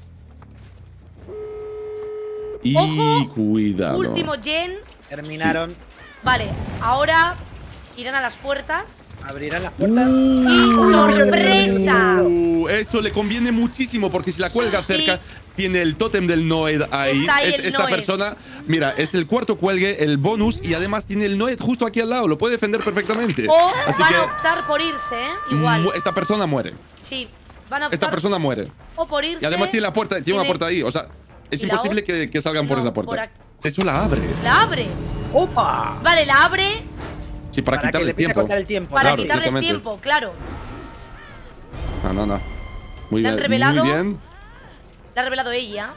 Y ¡Ojo! cuidado. Último gen. Terminaron. Vale, ahora irán a las puertas. Abrirán las puertas. ¡Y sorpresa! Uh, eso le conviene muchísimo porque si la cuelga Sí. cerca, tiene el tótem del Noed ahí. Está ahí Es- el esta Noed. persona, mira, es el cuarto cuelgue, el bonus y además tiene el Noed justo aquí al lado. Lo puede defender perfectamente. O Así van que a optar por irse, ¿eh? Igual. mu- esta persona muere. Sí, van a optar Esta persona muere. o por irse. Y además tiene la puerta, tiene una tiene- puerta ahí. O sea, es ¿Y la imposible o- que, que salgan por No, esa por puerta. aquí. Eso la abre. La abre. ¡Opa! Vale, la abre Sí, para, Para que le quitarles empiece a tiempo. contar el tiempo. para Claro, quitarles exactamente. tiempo, claro. No, no, no. Muy Le han bien. revelado. Muy bien. La ha revelado ella.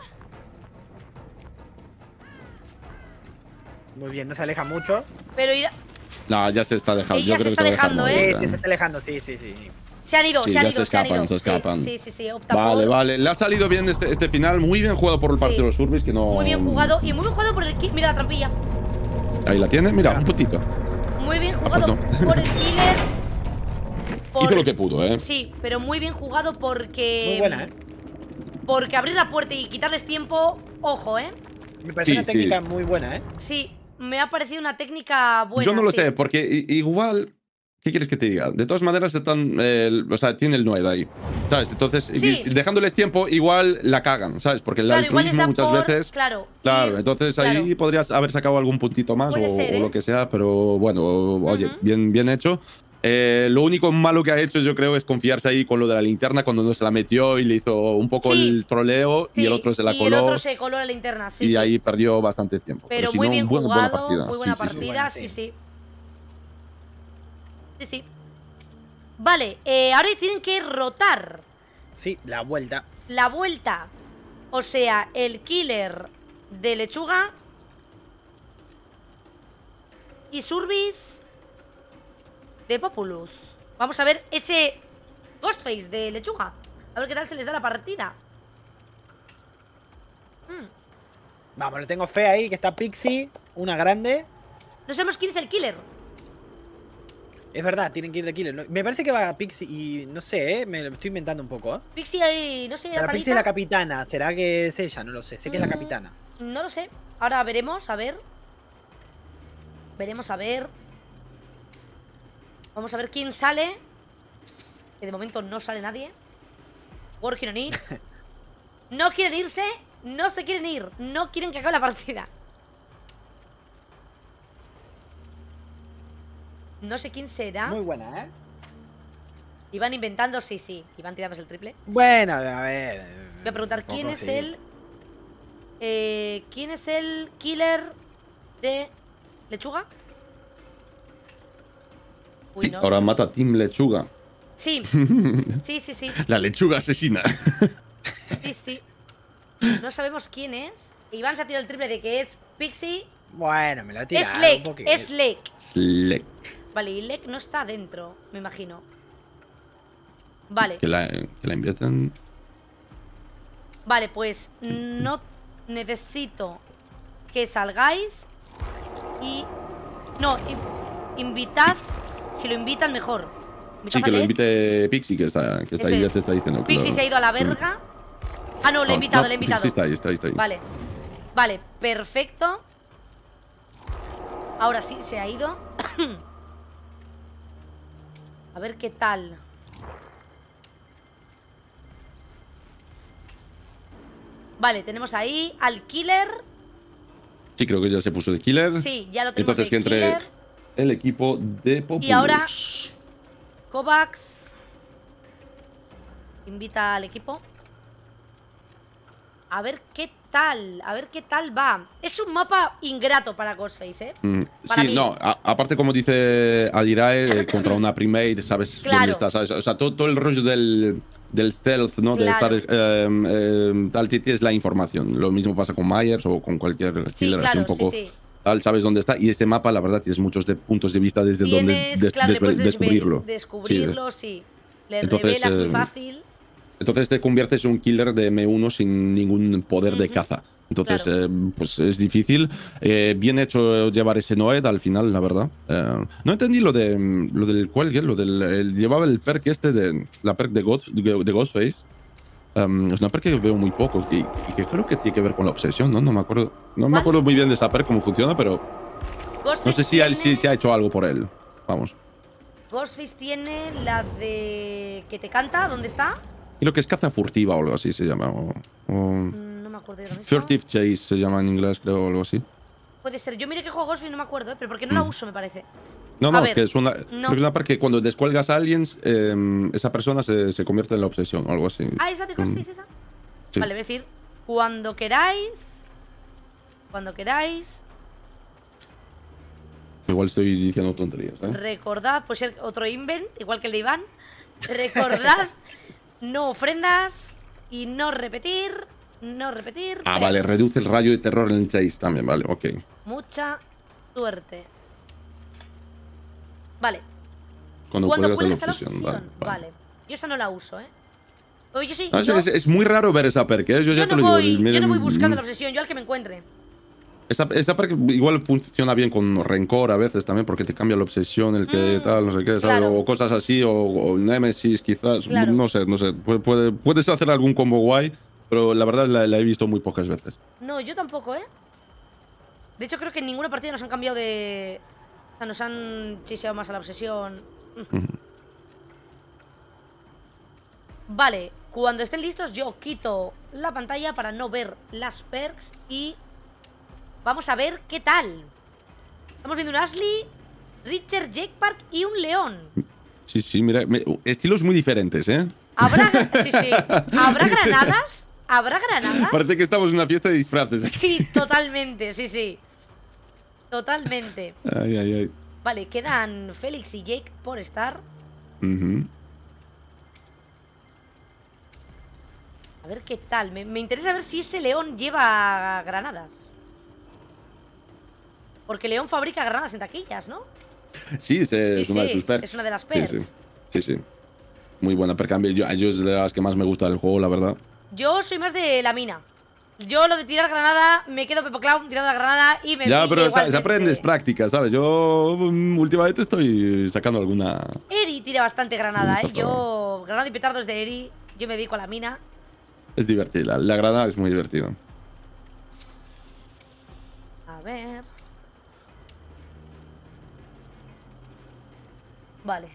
Muy bien, no se aleja mucho. Pero irá- No, ya se está dejando. Ella Yo se creo está que se va a dejando, dejar ¿eh? Sí, morir, sí, se está alejando, sí, sí, sí. se han ido, Sí, se han ya ido, se se han escapan, ido. se Sí, escapan. Sí, sí, sí, opta Vale, por- vale. Le ha salido bien este, este final. Muy bien jugado por parte Sí. de los Urbis, que no. Muy bien jugado. Y muy bien jugado por el ki- Mira la trampilla. Ahí la tiene, mira, un puntito. Muy bien Ah, jugado pues no. por el killer. Por- Hizo lo que pudo, ¿eh? Sí, pero muy bien jugado porque. Muy buena, ¿eh? Porque abrir la puerta y quitarles tiempo. Ojo, ¿eh? Me parece Sí, una sí. técnica muy buena, ¿eh? Sí, me ha parecido una técnica buena. Yo no lo sí. sé, porque i- igual. ¿Qué quieres que te diga? De todas maneras, están. eh, o sea, tiene el Noed ahí. ¿Sabes? Entonces, Sí. y- dejándoles tiempo, igual la cagan, ¿sabes? Porque el Claro, igual les altruismo da muchas por- veces. Claro. Claro, y- entonces ahí claro. podrías haber sacado algún puntito más o, Puede ser, o ¿eh? lo que sea, pero bueno, oye, Ujú. bien, bien hecho. Eh, lo único malo que ha hecho, yo creo, es confiarse ahí con lo de la linterna cuando no se la metió y le hizo un poco Sí. el troleo y Sí, el otro se la y coló. el otro se coló la linterna, sí. y sí. ahí perdió bastante tiempo. Pero si muy no, bien buen- jugado, buena partida. muy buena Sí, sí, sí. partida, buena, sí, sí. sí. Sí, sí. Vale, eh, ahora tienen que rotar Sí, la vuelta. la vuelta. O sea, el killer de lechuga y Surbis de Populus. Vamos a ver ese Ghostface de lechuga. A ver qué tal se les da la partida. Mm. Vamos, le tengo fe ahí, que está Pixie, una grande. No sabemos quién es el killer. Es verdad, tienen que ir de killer. No- Me parece que va Pixie y no sé, ¿eh? Me lo estoy inventando un poco, ¿eh? Pixie ahí, no sé, Pero la Pixie es la palita. capitana. ¿Será que es ella? No lo sé. Sé que es la Mm, capitana. No lo sé. Ahora veremos, a ver. Veremos, a ver. Vamos a ver quién sale. Que de momento no sale nadie. Working on it. No quieren irse. No se quieren ir. No quieren que acabe la partida. No sé quién será. Muy buena, ¿eh? Iban inventando, sí, sí. Iban tirándose el triple. Bueno, a ver. Voy a preguntar un poco, quién es sí. el. Eh, ¿Quién es el killer de lechuga? Uy, Sí, no. ahora mata a Team Lechuga. Sí, sí, sí, sí. La lechuga asesina. Sí, sí. No sabemos quién es. Iván se ha tirado el triple de que es Pixie. Bueno, me lo he tirado. Es un Lek, poquito. es Lek. Slek. Vale, y Lek no está dentro, me imagino. Vale, Que la, que la invierten. vale, pues no necesito que salgáis y... No, in- invitad, si lo invitan mejor. Invitad Sí, a que lo Lek. invite Pixie, que está, que está Eso ahí, ya es. te está diciendo. que Pixie lo- se ha ido a la verga. Ah, no, le he No, invitado, no, le he invitado. Pixie está ahí, está ahí, está ahí. Vale. Vale, perfecto. Ahora sí, se ha ido. A ver qué tal. Vale, tenemos ahí al killer Sí, creo que ya se puso de killer. Sí, ya lo tenemos. Entonces de que entre killer. el equipo de Populus. Y ahora Kovacs invita al equipo. A ver qué tal, a ver qué tal va. Es un mapa ingrato para Ghostface, ¿eh? Mm, Para sí, mí. no, a- aparte como dice Alirae, eh, contra una primate, sabes Claro. dónde está, ¿sabes? O sea, todo, todo el rollo del, del stealth, ¿no? Claro. De estar eh, eh, tal, tienes la información. Lo mismo pasa con Myers o con cualquier Sí, killer, así claro, un poco. sí, sí. Tal, sabes dónde está. Y este mapa, la verdad, tienes muchos de puntos de vista desde donde Tienes, des- claro, desve- después de descubrirlo. descubrirlo, sí. sí. Le Entonces, revelas muy eh, fácil. Entonces te conviertes en un killer de M uno sin ningún poder de Ujú. caza. Entonces, Claro. eh, pues es difícil. Eh, bien hecho llevar ese Noed al final, la verdad. Eh, no entendí lo de lo del Quelger, lo del el- llevaba el perk este de la perk de, God, de, de Ghostface. Um, es una perk que veo muy poco y, y que creo que tiene que ver con la obsesión, ¿no? No me acuerdo, no me ¿Cuál? acuerdo muy bien de esa perk cómo funciona, pero Ghostface no sé si, él, tiene, si se ha hecho algo por él. Vamos. Ghostface tiene la de que te canta, ¿dónde está? Creo que es caza furtiva o algo así se llama. O, o Mm, No me acuerdo yo ahora mismo. Furtive Chase se llama en inglés, creo, o algo así. Puede ser. Yo miré que juego Ghostface y no me acuerdo, ¿eh? Pero porque no la Mm. uso, me parece. No, A no, es ver, que es una, no. creo que es una parte que cuando descuelgas a aliens, eh, esa persona se, se convierte en la obsesión o algo así. Ah, ¿es la de Ghostface esa? Sí. Vale, voy a decir, cuando queráis. Cuando queráis. Igual estoy diciendo tonterías, ¿eh? Recordad, puede ser otro invent, igual que el de Iván. Recordad, no ofrendas y no repetir. No repetir. Ah, vale, perks. reduce el rayo de terror en el chase también, vale, ok. Mucha suerte. Vale. Cuando, Cuando cuelgas de la cuelgas a la obsesión, obsesión. vale. Vale, vale. Yo esa no la uso, ¿eh? Oye, yo sí. Ah, es, yo, es- es muy raro ver esa perk, ¿eh? Yo, ya yo te no lo voy, digo. yo miren, no voy buscando la mm, obsesión, yo al que me encuentre. Esta, esta perk igual funciona bien con rencor a veces también, porque te cambia la obsesión, el que Mm, tal, no sé qué, ¿sabes? claro. O cosas así, o, o Nemesis quizás, Claro. no sé, no sé. Puede, puede- puedes hacer algún combo guay, pero la verdad la, la he visto muy pocas veces. No, yo tampoco, ¿eh? De hecho, creo que en ninguna partida nos han cambiado de... O sea, nos han chiseado más a la obsesión. Ujú. Vale, cuando estén listos yo quito la pantalla para no ver las perks y vamos a ver qué tal. Estamos viendo un Ashley, Richard, Jake Park y un león. Sí, sí, mira, me- estilos muy diferentes, ¿eh? ¿Habrá, sí, sí. ¿Habrá granadas? ¿Habrá granadas? Parece que estamos en una fiesta de disfraces. Sí, totalmente, sí, sí. Totalmente. Ay, ay, ay. Vale, quedan Félix y Jake por estar. Ujú. A ver qué tal. Me, me interesa ver si ese león lleva granadas. Porque León fabrica granadas en taquillas, ¿no? Sí, es, es Sí, una de sí, sus perks. es una de las Sí, perks. sí. Sí, sí. Muy buena perk. Yo, yo es de las que más me gusta del juego, la verdad. Yo soy más de la mina. Yo lo de tirar granada, me quedo Pepo Clown tirando la granada y me Ya, pillo pero se, igualmente. se aprendes práctica, ¿sabes? Yo mm, últimamente estoy sacando alguna... Eri tira bastante granada, Está ¿eh? Yo... Granada y petardos de Eri. Yo me dedico a la mina. Es divertida. La, la granada es muy divertida. A ver... Vale.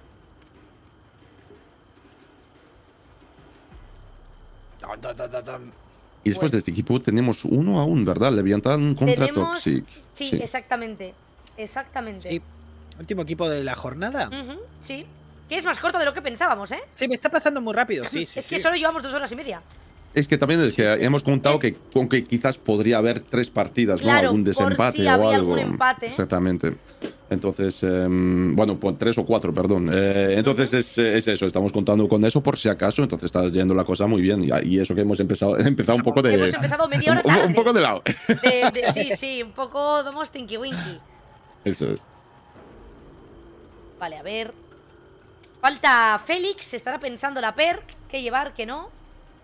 Tan, tan, tan, tan, tan. Y después Pues- de este equipo tenemos uno aún, ¿verdad? Leviathan contra Tenemos... Toxic. Sí, Sí. exactamente. Exactamente. Sí. Último equipo de la jornada. Ujú, sí. Que es más corto de lo que pensábamos, ¿eh? Sí, me está pasando muy rápido, sí, sí. es que sí. solo llevamos dos horas y media. Es que también es que hemos contado Es- que con que quizás podría haber tres partidas, ¿no? Claro, Algún por desempate si o había algo. algún empate. Exactamente. Entonces, em, bueno, pues tres o cuatro, perdón. Eh, entonces es, es eso, estamos contando con eso por si acaso, entonces está yendo la cosa muy bien. Y, y eso que hemos empezado, empezado un poco de... Hemos empezado media hora un, un tarde. poco de lado. De- de- sí, sí, un poco somos tinky winky. Eso es. Vale, a ver. Falta Félix, se estará pensando la perk, qué llevar, qué no.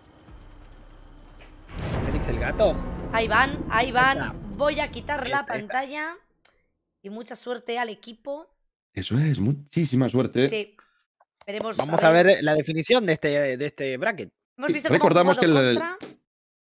Félix el gato. Ahí van, ahí van. está. Voy a quitar Ahí la está, ahí está. pantalla. Y mucha suerte al equipo. Eso es, muchísima suerte. Sí. Veremos. Vamos a ver la definición de este, de este bracket. Hemos visto Recordamos cómo han jugado que el- contra,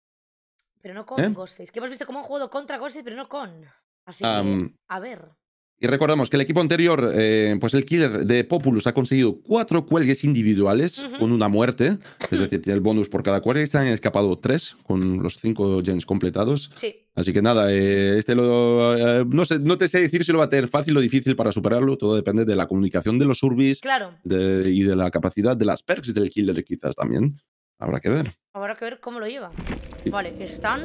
pero no con ¿Eh? Ghostface. Que hemos visto cómo han jugado contra Ghostface, pero no con. Así Am, que, a ver. Y recordamos que el equipo anterior, eh, pues el killer de Populus ha conseguido cuatro cuelgues individuales uh-huh. con una muerte. Es decir, tiene el bonus por cada cuelgue. Se han escapado tres con los cinco gens completados. Sí. Así que nada, eh, este lo, eh, no, sé, no te sé decir si lo va a tener fácil o difícil para superarlo. Todo depende de la comunicación de los Urbis claro. de, y de la capacidad de las perks del killer quizás también. Habrá que ver. Habrá que ver cómo lo lleva. Sí. Vale, están...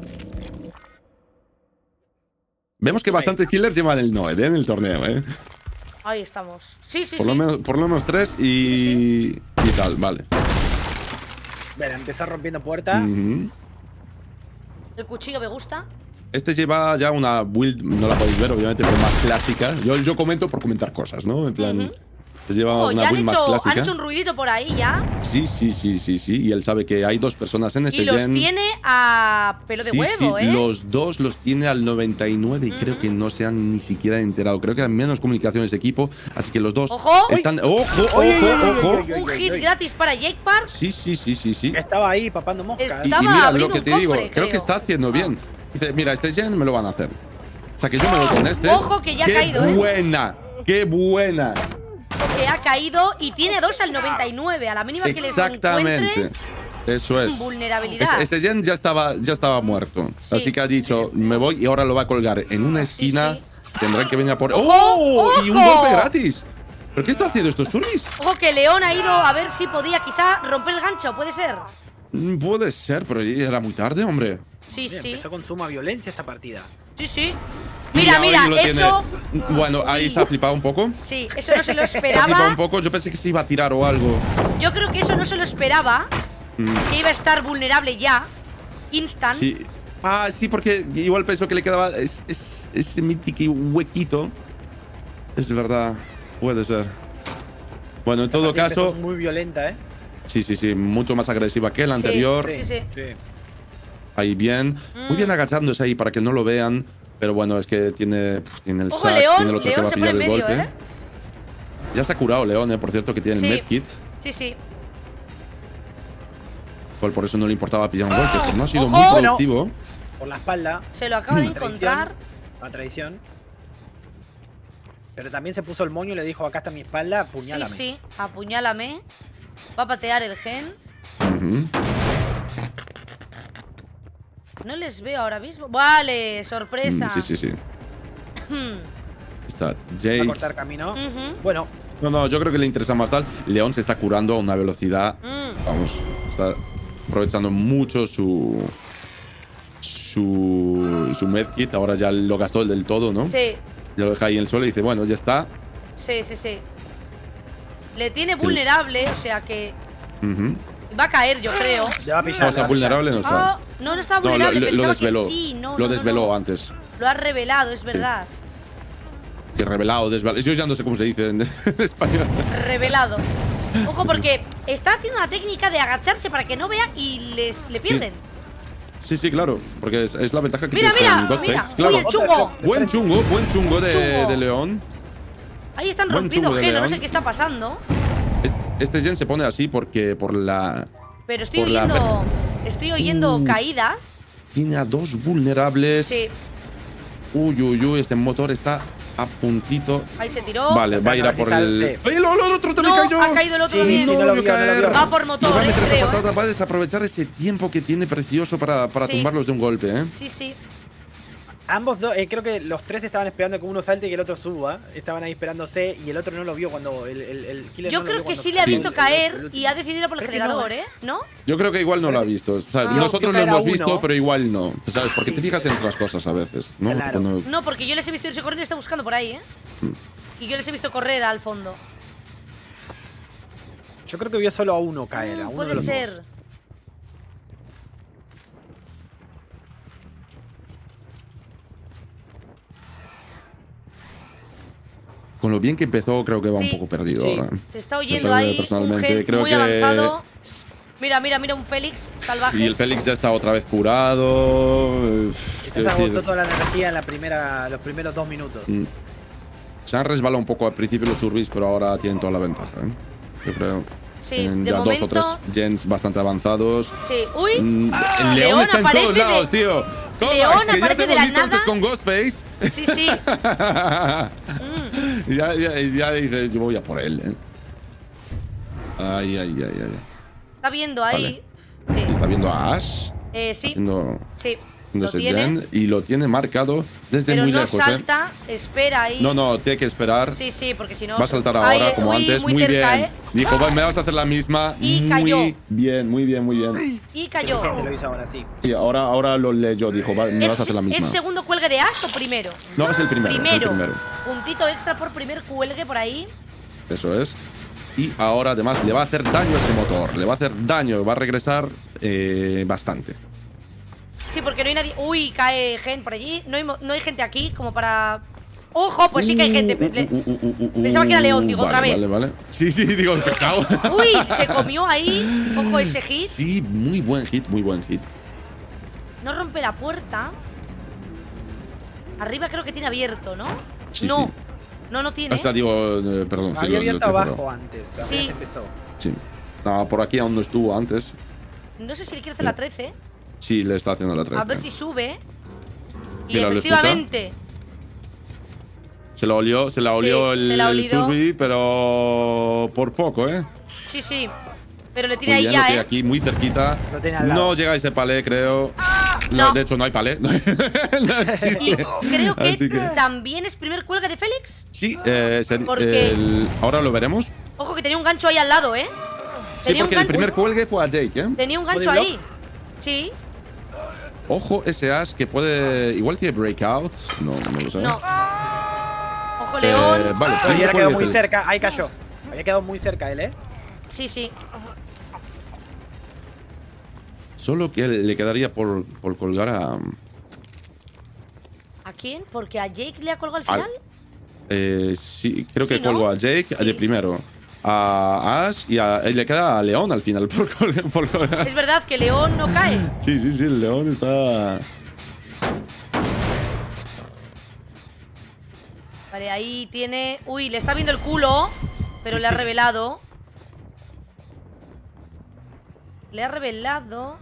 Vemos que bastantes killers llevan el Noed, ¿eh? En el torneo, ¿eh? Ahí estamos. Sí, sí, por sí. Lo menos, por lo menos tres y... Sí, sí. Y tal, vale. Bueno, empezó rompiendo puertas. Uh-huh. El cuchillo me gusta. Este lleva ya una build, no la podéis ver, obviamente, pero más clásica. Yo, yo comento por comentar cosas, ¿no? En plan... Uh-huh. Lleva oh, una ya build han más hecho, clásica. Han hecho un ruidito por ahí ya. Sí, sí, sí, sí, sí. Y él sabe que hay dos personas en ese Y los gen. tiene a pelo de sí, huevo, sí, ¿eh? Los dos los tiene al noventa y nueve y uh-huh. creo que no se han ni siquiera enterado. Creo que hay menos comunicaciones de equipo. Así que los dos ¡Ojo! están. ¡Ojo, ojo, oye, ojo! oye, oye, un hit gratis para Jake Park. Sí, sí, sí, sí, sí. Estaba ahí papando moscas. Y, y mira lo que te digo, creo creo que está haciendo bien. Dice, mira, este gen me lo van a hacer. O sea que yo me voy con este. Ojo que ya ¡Qué ha caído, ¿eh? buena! ¡Qué buena! Que ha caído y tiene dos al noventa y nueve. A la mínima que les encuentre. Eso es. Vulnerabilidad. Este gen ya estaba, ya estaba muerto. Sí. Así que ha dicho, me voy y ahora lo va a colgar en una esquina. Sí, sí. Tendrán que venir a por... ¡Oh! ¡Oh! ¡Y un golpe gratis! ¿Pero qué está haciendo estos Urbis? Ojo que León ha ido a ver si podía quizá romper el gancho. ¿Puede ser? Puede ser, pero ya era muy tarde, hombre. Sí, Mira, sí. Empezó con suma violencia esta partida. Sí, sí. Mira, mira, eso... Tiene... Bueno, ahí se ha flipado un poco. Sí, eso no se lo esperaba. Se ha flipado un poco, yo pensé que se iba a tirar o algo. Yo creo que eso no se lo esperaba. Mm. Que iba a estar vulnerable ya. Instant. Sí. Ah, sí, porque igual pensó que le quedaba ese es, es mítico huequito. Es verdad, puede ser. Bueno, en Esta todo caso... Muy violenta, ¿eh? Sí, sí, sí, mucho más agresiva que la sí, anterior. Sí, sí, sí. Ahí bien. Mm. Muy bien agachándose ahí para que no lo vean. Pero bueno, es que tiene, pf, tiene el Ojo, sac, León, tiene el otro León que va a se pillar pone el medio, golpe. ¿eh? Ya se ha curado León, eh, por cierto, que tiene sí. el medkit. Sí, sí. Pues por eso no le importaba pillar un golpe. Pues no ha sido Ojo. muy productivo. Bueno, por la espalda. Se lo acaba de la encontrar. La traición. Pero también se puso el moño y le dijo, acá está mi espalda, apuñálame. Sí, sí, apuñálame. Va a patear el gen. Uh-huh. No les veo ahora mismo. Vale, sorpresa. Mm, sí, sí, sí. Está Jake. Va a cortar camino. Uh-huh. Bueno. No, no, yo creo que le interesa más tal. León se está curando a una velocidad. Mm. Vamos, está aprovechando mucho su... Su... Su medkit. Ahora ya lo gastó del todo, ¿no? Sí. Ya lo deja ahí en el suelo y dice, bueno, ya está. Sí, sí, sí. Le tiene vulnerable, o sea que... Uh-huh. Va a caer, yo creo. Ya va a pillar, no, está vulnerable, no está. Oh, no, no está vulnerable, no, lo, pensaba lo desveló. que sí. No, lo no, desveló no, no. antes. Lo ha revelado, es verdad. Sí. Que revelado, desvelado. Yo ya no sé cómo se dice en, en español. Revelado. Ojo, porque está haciendo una técnica de agacharse para que no vea y les, le pierden. Sí, sí, sí, claro. Porque es, es la ventaja que mira, tiene mira, con Ghostface. mira. Claro. Uy, el chungo. Buen chungo, buen chungo de, chungo. de León. Ahí están Buen rompiendo chungo de geno, no León. sé qué está pasando. Este gen se pone así porque por la... Pero estoy por oyendo... La... Estoy oyendo uh, caídas. Tiene a dos vulnerables. Sí. Uy, uy, uy, este motor está a puntito. Ahí se tiró. Vale, va a ir a por el... ¡Oye, el otro también no, cayó! ha caído el otro sí, también. Sí, no lo vio, no lo vio. Va por motor, eh, creo. Patata, va a desaprovechar ese tiempo que tiene precioso para, para sí. tumbarlos de un golpe, ¿eh? Sí, sí. Ambos dos, eh, creo que los tres estaban esperando que uno salte y que el otro suba. Estaban ahí esperándose y el otro no lo vio cuando el, el, el killer Yo no creo lo vio que cuando sí le ha Sí. visto el- caer el- el- y ha decidido por el Creo que generador, no, ¿eh? ¿No? Yo creo que igual no lo ha visto. O sea, Ah. nosotros lo Yo- yo hemos era visto, uno. pero igual no. ¿Sabes? Porque Sí. te fijas en otras cosas a veces, ¿no? Claro. Cuando- No, porque yo les he visto irse corriendo y está buscando por ahí, ¿eh? Y yo les he visto correr al fondo. Yo creo que vio solo a uno caer, a Mm, uno puede de los ser. dos. Con lo bien que empezó, creo que va Sí. un poco perdido Sí. ahora. Se está Se oyendo pierde ahí un personalmente. gen Creo muy que- avanzado. Mira, mira, mira un Félix salvaje. Y el Félix ya está otra vez curado. eh, Ese quiero se agotó decir, toda la energía en la primera, los primeros dos minutos. mm, se han resbalado un poco al principio los Urbis, pero ahora tienen toda la ventaja, ¿eh? Yo creo. Sí, Tienen de ya momento. dos o tres gens bastante avanzados. Sí, uy. Mm, Ah, el León, León está en aparece todos de- lados, tío. Toma, León es que ya aparece te de hemos la visto nada. antes con Ghostface. Sí, sí. mm. ya, ya, ya dices, yo voy a por él, ¿eh? Ay, ay, ay, ay. Está viendo ahí. Vale. Eh, Está viendo a Ash. Eh, sí. Haciendo, Sí. haciendo Lo ese tiene. gen, y lo tiene marcado desde Pero muy no lejos, salta. Espera ahí. ¿eh? No, no, tiene que esperar. Sí, sí, porque si no. Va a saltar ahora, Ahí, como uy, antes. Muy, Muy, cerca, bien. ¿eh? Dijo, "Va, me vas a hacer la misma. Y muy cayó. bien, muy bien, muy bien. Y cayó. Te lo hizo ahora, sí. Sí, ahora, ahora lo leyó. Dijo, "Va, me ¿Es, vas a hacer la misma. ¿Es segundo cuelgue de Ash o primero? No, es el primero. es el Primero. primero. Puntito extra por primer cuelgue por ahí. Eso es. Y ahora además le va a hacer daño a ese motor. Le va a hacer daño. Va a regresar eh, bastante. Sí, porque no hay nadie. Uy, cae gente por allí. No hay, mo- no hay gente aquí como para. ¡Ojo! Pues sí que hay gente. Le- Uh, uh, uh, uh, uh, Pensaba que era León, digo, vale, otra vez. Vale, vale. Sí, sí, digo, pesado. Uy, se comió ahí. Ojo ese hit. Sí, muy buen hit, muy buen hit. No rompe la puerta. Arriba creo que tiene abierto, ¿no? Sí, no. sí. No, no tiene. O sea, digo, eh, perdón. sí, Había lo- lo abierto que cerró. abajo antes. Sí. apenas empezó. Sí. No, por aquí aún no estuvo antes. No sé si le quiere hacer la trece. Sí, le está haciendo la trece. A ver si sube. Y Mira, ¿lo efectivamente. Se la olió, se la olió Sí, el, se la ha el olido. Surby, pero por poco, ¿eh? Sí, sí. Pero le tiene Muy ahí bien, lo ya, tiene ¿eh? aquí, muy cerquita. Lo tiene al lado. No llega ese palé, creo. no. De hecho, no hay palé. No existe. Y creo que, Así que- también es primer cuelgue de Félix. Sí, eh, ser- Porque- el- ahora lo veremos. Ojo que tenía un gancho ahí al lado, ¿eh? Sí, Tenía porque un el gan- primer cuelgue fue a Jake, ¿eh? Tenía un gancho ¿Body ahí. Sí. Ojo, ese Ash que puede. Igual tiene breakout. No, no lo sé. No. Ojo, Eh, León. vale, Pero primer ya quedó cuelgue muy es el- cerca. Ahí cayó. Había quedado muy cerca él, ¿eh? Sí, sí. Solo que le quedaría por, por colgar a. ¿A quién? Porque a Jake le ha colgado al Al- final. Eh, sí, creo Sí, que ¿no? colgó a Jake Sí. de primero. A Ash y, a, y le queda a León al final por, col- por colgar. Es verdad que León no cae. Sí, sí, sí, el León está. Vale, ahí tiene. Uy, le está viendo el culo. Pero le ha Sí. revelado. Le ha revelado.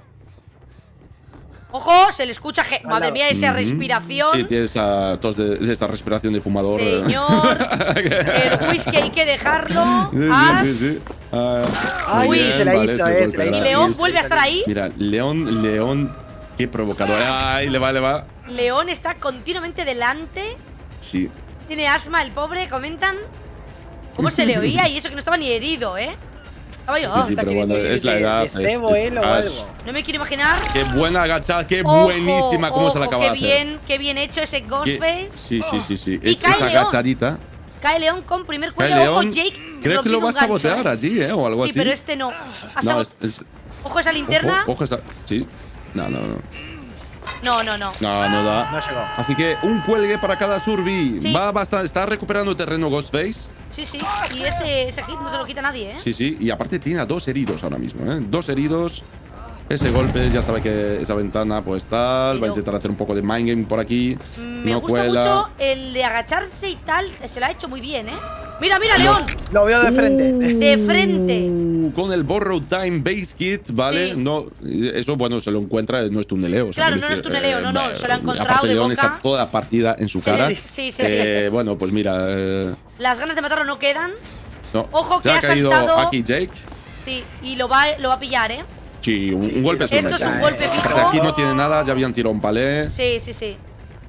¡Ojo! Se le escucha. ge- Madre lado. mía, esa Ujú. respiración. Sí, tiene esa tos de, de esa respiración de fumador. eh. Señor. El whisky hay que dejarlo. Sí, As. sí, sí, sí. Ah, Ay, muy se la vale, hizo, ese eh, se la golpe hizo. Y gratis. León vuelve a estar ahí. Mira, León, León, qué provocador. Ay, le va, le va. León está continuamente delante. Sí. Tiene asma el pobre, comentan. ¿Cómo se le oía? Y eso que no estaba ni herido, ¿eh? Estaba yo. Sí, sí, Hasta pero que- bueno, que- es la que- edad. de es- cebo, es eh, lo Ash. vuelvo. No me quiero imaginar. Qué buena agachada, qué Ojo, buenísima cómo se la ojo, acaba de qué hacer. bien, qué bien hecho ese Qué- Ghostface. Sí, sí, sí, sí. Y Es, cae esa León. agachadita. Cae León con primer Cae cuello. Ojo, León. Jake. Creo que rompiendo lo va a un gancho, sabotear ¿eh? allí, ¿eh? O algo Sí, así. pero este no. Ha No, sabot- es, es- Ojo esa linterna. Ojo, ojo esa. Sí. No, no, no. No, no, no. No, no da. No llegó. Así que un cuelgue para cada Surby. Sí. Va bastante. Está recuperando terreno Ghostface. Sí, sí. Y ese, ese hit no te lo quita nadie, ¿eh? Sí, sí. Y aparte tiene a dos heridos ahora mismo, ¿eh? Dos heridos. Ese golpe, ya sabe que esa ventana, pues tal. Pero- Va a intentar hacer un poco de mind game por aquí. Mm, Me no gusta cuela. mucho el de agacharse y tal. Se lo ha hecho muy bien, ¿eh? Mira, mira, León. Lo veo de frente. De frente. Uh, con el Borrow Time Base Kit, ¿vale? Sí. No, eso, bueno, se lo encuentra, no es tuneleo. o sea, Claro, quiero no, no es decir, tuneleo, no, no, eh, se lo ha encontrado aparte, de León boca. está toda partida en su Sí, cara. sí, sí, sí, Eh, sí. Bueno, pues mira. eh, Las ganas de matarlo no quedan. no. Ojo Se que ha ha caído saltado. aquí Jake. Sí, y lo va, lo va a pillar, ¿eh? Sí, un, Sí, un sí, golpe lo- sobre Esto es un Jake. golpe Hasta fijo. aquí no tiene nada, ya habían tirado un palé. Sí, sí, sí.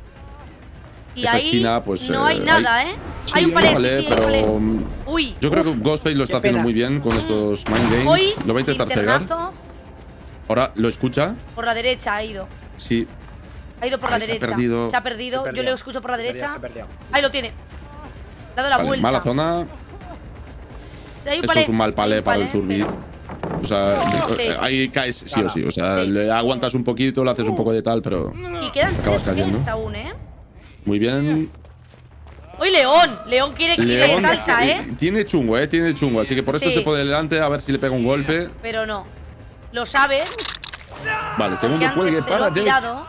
Y Esa ahí esquina, pues, no eh, hay nada, ¿eh? Sí, hay un palé, palé, sí, sí, hay pero palé. mm, Uy. yo creo que uf. Ghostface lo está Qué haciendo pena. muy bien con estos mind games. Hoy, Lo va a intentar cegar. linternazo. Ahora lo escucha. Por la derecha ha ido. Sí. Ha ido por Ay, la se ha derecha. perdido. Se ha perdido. Se Yo perdió. le escucho por la Se perdió, derecha. se perdió. Ahí lo tiene. Le ha dado la Vale, vuelta. mala zona. Hay un Eso palé. es un mal hay palé un para el palé, Surby. pero- O sea, Sí. eh, ahí caes sí Claro. o sí. O sea, Sí. le aguantas un poquito, le haces un poco de tal, pero Y quedan Acabas tres cayendo. kills aún, ¿eh? muy bien. ¡Uy, León! León quiere que de León salsa, eh, ¿eh? tiene chungo, ¿eh? Tiene chungo. Así que por eso Sí. se pone delante a ver si le pega un golpe. Pero no. Lo sabe. Vale, Que segundo antes cuelgue se lo para ha Jake. tirado.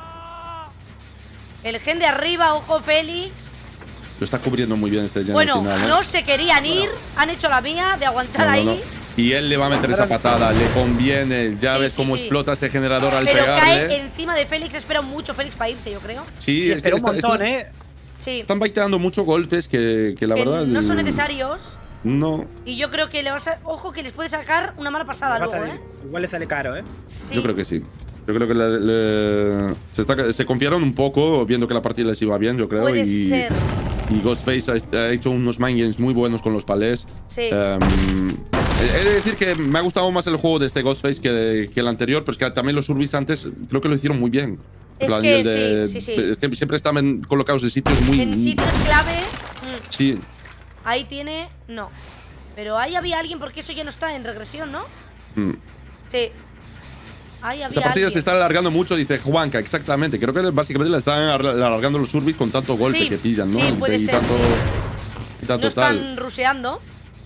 El gen de arriba, ojo Félix. Lo está cubriendo muy bien este gen Bueno, al final, ¿eh? no se querían ir. Han hecho la mía de aguantar No, no, ahí. no. Y él le va a meter esa patada, le conviene. Ya Sí, ves sí, cómo sí. explota ese generador al Pero pegarle. cae encima de Félix. Espera mucho Félix para irse, yo creo. Sí, Sí, es que espera un está- montón, está- ¿eh? Sí. están baiteando muchos golpes que, que la Que verdad. no son el- necesarios. No, Y yo creo que le vas a... Ojo que les puede sacar una mala pasada Le va a luego, salir- ¿eh? Igual le sale caro, ¿eh? Sí. yo creo que sí. Yo creo que le- le- se, está- se confiaron un poco viendo que la partida les iba bien, yo creo. Puede y, ser. y Ghostface ha, ha hecho unos mind games muy buenos con los palés. Sí. Em, he de decir que me ha gustado más el juego de este Ghostface que, que el anterior, pero es que también los Urbis antes creo que lo hicieron muy bien. En Es plan, que el de- sí, sí, sí. de- siempre, siempre estaban colocados en sitios muy. En sitios clave... mm, Sí, ahí tiene... No. Pero ahí había alguien porque eso ya no está en regresión, ¿no? mm. Sí. Ahí había Esta partida alguien. se está alargando mucho, dice Juanca, exactamente. Creo que básicamente la están alargando los Urbis con tanto golpe Sí, que pillan, ¿no? sí, puede y ser, tanto, sí. y tanto No tal. están ruseando.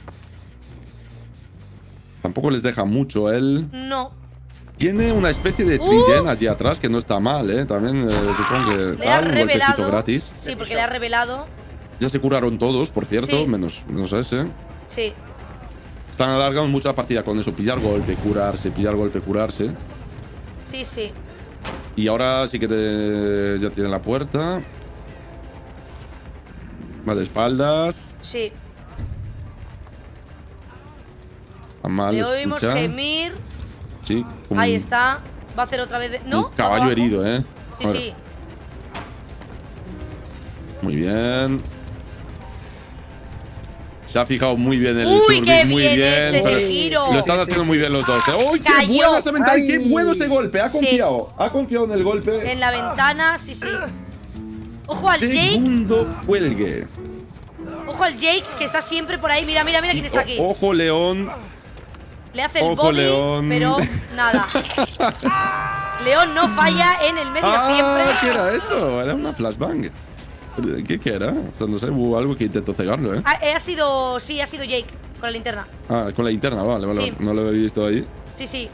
Tampoco les deja mucho. Él No. tiene una especie de Uh. trigen allí atrás que no está mal, ¿eh? También eh, supongo que Le ha tal, un golpecito revelado. gratis. Sí, porque le ha revelado. Ya se curaron todos, por cierto, Sí. menos, menos ese. Sí. Están alargando mucho la partida con eso. Pillar golpe, curarse, pillar golpe, curarse. Sí, sí. Y ahora sí que te- ya tiene la puerta. Va de espaldas. Sí. A mal Le lo oímos escucha. gemir. Sí. como Ahí un- está. Va a hacer otra vez. de- ¿No? Un caballo Abajo. herido, ¿eh? Sí, Ahora. sí. Muy bien. Se ha fijado muy bien el Uy, Surbis, qué muy bien bien. hecho ese pero giro. Lo están Sí, haciendo sí, muy sí. bien los dos. ¿eh? ¡Uy, qué Cayó. buena esa ventana! ¡Qué Ay. bueno ese golpe! Ha Sí. confiado. Ha confiado en el golpe. En la ventana, sí, sí. Ojo al Jake. Segundo cuelgue. Ojo al Jake, que está siempre por ahí. Mira, mira, mira quién está aquí. O- ojo, León. Le hace el Ojo, body, León. pero nada. León no falla en el medio Ah, siempre. ¿qué era eso? Era una flashbang. ¿Qué, qué era? O sea, no sé, hubo algo que intentó cegarlo, ¿eh? Ha, eh, ha sido, sí, ha sido Jake con la linterna. Ah, con la linterna, vale, vale. Sí. No lo había visto ahí. Sí, sí.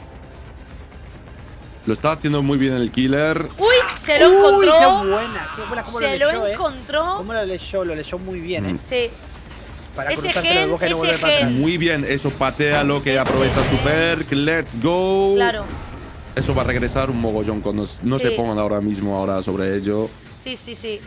Lo está haciendo muy bien el killer. ¡Uy! Se lo Uy, encontró. qué buena, qué buena cómo Se lo lo leyó, ¿eh? encontró. Cómo lo leyó, lo leyó muy bien, ¿eh? Mm. Sí. Para Ese cruzarse gen, la boca y no ese volver para atrás. gen. Muy bien, eso patea lo que aprovecha tu perk. Let's go. Claro. Eso va a regresar un mogollón cuando no Sí. se pongan ahora mismo ahora sobre ello. Sí, sí, sí.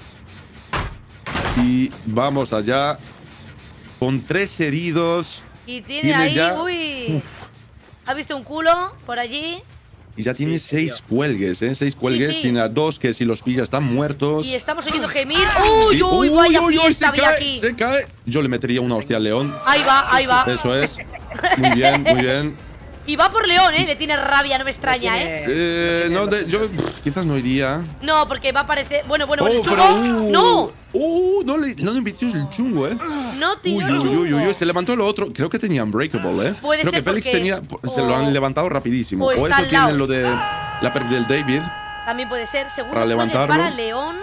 Y vamos allá. Con tres heridos. Y tiene, Tiene ahí, ya- uy. ¿Ha visto un culo por allí? Y ya tiene Sí, seis tío. cuelgues, ¿eh? Seis cuelgues. sí. Tiene a dos que si los pilla están muertos. Y estamos oyendo gemir. Sí. ¡Uy, uy! Vaya uy, uy, fiesta se había cae, aquí. se cae. Yo le metería una hostia al león. Ahí va, ahí va. Eso es. Muy bien, muy bien. Y va por León, ¿eh? Le tiene rabia, no me extraña, ¿eh? Eh, no, de- yo pff, quizás no iría. No, porque va a aparecer. Bueno, bueno, Oh, bueno. pero, ¡chungo! uh, ¡No! Uh, no le, no le invirtió el chungo, ¿eh? No, tío. Uy, uy, uy, uy, uy, se levantó lo otro. Creo que tenía Unbreakable, ¿eh? Puede Creo ser que Félix porque- tenía. Se lo o- han levantado rapidísimo. o O, está eso al tiene lado. lo de la perk del David. También puede ser. Segundo Para cuelgue levantarlo. para León.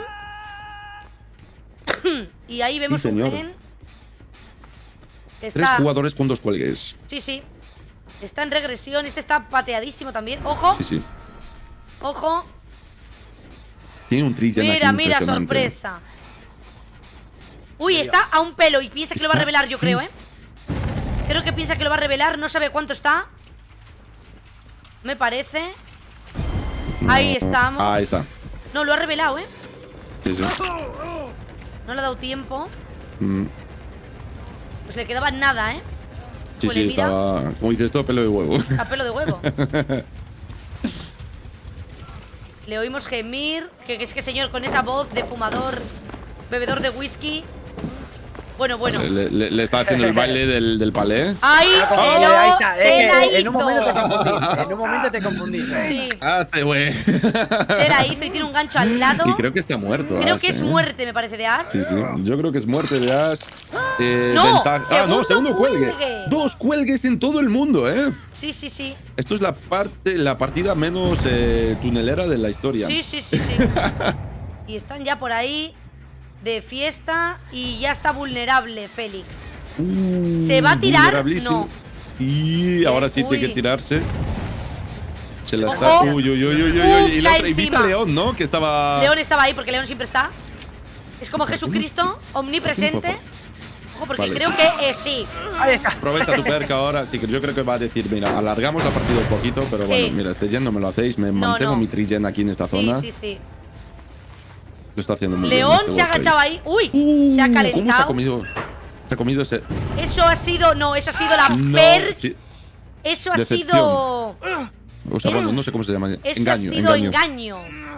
Y ahí vemos Sí, un señor. gen. Tres Está. jugadores con dos cuelgues. Sí, sí. Está en regresión. Este está pateadísimo también. Ojo, Sí, sí. ojo. Tiene un trillen Mira, aquí mira, impresionante. sorpresa. Uy, está a un pelo y piensa que lo va a Está- revelar, yo sí. creo, ¿eh? Creo que piensa que lo va a revelar. No sabe cuánto está. Me parece. No, Ahí estamos. Ahí está. No, lo ha revelado, ¿eh? Sí, sí. No le ha dado tiempo. Mm, Pues le quedaba nada, ¿eh? sí, Pues sí, le mira. estaba. Como dices esto, pelo de huevo. A pelo de huevo. Le oímos gemir. Que, que es que señor, con esa voz de fumador, bebedor de whisky. Bueno, bueno. Le, le- le está haciendo el baile del, del palé. Ahí se Ah, lo ahí está, se es la que en un momento te hizo. confundiste. En un momento te confundiste. Sí, Hazte, güey. se la hizo y tiene un gancho al lado. Y creo que está muerto. Creo Ash, que es ¿eh? muerte, me parece, de Ash. Sí, sí. Yo creo que es muerte de Ash. Eh, No, ventaja- Ah, no, segundo segundo cuelgue. cuelgue. Dos cuelgues en todo el mundo, ¿eh? Sí, sí, sí. Esto es la parte, la partida menos eh, tunelera de la historia. Sí, sí, sí, sí. Y están ya por ahí de fiesta y ya está vulnerable Félix. Uh, ¿Se va a tirar? vulnerabilísimo. Y ahora sí Uy. tiene que tirarse. Se la Ojo. está. Uy, uy, uy, uy, uy. Uf, y la cae otra- y viste encima. a León, ¿no? Que estaba. León estaba ahí porque León siempre está. Es como Jesucristo, omnipresente. ojo, porque Vale. creo que eh, sí. Ahí está. Aprovecha tu perk ahora. Sí, que yo creo que va a decir, mira, alargamos la partida un poquito, pero Sí. bueno, mira, este gen no me lo hacéis. Me No, mantengo no. mi trigen aquí en esta Sí, zona. sí, sí. Lo está haciendo muy León bien. este se ha Warface. agachado ahí. ¡Uy! Uh, se ha ¿Cómo se ha calentado. comido? Se ha comido ese. Eso ha sido. No, eso ha sido la No, perk. sí. Eso ha Decepción. sido. O sea, bueno, no sé cómo se llama. Eso engaño, ha sido engaño. engaño.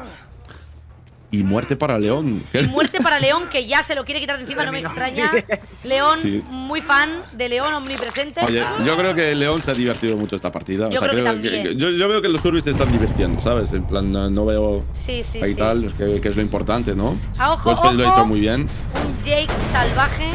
Y muerte para León. Y muerte para León, que ya se lo quiere quitar de encima, no me extraña. León, Sí. muy fan de León, omnipresente. Oye, yo creo que León se ha divertido mucho esta partida. Yo o sea, creo que también. yo, yo veo que los turbis se están divirtiendo, ¿sabes? En plan, no, no veo Sí, sí, ahí sí. tal, que, que es lo importante, ¿no? Ah, ojo, Goldfield lo ha ojo. hecho muy bien. Un Jake salvaje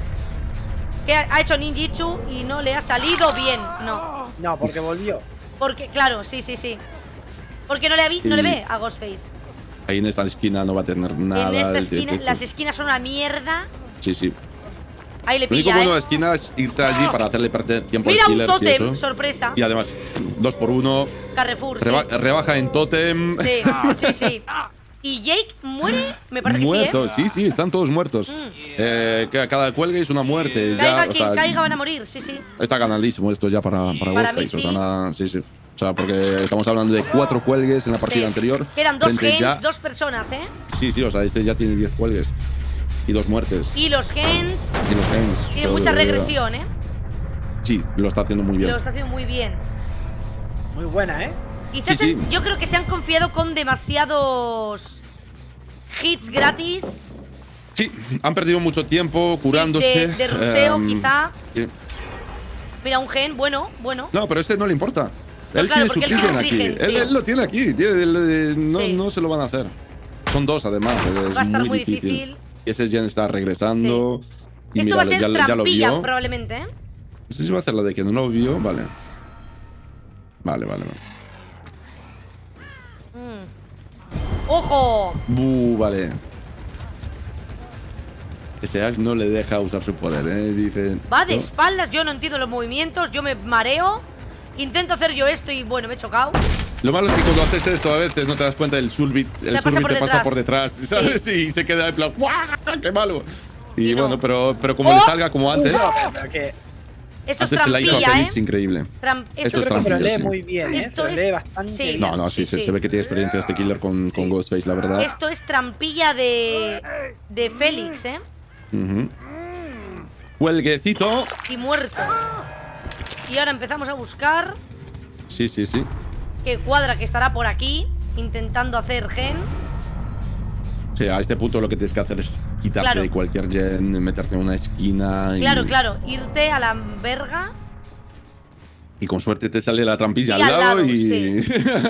que ha ha hecho ninjitsu y no le ha salido bien. No. No, porque volvió. Porque, claro, sí, sí, sí. Porque no le, vi- no le ve a Ghostface. Ahí en esta esquina no va a tener nada. En esta de- esquina, de- de- las esquinas son una mierda. Sí, sí. Ahí le Lo único pilla, bueno de ¿eh? esquina es irte allí para hacerle perder tiempo Mira al un killer. y tótem, eso. sorpresa. Y además, dos por uno. Carrefour, sí. reba- rebaja en tótem. Sí, sí, sí. Y Jake muere, me parece Muertos, que sí, ¿eh? sí, sí, están todos muertos. Mm. Eh, que a cada cuelgue es una muerte. Caiga ya, o quien sea, caiga, van a morir, sí, sí. Está ganadísimo esto ya para, para, Para mí Warface, o sea, sí. nada, sí, sí. O sea, porque estamos hablando de cuatro cuelgues en la partida Sí. anterior. Quedan dos frente gens, ya- dos personas, ¿eh? Sí, sí, o sea, este ya tiene diez cuelgues. Y dos muertes. Y los gens Y los gens. tienen todo- mucha regresión, ¿eh? Sí, lo está haciendo muy bien. Lo está haciendo muy bien. Muy buena, ¿eh? Quizás Sí, sí. en- yo creo que se han confiado con demasiados hits gratis. Sí, han perdido mucho tiempo curándose. de- de ruseo, em, quizá. sí. Mira, un gen, bueno, bueno. No, pero a este no le importa. Él claro, tiene su porque él trigen tiene aquí. trigen, Él, sí. él lo tiene aquí. Tiene- él, eh, no, Sí. no se lo van a hacer. Son dos, además. Es Va a estar muy, muy difícil. difícil. Y ese Gen está regresando. Y Esto mira, va a ser ya, ya lo trampilla, vio. probablemente, ¿eh? No sé si va a hacer la de que no lo vio. Vale. Vale, vale, vale. Mm. ¡Ojo! Uh, vale. Ese Ash no le deja usar su poder, ¿eh? Dice. Va de ¿no? espaldas, yo no entiendo los movimientos, yo me mareo. Intento hacer yo esto y bueno, me he chocado. Lo malo es que cuando haces esto a veces no te das cuenta del Surbit. El Te pasa Surbit por te pasa detrás. por detrás, ¿sabes? Y se queda en plan, ¡guau! ¡Qué malo! Y, Y no. bueno, pero, pero como ¡Oh! le salga como hace, No, pero, pero que Esto es haces el Iron trampilla, ¿eh? Phoenix increíble. Tram- Esto esto yo es creo que se lo trampilla, lee sí. muy bien, ¿eh? Esto Se lo es- lee bastante sí. bien. No, no, sí, Sí, se, sí. se ve que tiene experiencia este killer con, con Ghostface, la verdad. Esto es trampilla de. de Félix, ¿eh? Ujú. Huelguecito. Y muerto. Y ahora empezamos a buscar. Sí, sí, sí. Que cuadra que estará por aquí. Intentando hacer gen. O sea, a este punto lo que tienes que hacer es quitarte Claro. de cualquier gen, meterte en una esquina. Y, Claro, claro. Irte a la verga. Y con suerte te sale la trampilla Y al al lado, lado, y.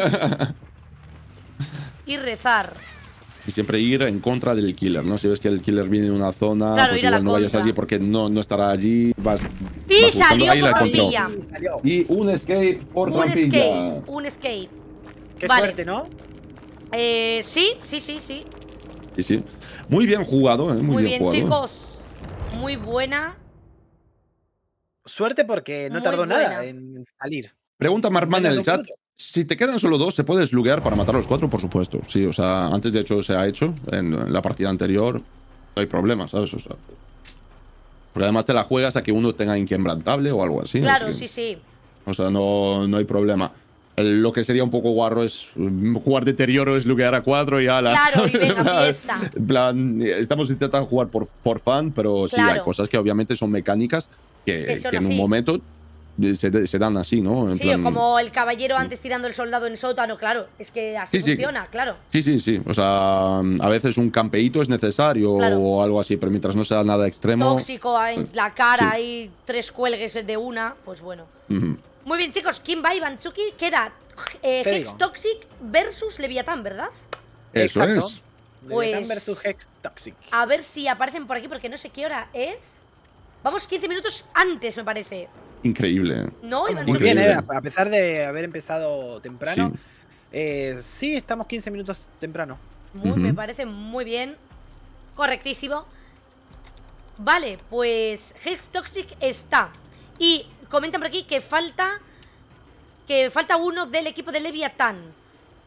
Y rezar. Y siempre ir en contra del killer, ¿no? Si ves que el killer viene en una zona, Claro, pues ir a la igual no vayas contra. allí porque no, no estará allí. Vas, Y vas buscando. salió Ahí la por encontró. trampilla. Sí, salió. Y un escape por Un trampilla. escape. Un escape. Qué Vale. suerte, ¿no? Eh, sí, sí, sí, sí. Sí, sí. Muy bien jugado, ¿eh? Muy, Muy bien, bien, jugado. chicos. Muy buena. Suerte porque no Muy tardó buena. nada en salir. Pregunta Markman en Menos el de un chat. minuto. Si te quedan solo dos, ¿se puede desluguear para matar a los cuatro? Por supuesto. Sí, o sea, antes de hecho se ha hecho en la partida anterior. No hay problema, ¿sabes? O sea, porque además te la juegas a que uno tenga inquebrantable o algo así. Claro, así que- sí, sí. O sea, no, no hay problema. El- lo que sería un poco guarro es mm, jugar deterioro, es luquear a cuatro y ala. Claro, y venga, fiesta. En plan, estamos intentando jugar por, por fan, pero sí, Claro. hay cosas que obviamente son mecánicas que, Que son que en un así. momento se, se dan así, ¿no? En Sí, plan- como el caballero antes tirando el soldado en el sótano, claro. Es que así Sí, sí. funciona, claro. Sí, sí, sí. O sea, a veces un campeíto es necesario Claro. o algo así, pero mientras no sea nada extremo. Tóxico en la cara, Sí. hay tres cuelgues de una, pues bueno. Ujú. Muy bien, chicos. ¿Quién va? Ivanchuki. Queda eh, Te Hex digo. Toxic versus Leviatán, ¿verdad? Eso Exacto. es. Leviatán Pues- versus Hex Toxic. A ver si aparecen por aquí, porque no sé qué hora es. Vamos quince minutos antes, me parece. Increíble. ¿No, Muy Ivanchuki? bien, Increíble. eh, a a pesar de haber empezado temprano. Sí. Eh, sí, estamos quince minutos temprano. Muy, Ujú. Me parece muy bien. Correctísimo. Vale, pues Hex Toxic está. Y comentan por aquí que falta. Que falta uno del equipo de Leviatán.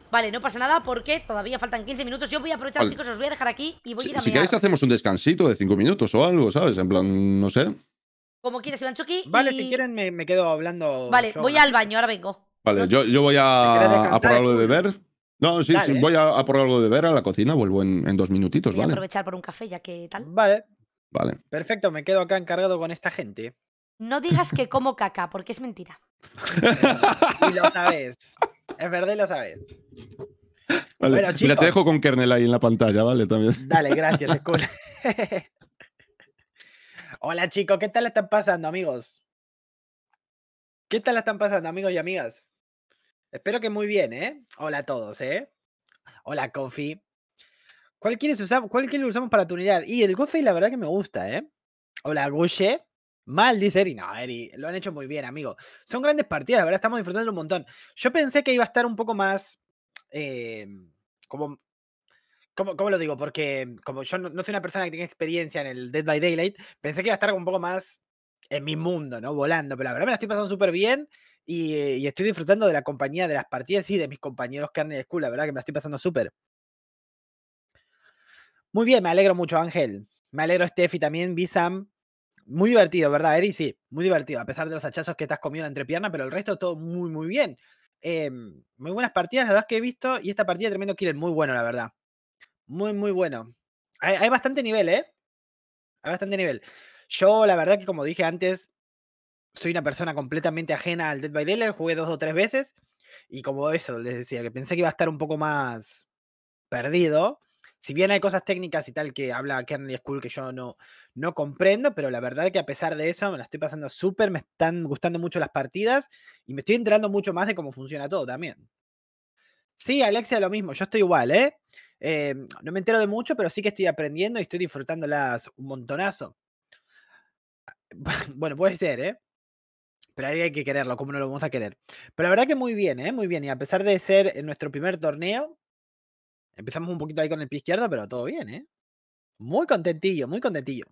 Vale, no pasa nada porque todavía faltan quince minutos. Yo voy a aprovechar, vale. chicos, os voy a dejar aquí y voy si, a ir a Si mear. queréis hacemos un descansito de cinco minutos o algo, ¿sabes? En plan, no sé. Como quieres, Ivanchuki. Vale, y... si quieren me, me quedo hablando. Vale, voy al baño, ahora vengo. Vale, ¿no? yo, yo voy a, si a por algo de beber. No, sí, Dale, sí, ¿eh? voy a, a por algo de beber a la cocina, vuelvo en, en dos minutitos, voy ¿vale? a aprovechar por un café, ya que tal. Vale. Vale. Perfecto, me quedo acá encargado con esta gente. No digas que como caca, porque es mentira. Y lo sabes. Es verdad y lo sabes. Vale. Bueno, chicos. Mira, te dejo con kernel ahí en la pantalla, ¿vale? También. Dale, gracias, es cool. Hola, chicos, ¿qué tal la están pasando, amigos? ¿Qué tal la están pasando, amigos y amigas? Espero que muy bien, ¿eh? Hola a todos, ¿eh? Hola, Coffee. ¿Cuál quieres usar? ¿Cuál quieres usamos para tunear? Y el Coffee, la verdad que me gusta, ¿eh? Hola, Guche. Mal, dice Eri. No, Eri, lo han hecho muy bien, amigo. Son grandes partidas, la verdad, estamos disfrutando un montón. Yo pensé que iba a estar un poco más... Eh, como... ¿Cómo, ¿Cómo lo digo? Porque como yo no, no soy una persona que tenga experiencia en el Dead by Daylight, pensé que iba a estar un poco más en mi mundo, ¿no? Volando, pero la verdad me la estoy pasando súper bien y, y estoy disfrutando de la compañía de las partidas y de mis compañeros Carne School, la verdad que me la estoy pasando súper. Muy bien, me alegro mucho, Ángel. Me alegro, Steffi, también, Bisam. Muy divertido, ¿verdad, Eri? Sí, muy divertido, a pesar de los hachazos que te has comido en la entrepierna, pero el resto todo muy, muy bien. Eh, muy buenas partidas, la verdad que he visto, y esta partida tremendo killer, muy bueno, la verdad. Muy, muy bueno. Hay, hay bastante nivel, ¿eh? Hay bastante nivel. Yo, la verdad que como dije antes, soy una persona completamente ajena al Dead by Daylight. Jugué dos o tres veces. Y como eso, les decía, que pensé que iba a estar un poco más perdido. Si bien hay cosas técnicas y tal que habla Kernel School que yo no, no comprendo, pero la verdad es que a pesar de eso me la estoy pasando súper, me están gustando mucho las partidas y me estoy enterando mucho más de cómo funciona todo también. Sí, Alexia, lo mismo, yo estoy igual, ¿eh? Eh, no me entero de mucho, pero sí que estoy aprendiendo y estoy disfrutándolas un montonazo. Bueno, puede ser, ¿eh? Pero ahí hay que quererlo, ¿cómo no lo vamos a querer? Pero la verdad que muy bien, ¿eh? Muy bien. Y a pesar de ser en nuestro primer torneo, empezamos un poquito ahí con el pie izquierdo, pero todo bien, ¿eh? Muy contentillo, muy contentillo.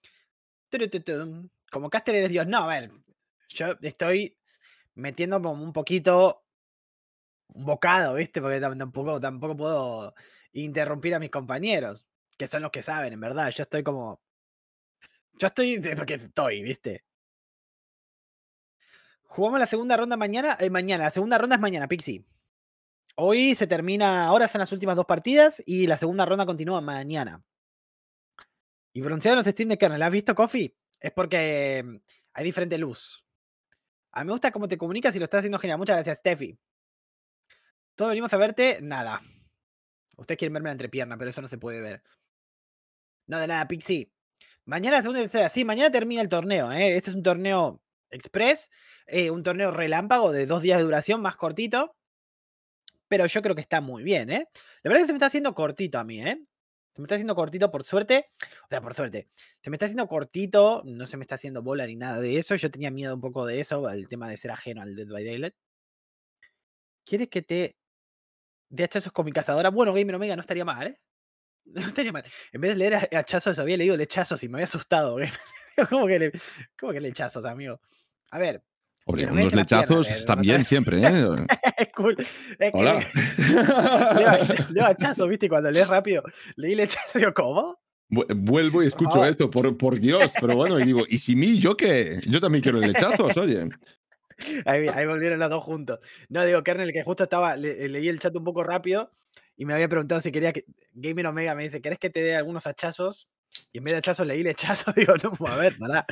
Como caster eres Dios. No, a ver, yo estoy metiendo como un poquito un bocado, ¿viste? Porque tampoco, tampoco puedo interrumpir a mis compañeros, que son los que saben, en verdad. Yo estoy como... Yo estoy porque estoy, ¿viste? Jugamos la segunda ronda mañana. Eh, mañana, la segunda ronda es mañana, Pixie. Hoy se termina, ahora son las últimas dos partidas y la segunda ronda continúa mañana. Y bronceado en los streams de Kernel. ¿Has visto, Coffee? Es porque hay diferente luz. A mí me gusta cómo te comunicas y lo estás haciendo genial. Muchas gracias, Steffi. Todos venimos a verte. Nada. Ustedes quieren verme la entrepierna, pero eso no se puede ver. No, de nada, Pixie. Mañana la segunda y tercera. Sí, mañana termina el torneo, ¿eh? Este es un torneo express. Eh, un torneo relámpago de dos días de duración, más cortito. Pero yo creo que está muy bien, ¿eh? La verdad es que se me está haciendo cortito a mí, ¿eh? Se me está haciendo cortito por suerte. O sea, por suerte. Se me está haciendo cortito. No se me está haciendo bola ni nada de eso. Yo tenía miedo un poco de eso. El tema de ser ajeno al Dead by Daylight. ¿Quieres que te dé hachazos con mi cazadora? Bueno, Gamer Omega no estaría mal, ¿eh? No estaría mal. En vez de leer hachazos, había leído lechazos y me había asustado. ¿Cómo que, le, ¿Cómo que lechazos, amigo? A ver. Hombre, unos lechazos piernas, están bien siempre, ¿eh? Es cool. Es Hola. Que leo hachazos, ¿viste? Y cuando lees rápido, leí lechazos y digo, ¿cómo? Vuelvo y escucho esto, por, por Dios, pero bueno, y digo, ¿y si mí? ¿Yo qué? Yo también quiero lechazos, oye. Ahí, ahí volvieron los dos juntos. No, digo, Kernel, que justo estaba, le, leí el chat un poco rápido y me había preguntado si quería que. Gamer Omega me dice, ¿querés que te dé algunos hachazos? Y en vez de hachazos leí lechazos, digo, no, a ver, pará.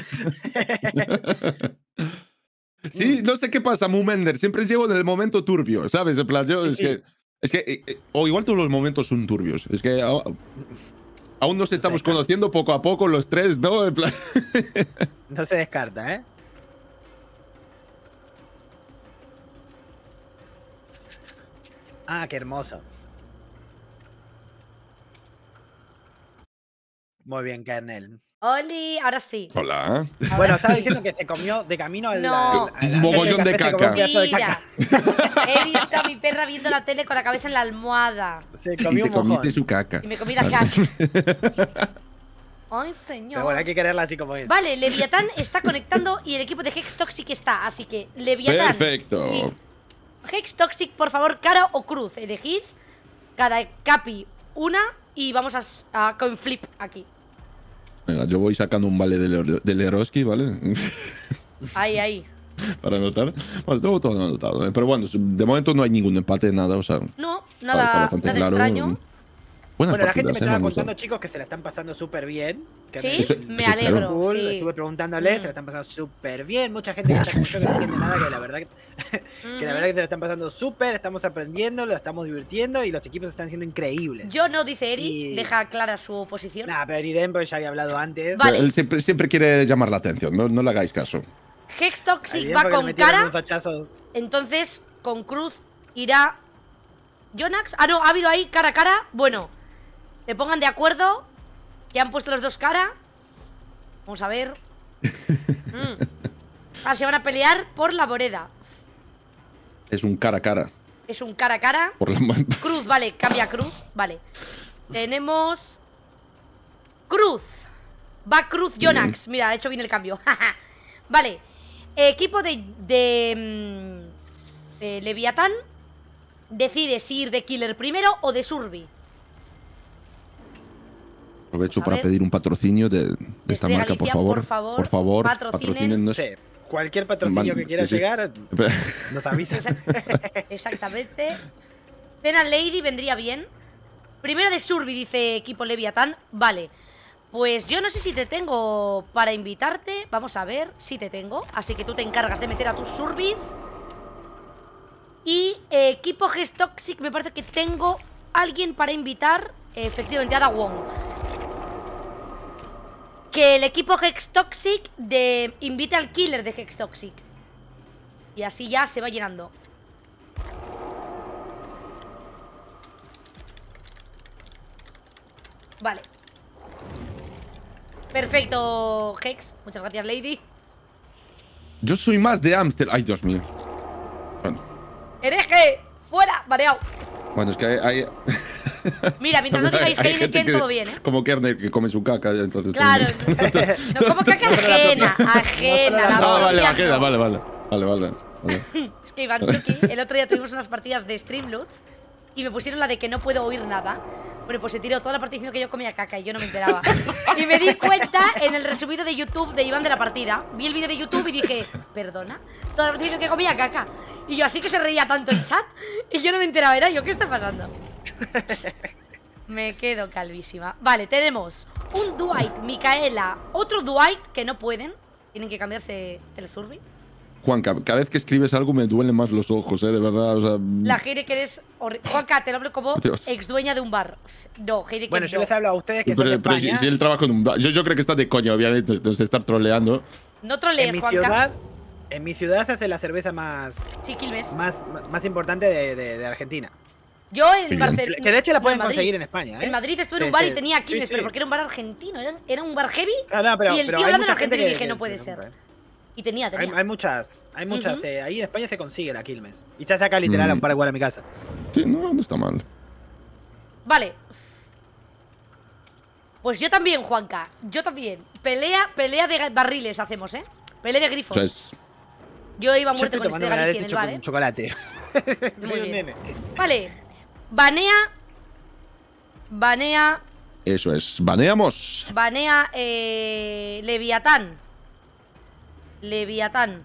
Sí, no sé qué pasa, Mumender. Siempre llego en el momento turbio, ¿sabes? En plan, yo, sí, es, sí. Que, es que. Eh, eh, o igual todos los momentos son turbios. Es que. Oh, aún nos estamos no conociendo poco a poco, los tres, ¿no? En plan. No se descarta, ¿eh? Ah, qué hermoso. Muy bien, Kernel. Oli, ahora sí. Hola. Bueno, estaba diciendo que se comió de camino al. No. al, al, al mogollón de caca. Mira, he visto a mi perra viendo la tele con la cabeza en la almohada. Se comió y te un mojón. comiste su caca. Y me comí la caca. Ay, señor. Pero bueno, hay que quererla así como es. Vale, Leviatán está conectando y el equipo de Hex Toxic está. Así que Leviatán. Perfecto. Y Hex Toxic, por favor, cara o cruz. Elegid cada capi una y vamos a, a coin flip aquí. Venga, yo voy sacando un vale de, de Leroski, ¿vale? Ahí, ahí. Para anotar. Bueno, tengo todo anotado, ¿eh? Pero bueno, de momento no hay ningún empate, nada, o sea. No, nada, está bastante nada claro. Extraño. Buenas bueno, partidas, la gente me eh, estaba me contando, chicos, que se la están pasando súper bien. Que sí, eso, me alegro. Cool. Sí. Estuve preguntándole, mm. se la están pasando súper bien. Mucha gente que está como yo que no entiende nada, que la verdad que, mm. que la verdad que se la están pasando súper, estamos aprendiendo, lo estamos divirtiendo y los equipos están siendo increíbles. Yo no, dice Eri, y... deja clara su posición. Nah, pero Eri Denver ya había hablado antes. Vale. Él siempre, siempre quiere llamar la atención, no, no le hagáis caso. Hex Toxic va con cara, entonces con cruz irá Jonax. Ah, no, ha habido ahí cara a cara. Bueno, se pongan de acuerdo, que han puesto los dos cara. Vamos a ver. mm. Ah, se van a pelear por la voreda. Es un cara a cara. Es un cara a cara. Por la... Cruz, vale, cambia cruz. Vale. Tenemos cruz. Va cruz Jonax. Bien. Mira, ha hecho bien el cambio. Vale. Equipo de, de mmm, eh, Leviatán decide si ir de Killer primero o de Survi. Aprovecho para ver. pedir un patrocinio de, de esta Galicia, marca, por favor. Por favor, por favor patrocinen. Sí, cualquier patrocinio Man, que quiera sí, llegar, sí. nos avisa. Exactamente. Cena Lady vendría bien. Primero de Survi, dice equipo Leviatán. Vale. Pues yo no sé si te tengo para invitarte. Vamos a ver si te tengo. Así que tú te encargas de meter a tus Survis. Y eh, equipo Hex Toxic, me parece que tengo alguien para invitar. eh, Efectivamente, a Da Wong. Que el equipo Hex Toxic de, invite al killer de Hex Toxic. Y así ya se va llenando. Vale. Perfecto, Hex. Muchas gracias, Lady. Yo soy más de Amstel. Ay, Dios mío. Bueno. ¡Hereje! ¡Fuera! Mareado. Bueno, es que hay... hay... Mira, mientras no digáis Heineken, todo bien, ¿eh? Como Kerner, que come su caca, entonces... Claro. No, como caca ajena. Ajena. Ah, vale, ajena, vale, vale. Vale, vale. vale. Es que Iván Chucky, el otro día tuvimos unas partidas de Streamloots y me pusieron la de que no puedo oír nada. Bueno, pues se tiró toda la partida diciendo que yo comía caca y yo no me enteraba. Y me di cuenta en el resubido de YouTube de Iván de la partida. Vi el vídeo de YouTube y dije, ¿perdona? Toda la partida diciendo que comía caca. Y yo así que se reía tanto el chat y yo no me enteraba. Era yo, ¿qué está pasando? Me quedo calvísima. Vale, tenemos un Dwight, Micaela, otro Dwight que no pueden. Tienen que cambiarse el survey. Juanca, cada vez que escribes algo me duelen más los ojos, ¿eh? De verdad, o sea... La Heire que eres... Juanca, te lo hablo como ex dueña de un bar. No, Heire que Bueno, yo no. les hablo a ustedes que pero, son de pero España. Si, si él trabaja en un bar... Yo, yo creo que está de coña, obviamente, de estar troleando. No trolees, en mi Juanca. ciudad, en mi ciudad se hace la cerveza más... Sí, Quilmes. Más, más importante de, de, de Argentina. Yo en Barcelona... Que de hecho la pueden no, conseguir en España, ¿eh? En Madrid estuve en sí, un bar sí, y tenía Quilmes, sí, sí. Pero porque era un bar argentino. Era, era un bar heavy. Ah, no, pero, y el pero tío hablando en argentino y dije, no puede ser. ¿eh? Y tenía, tenía. Hay, hay muchas, hay muchas. Uh -huh. eh, ahí en España se consigue la Quilmes. Y ya saca literal mm. a un par de igual a mi casa. Sí, no, no está mal. Vale. Pues yo también, Juanca. Yo también. Pelea, pelea de barriles hacemos, ¿eh? Pelea de grifos. O sea, es... Yo iba a muerte con este de Galicia en el bar, ¿eh? Chocolate. Muy bien. Nene. Vale. Banea. Banea. Eso es. Baneamos. Banea eh, Leviatán. Leviatán.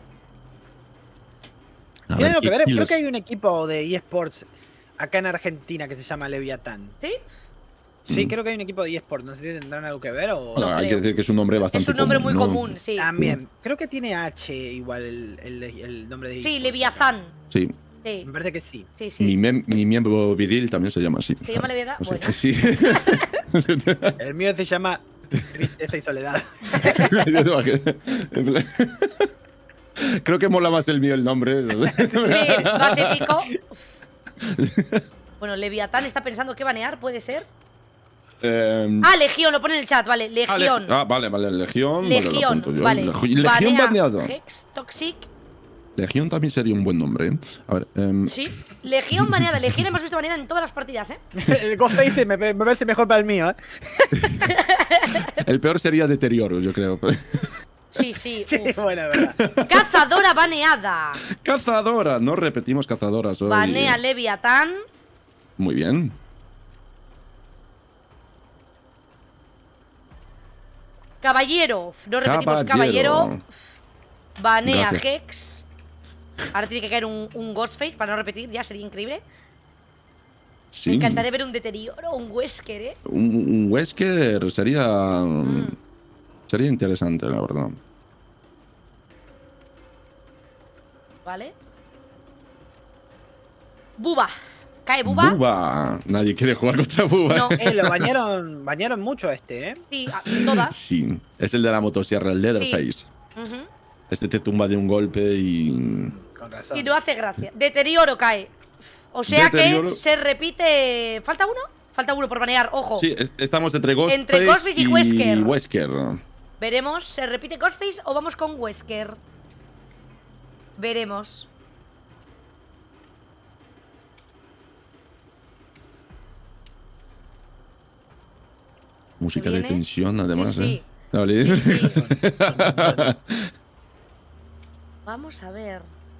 Tiene algo que ver, creo que hay un equipo de eSports acá en Argentina que se llama Leviatán. ¿Sí? Sí, mm. creo que hay un equipo de eSports, no sé si tendrán algo que ver o... Bueno, no hay que decir que es un nombre bastante común. Es un nombre muy ¿no? común, sí. También, creo que tiene H igual el, el, el nombre de eSports. Sí, Leviatán. Sí. Sí. Me parece que sí. sí, sí. Mi, mem mi miembro viril también se llama así. ¿Se llama Leviatán? O sea, bueno. Sí. El mío se llama Tristeza y Soledad. Creo que mola más el mío el nombre. Sí, más épico. Bueno, Leviatán está pensando que banear, ¿puede ser? Eh... Ah, Legión, lo pone en el chat, vale, Legión. Ah, vale, vale, Legión. Legión, vale. vale. Legión baneado. Hex Toxic. Legión también sería un buen nombre, ¿eh? A ver, um... Sí, Legión baneada. Legión hemos visto baneada en todas las partidas, ¿eh? El Ghostface me, me parece mejor para el mío, ¿eh? El peor sería Deterioro, yo creo. Sí, sí. Sí, uf. bueno, verdad. Cazadora baneada. Cazadora, no repetimos cazadoras hoy. Banea Leviatán. Muy bien. Caballero. No repetimos Caballero. caballero. Banea Gracias. Hex. Ahora tiene que caer un, un Ghostface para no repetir, ya sería increíble. Sí. Me encantaría ver un deterioro, un Wesker, ¿eh? Un, un Wesker sería. Mm. Sería interesante, la verdad. Vale. Buba. Cae Buba. Buba. Nadie quiere jugar contra Buba. No. Eh, lo bañaron, bañaron mucho este, ¿eh? Sí, a- todas. Sí. Es el de la motosierra, el Leatherface. Ujú. Este te tumba de un golpe y. Con razón. Y no hace gracia. Deterioro cae. O sea Deterioro. que se repite. ¿Falta uno? Falta uno por banear, ojo. Sí, es- estamos entre Ghostface Entre Ghostface y Wesker. Wesker. Veremos, ¿se repite Ghostface o vamos con Wesker? Veremos. Música ¿Se de viene? tensión, además, Sí, sí. ¿eh? Vale. Sí, sí. Vamos a ver.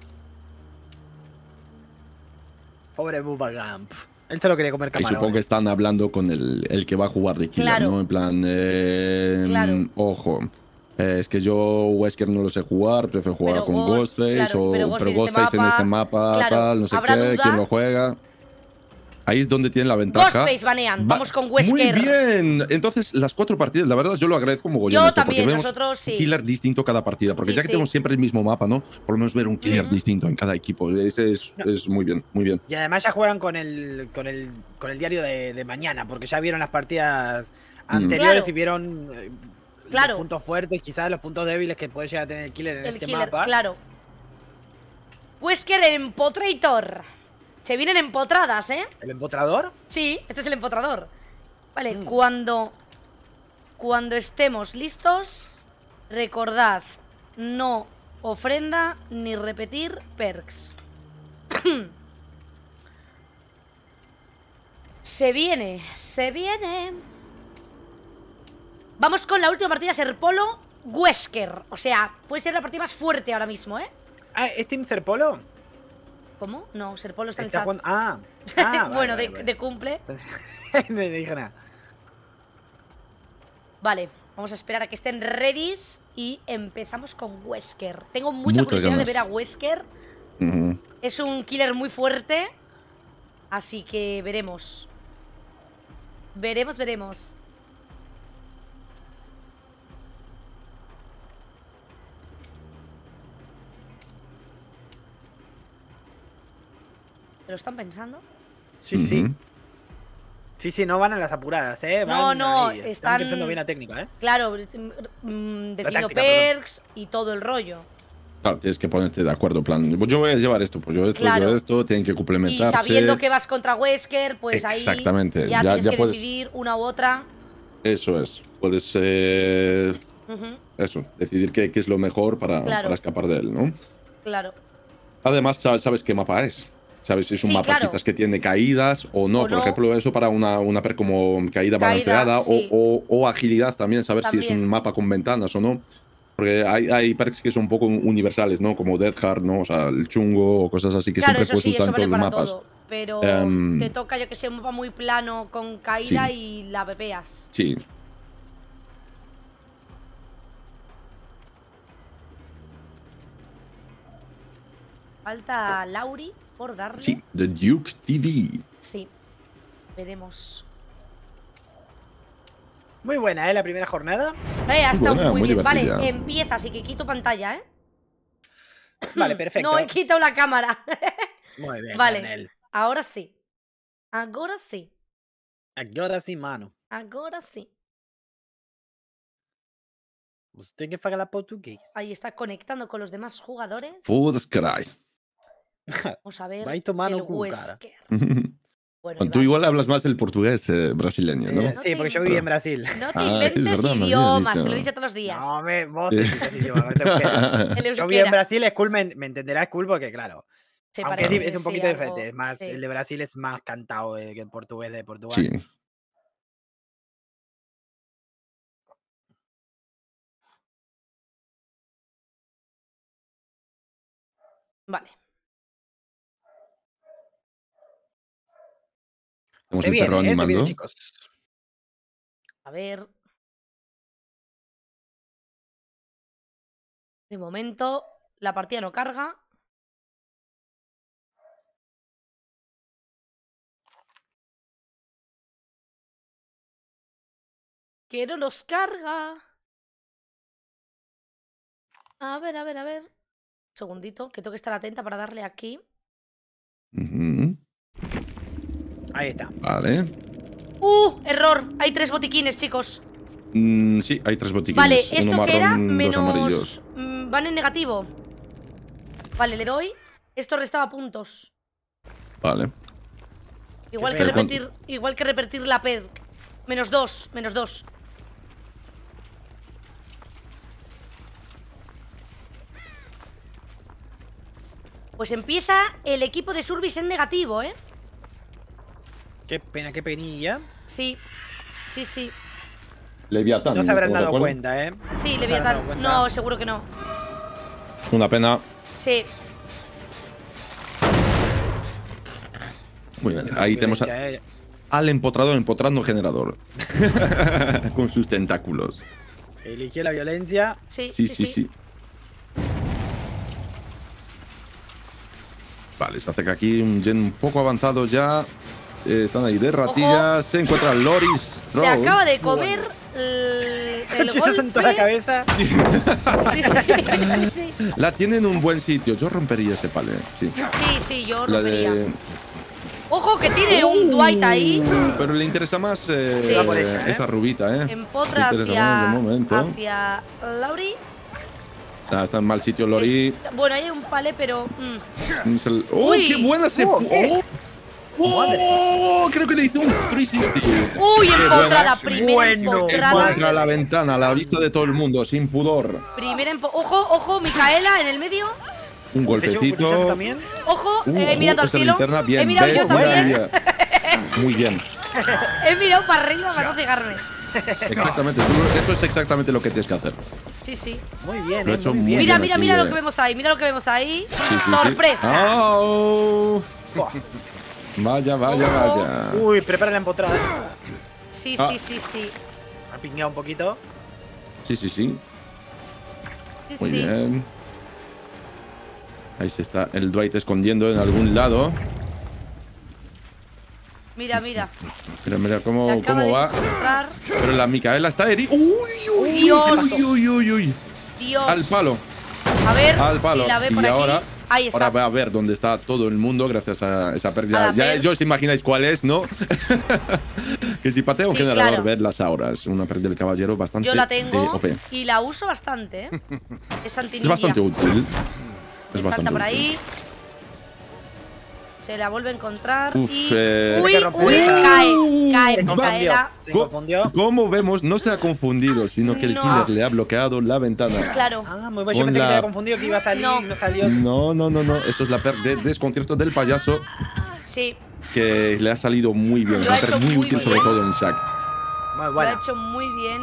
Pobre Bubba Gump. Él se lo quería comer Ahí camarones. supongo que están hablando con el, el que va a jugar de killer, Claro. ¿no? En plan, eh, Claro. ojo, eh, es que yo Wesker no lo sé jugar, prefiero jugar Pero con Ghost- Ghostface, claro, o, pero pero, Ghost en este Ghostface en este mapa, mapa, claro, tal, no sé ¿habrá qué, duda? quién lo juega. Ahí es donde tiene la ventaja. Ghostface banean, Va- vamos con Muy Wesker. bien. Entonces, las cuatro partidas, la verdad, yo lo agradezco mogollón. Yo esto, también, porque vemos nosotros sí. un killer distinto cada partida. Porque Sí, ya que sí. tenemos siempre el mismo mapa, ¿no? Por lo menos ver un killer Ujú. distinto en cada equipo. Ese es, No. es muy bien, muy bien. Y además ya juegan con el, con el, con el diario de, de mañana, porque ya vieron las partidas anteriores Claro. y vieron eh, Claro. los puntos fuertes, quizás los puntos débiles que puede llegar a tener el killer en El este killer, mapa. claro. Wesker Empotrator. Se vienen empotradas, ¿eh? El empotrador. Sí, este es el empotrador. Vale, Mm. cuando Cuando estemos listos, recordad, no ofrenda ni repetir perks. Se viene, se viene. Vamos con la última partida, Serpolo Wesker. O sea, puede ser la partida más fuerte ahora mismo, ¿eh? Ah, ¿es Team Serpolo? ¿Cómo? No, Serpolo está en Está chat. jugando- Ah, ah vale, bueno, vale, de, vale. de cumple. No dije nada. Vale, vamos a esperar a que estén ready y empezamos con Wesker. Tengo mucha Muchas curiosidad ganas. de ver a Wesker. Ujú. Es un killer muy fuerte. Así que veremos. Veremos, veremos. ¿Te lo están pensando? Sí, sí. Ujú. Sí, sí, no van a las apuradas, ¿eh? No, Van no, ahí. están- pensando bien la técnica, ¿eh? Claro, mm, definiendo táctica, perks y todo el rollo. Claro, tienes que ponerte de acuerdo, en plan, pues yo voy a llevar esto, pues yo esto, Claro. yo esto, tienen que Y complementarse. sabiendo que vas contra Wesker, pues Exactamente, ahí ya, ya- tienes ya que puedes- decidir una u otra. Eso es, puedes, eh, Ujú, eso, decidir qué, qué es lo mejor para, Claro. para escapar de él, ¿no? claro. Además, sa- sabes qué mapa es. Sabes si es un Sí, mapa claro. quizás que tiene caídas o no. O Por no. ejemplo, eso para una, una per como caída, Caída, balanceada o- sí. o, o agilidad también, saber si es También. un mapa con ventanas o no. Porque hay, hay perks que son un poco universales, ¿no? Como Death Heart, ¿no? O sea, el chungo o cosas así que Claro, siempre eso puedes sí, usar eso en vale todos los para mapas. todo. Pero Em, te toca, yo que sé, un mapa muy plano con caída Sí. y la pepeas. Sí. Falta Lauri por darle. Sí, The Duke T V. Sí. Veremos. Muy buena, ¿eh? La primera jornada. Eh, ha estado buena, muy, muy bien. Vale, divertida. empieza, así que quito pantalla, ¿eh? Vale, perfecto. No he quitado la cámara. Muy bien, Vale. Manel. Ahora sí. Ahora sí. Ahora sí, mano. Ahora sí. Usted que faga la portugués. Ahí está conectando con los demás jugadores. Food Sky. Vamos a ver Vai tomar el no cu, cara. Wesker. Bueno, Tú Iván, igual hablas más el portugués eh, brasileño, ¿no? Eh, No sí, te porque yo im- viví en Brasil. no te Ah, sí, es inventes verdad, me habías idiomas, te dicho. lo he dicho todos los días. No, me, vos Sí. te dices idioma, no te euskera. El Yo viví en euskera. Brasil, es cool, me, me entenderás cool porque, claro. Se Aunque es, di- parece, es un sí, poquito algo, diferente. Es más, sí. el de Brasil es más cantado eh, que el portugués de Portugal. Sí. Vale. Se viene, eh, se viene, chicos. A ver. De momento, la partida no carga. Que no nos carga. A ver, a ver, a ver. Un segundito, que tengo que estar atenta para darle aquí. Uh-huh. Ahí está. Vale. ¡Uh! Error. Hay tres botiquines, chicos. Mm, sí, hay tres botiquines. Vale, esto Uno que era marrón, dos amarillos. menos... mm, van en negativo. Vale, le doy. Esto restaba puntos. Vale. Igual que Pero repetir, igual que repetir la perk. Menos dos, menos dos. Pues empieza el equipo de Survis en negativo, ¿eh? Qué pena, qué penilla. Sí, sí, sí. Leviatán. No se habrán dado ¿de acuerdo? cuenta, ¿eh? Sí, No le se voy a habrán dar. dado cuenta. No, seguro que no. Una pena. Sí. Muy bien. Esa Ahí tenemos a- violencia, eh. al empotrador empotrando generador. Con sus tentáculos. Eligió la violencia. Sí, Sí, sí, sí. Vale, se acerca aquí un gen un poco avanzado ya. Eh, están ahí de ratillas. Se encuentra Loris. Se acaba de comer el, el Se sentó la golpe. cabeza. Sí, sí, sí, sí. La tiene en un buen sitio. Yo rompería ese palé. Sí. Sí, sí, yo La rompería. de. Ojo que tiene un Dwight ahí. Pero le interesa más eh, Sí. Va por ella, ¿eh? esa rubita, ¿eh? Empotra Le interesa más hacia, de momento. hacia Lauri. Ah, está en mal sitio, Lori. Está- bueno, hay un palé, pero... mm. Es el- ¡Oh, Uy. qué buena se Oh, fue! ¿qué? ¡Oh! Creo que le hizo un trescientos sesenta. Uy, Qué empotrada, buena. primera Bueno. empotrada. Contra la ventana, a la vista de todo el mundo, sin pudor. Primera empo... Ojo, ojo, Micaela en el medio. Un ¿Se lleva un cuchillazo golpecito. también? Ojo, Uh, he mirado al esta cielo. linterna, bien, He mirado ves, yo también. mira, mira. Muy bien. He mirado para arriba para no cegarme. Exactamente. tú- Esto es exactamente lo que tienes que hacer. Sí, sí. Muy bien, Lo he eh, hecho muy muy bien. Mira, bien mira, aquí, mira eh. lo que vemos ahí. Mira lo que vemos ahí. Sí, sí, sí. ¡Sorpresa! ¡Oh! Buah. Vaya, vaya, Ojo. vaya. Uy, prepara la empotrada. Sí, Ah. sí, sí, sí. Ha pingueado un poquito. Sí, sí, sí. Sí, Muy sí. bien. Ahí se está el Dwight escondiendo en algún lado. Mira, mira. Mira, mira cómo, Le acaba cómo de va. encontrar. Pero la Micaela está herida. ¡Uy, uy, uy, Dios. uy, uy, uy, uy! Dios. Al palo, A ver al palo. si la ve y por ahora, aquí. Ahí está. ahora va a ver dónde está todo el mundo gracias a esa perk. A Ya, la ya, perk. ya os imagináis cuál es, ¿no? Que si pateo un Sí, generador, claro. ved las auras. Una perk del caballero bastante Yo la eh, tengo O P. y la uso bastante, ¿eh? Es Es antinilla. bastante útil. Es Me salta bastante por útil. ahí. Se la vuelve a encontrar Uf, y... eh. Uy, Hay que romper uy, esa. cae, cae, Se confundió. Micaela. Se Co- confundió. Como vemos, no se ha confundido, sino que el No. killer le ha bloqueado la ventana. Claro. Ah, muy bueno. Yo Con pensé que la- te había confundido, que iba a salir No. y no salió. No, no, no, no. Eso es la perk de desconcierto del payaso Sí, que le ha salido muy bien. Es Lo ha una perk hecho muy muy útil, bien. sobre todo en Shack. Muy lo ha bueno. hecho muy bien.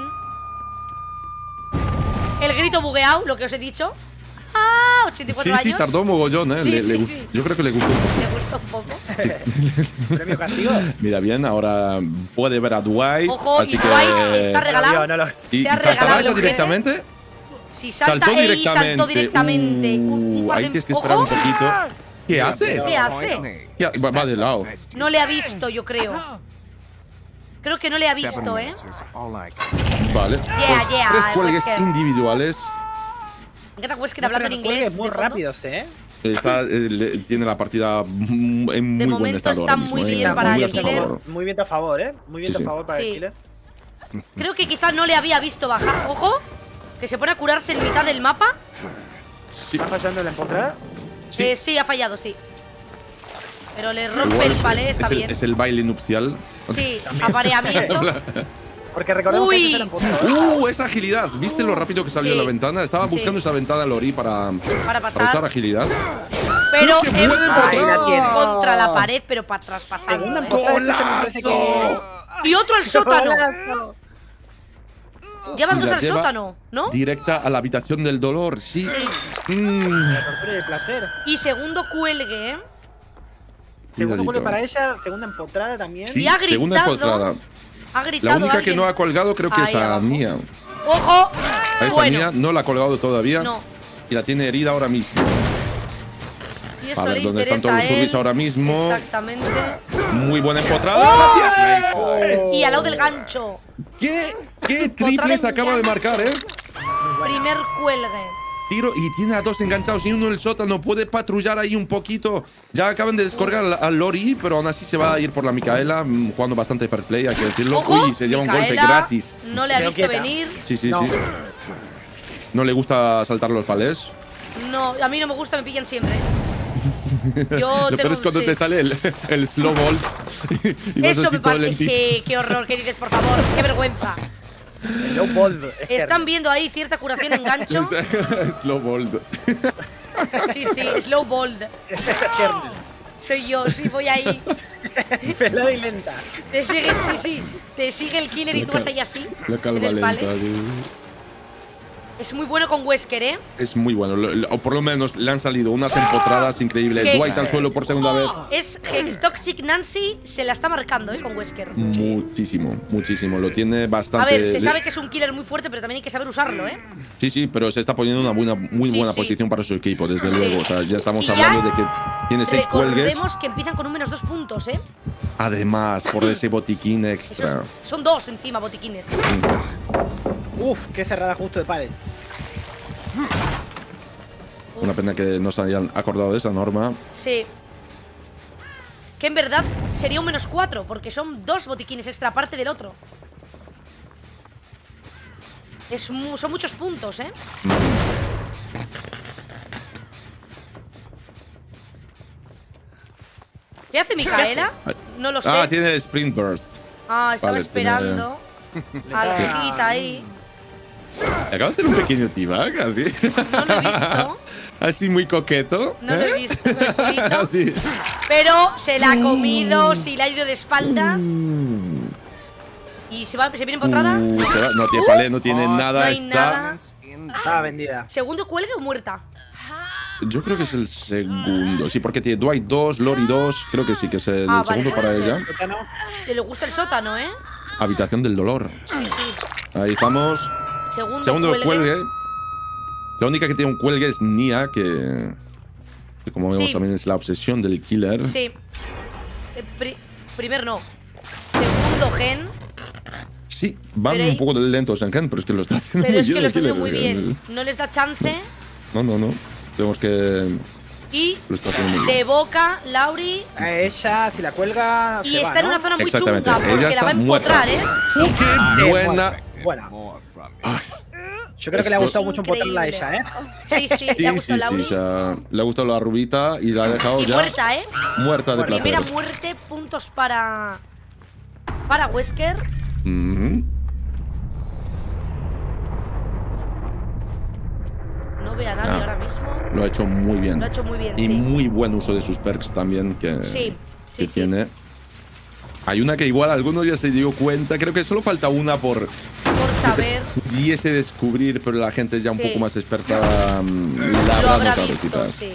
El grito bugueado, lo que os he dicho. ¡Ah! ochenta y Sí, cuatro sí, años. tardó mogollón, ¿eh? Sí, Le- sí, le gust- sí. Yo creo que le gustó un poco. Me gusta un poco. Premio castigo. Mira bien, ahora puede ver a Dwight. Ojo, así y que... Dwight está No lo regalado. vio, no lo- ¿Y se ha saltará regalado esa el directamente? Si salta, Saltó ey, directamente. saltó directamente. Un- un Uh, par ahí de- tienes que esperar un ¡Ojo! poquito. ¿Qué hace? ¿Qué hace? ¿Qué ha- va- va de lado. No le ha visto, yo creo. Creo que no le ha visto, ¿eh? Vale. Yeah, Pues yeah, tres cuelgues Wesker. individuales. Me encanta Wesker hablando en Los inglés. cuelgues muy de fondo. rápidos, ¿eh? Está, eh, le- tiene la partida mm, en muy buen momento estado está ahora mismo, muy eh, bien muy para bien el a su killer. favor. Muy bien a favor, ¿eh? Muy bien Sí, a sí. favor para Sí. el killer. Creo que quizás no le había visto bajar. Ojo, que se pone a curarse en mitad del mapa. Sí, ¿Está fallando la empotrada? sí. Eh, sí, ha fallado, sí. Pero le rompe Igual el es- palé, está es el, bien. es el baile nupcial. Sí, apareamiento. Porque recordemos Uy. que esa es la empotrada. ¡Uh! Esa agilidad. ¿Viste lo rápido que salió Sí. la ventana? Estaba Sí. buscando esa ventana Lori para, Para para usar pasar. agilidad. Pero ¡Qué en- buena Ahí la tiene. contra la pared, pero para traspasarlo. Segunda ¿eh? empotrada, esto se me parece que... Y otro al sótano. ¡Golazo! Ya vamos la al lleva sótano, ¿no? Directa a la habitación del dolor, sí. Sí. Mm. La tortura y el placer. Y segundo cuelgue, ¿eh? Segundo Cuidadito. cuelgue para ella, segunda empotrada también. Sí, Y ha segunda gritado. empotrada. Ha gritado La única alguien. que no ha colgado creo que Ahí es a abajo. Nia. ¡Ojo! A esa Bueno. Nia no la ha colgado todavía. No. Y la tiene herida ahora mismo. Y eso A ver le dónde están interesa todos a los él. Urbis ahora mismo. Exactamente. Muy buena empotrada. Oh. Y al lado del gancho. ¿Qué, qué Otra triples vez acaba de gancho. marcar, eh? Primer cuelgue. Tiro y tiene a dos enganchados y uno en el sótano. Puede patrullar ahí un poquito. Ya acaban de descolgar al, al Lori, pero aún así se va a ir por la Micaela, mm, jugando bastante fair play, hay que decirlo. Ojo, Uy, se lleva un golpe Micaela gratis. No le ha Quedó visto quieta. venir. Sí, sí, No. sí. No le gusta saltar los palés. No, a mí no me gusta, me pillan siempre. Yo Lo tengo, peor es cuando sí. te sale el, el slow bolt. Y vas Eso así me todo parece. lentito. Sí, qué horror, qué dices, por favor. Qué vergüenza. Low bold. ¿Están viendo ahí cierta curación en gancho? Slow bolt. Sí, sí, slow bold. Soy yo, sí, voy ahí. Pelada y lenta. Te sigue, sí, sí. Te sigue el killer y tú vas ahí así. La en calma el lenta, pale. tío. Es muy bueno con Wesker, ¿eh? Es muy bueno. Lo- lo- O por lo menos le han salido unas empotradas increíbles. Hex. Dwight al suelo por segunda vez. Es Hex Toxic Nancy, se la está marcando, ¿eh? Con Wesker. Muchísimo, muchísimo. Lo tiene bastante. A ver, se le- sabe que es un killer muy fuerte, pero también hay que saber usarlo, ¿eh? Sí, sí, pero se está poniendo en una buena, muy Sí, buena sí. posición para su equipo, desde Sí. luego. O sea, ya estamos Y ya hablando de que tiene seis cuelgues. Recordemos que empiezan con un menos dos puntos, ¿eh? Además, por ese botiquín Esos- extra. son dos encima, botiquines. Uf, qué cerrada justo de pared. Una pena que no se hayan acordado de esa norma. Sí. Que en verdad sería un menos cuatro, porque son dos botiquines extra aparte del otro. Es mu- son muchos puntos, ¿eh? ¿Qué hace Micaela? No lo sé. Ah, tiene Sprint Burst. Ah, estaba Vale, tiene- esperando. A la chiquita ahí. Acaba de hacer un pequeño tibac, así. No lo he visto. Así muy coqueto. No lo he ¿eh? visto, con el culito. Así. Pero se la ha comido, si la ha ido de espaldas. Mm. Y se, va, se viene empotrada. Uh, se va. No tiene palé, no tiene nada. No hay está. nada. Estaba vendida. ¿Segundo cuelgue o muerta? Yo creo que es el segundo. Sí, porque tiene Dwight dos, Lori dos. Creo que sí que es el Ah, vale, segundo puede para ser. ella. Sótano. Que le gusta el sótano, ¿eh? Habitación del dolor. Sí, sí. Ahí estamos. Segundo, Segundo cuelgue. cuelgue. La única que tiene un cuelgue es Nia, que, que como vemos Sí. también es la obsesión del killer. Sí. Eh, pri- primer no. Segundo gen. Sí, van Pero ahí- un poco lentos en Gen, pero es que lo está haciendo Pero muy es que bien lo el está haciendo muy killer. bien. No les da chance. No, no, no. Tenemos que. Y Lo está haciendo muy bien. de boca, Lauri. A ella, si la cuelga, Y se está va, en ¿no? una zona muy Exactamente. chunga Ella porque la está va a empotrar, muerta. ¿eh? Sí, Buena. Buena. Ay, Yo creo que le ha Esto gustado es mucho empotrarla a increíble. ella, ¿eh? Sí, sí, sí, le ha sí, gustado sí. Lauri. O sea, le ha gustado la rubita y la ha dejado Y ya muerta, ¿eh? muerta de Muerta. Primera placer. muerte, puntos para. Para Wesker. Ujú. No ve a nadie Ah. ahora mismo. Lo ha hecho muy bien. Lo ha hecho muy bien, Y sí. muy buen uso de sus perks también que, Sí, sí, que sí. tiene. Hay una que igual alguno ya se dio cuenta. Creo que solo falta una por Por saber. pudiese descubrir, pero la gente es ya un Sí. poco más experta. mm, La Lo habrá habrá notado, visto, quizás. sí.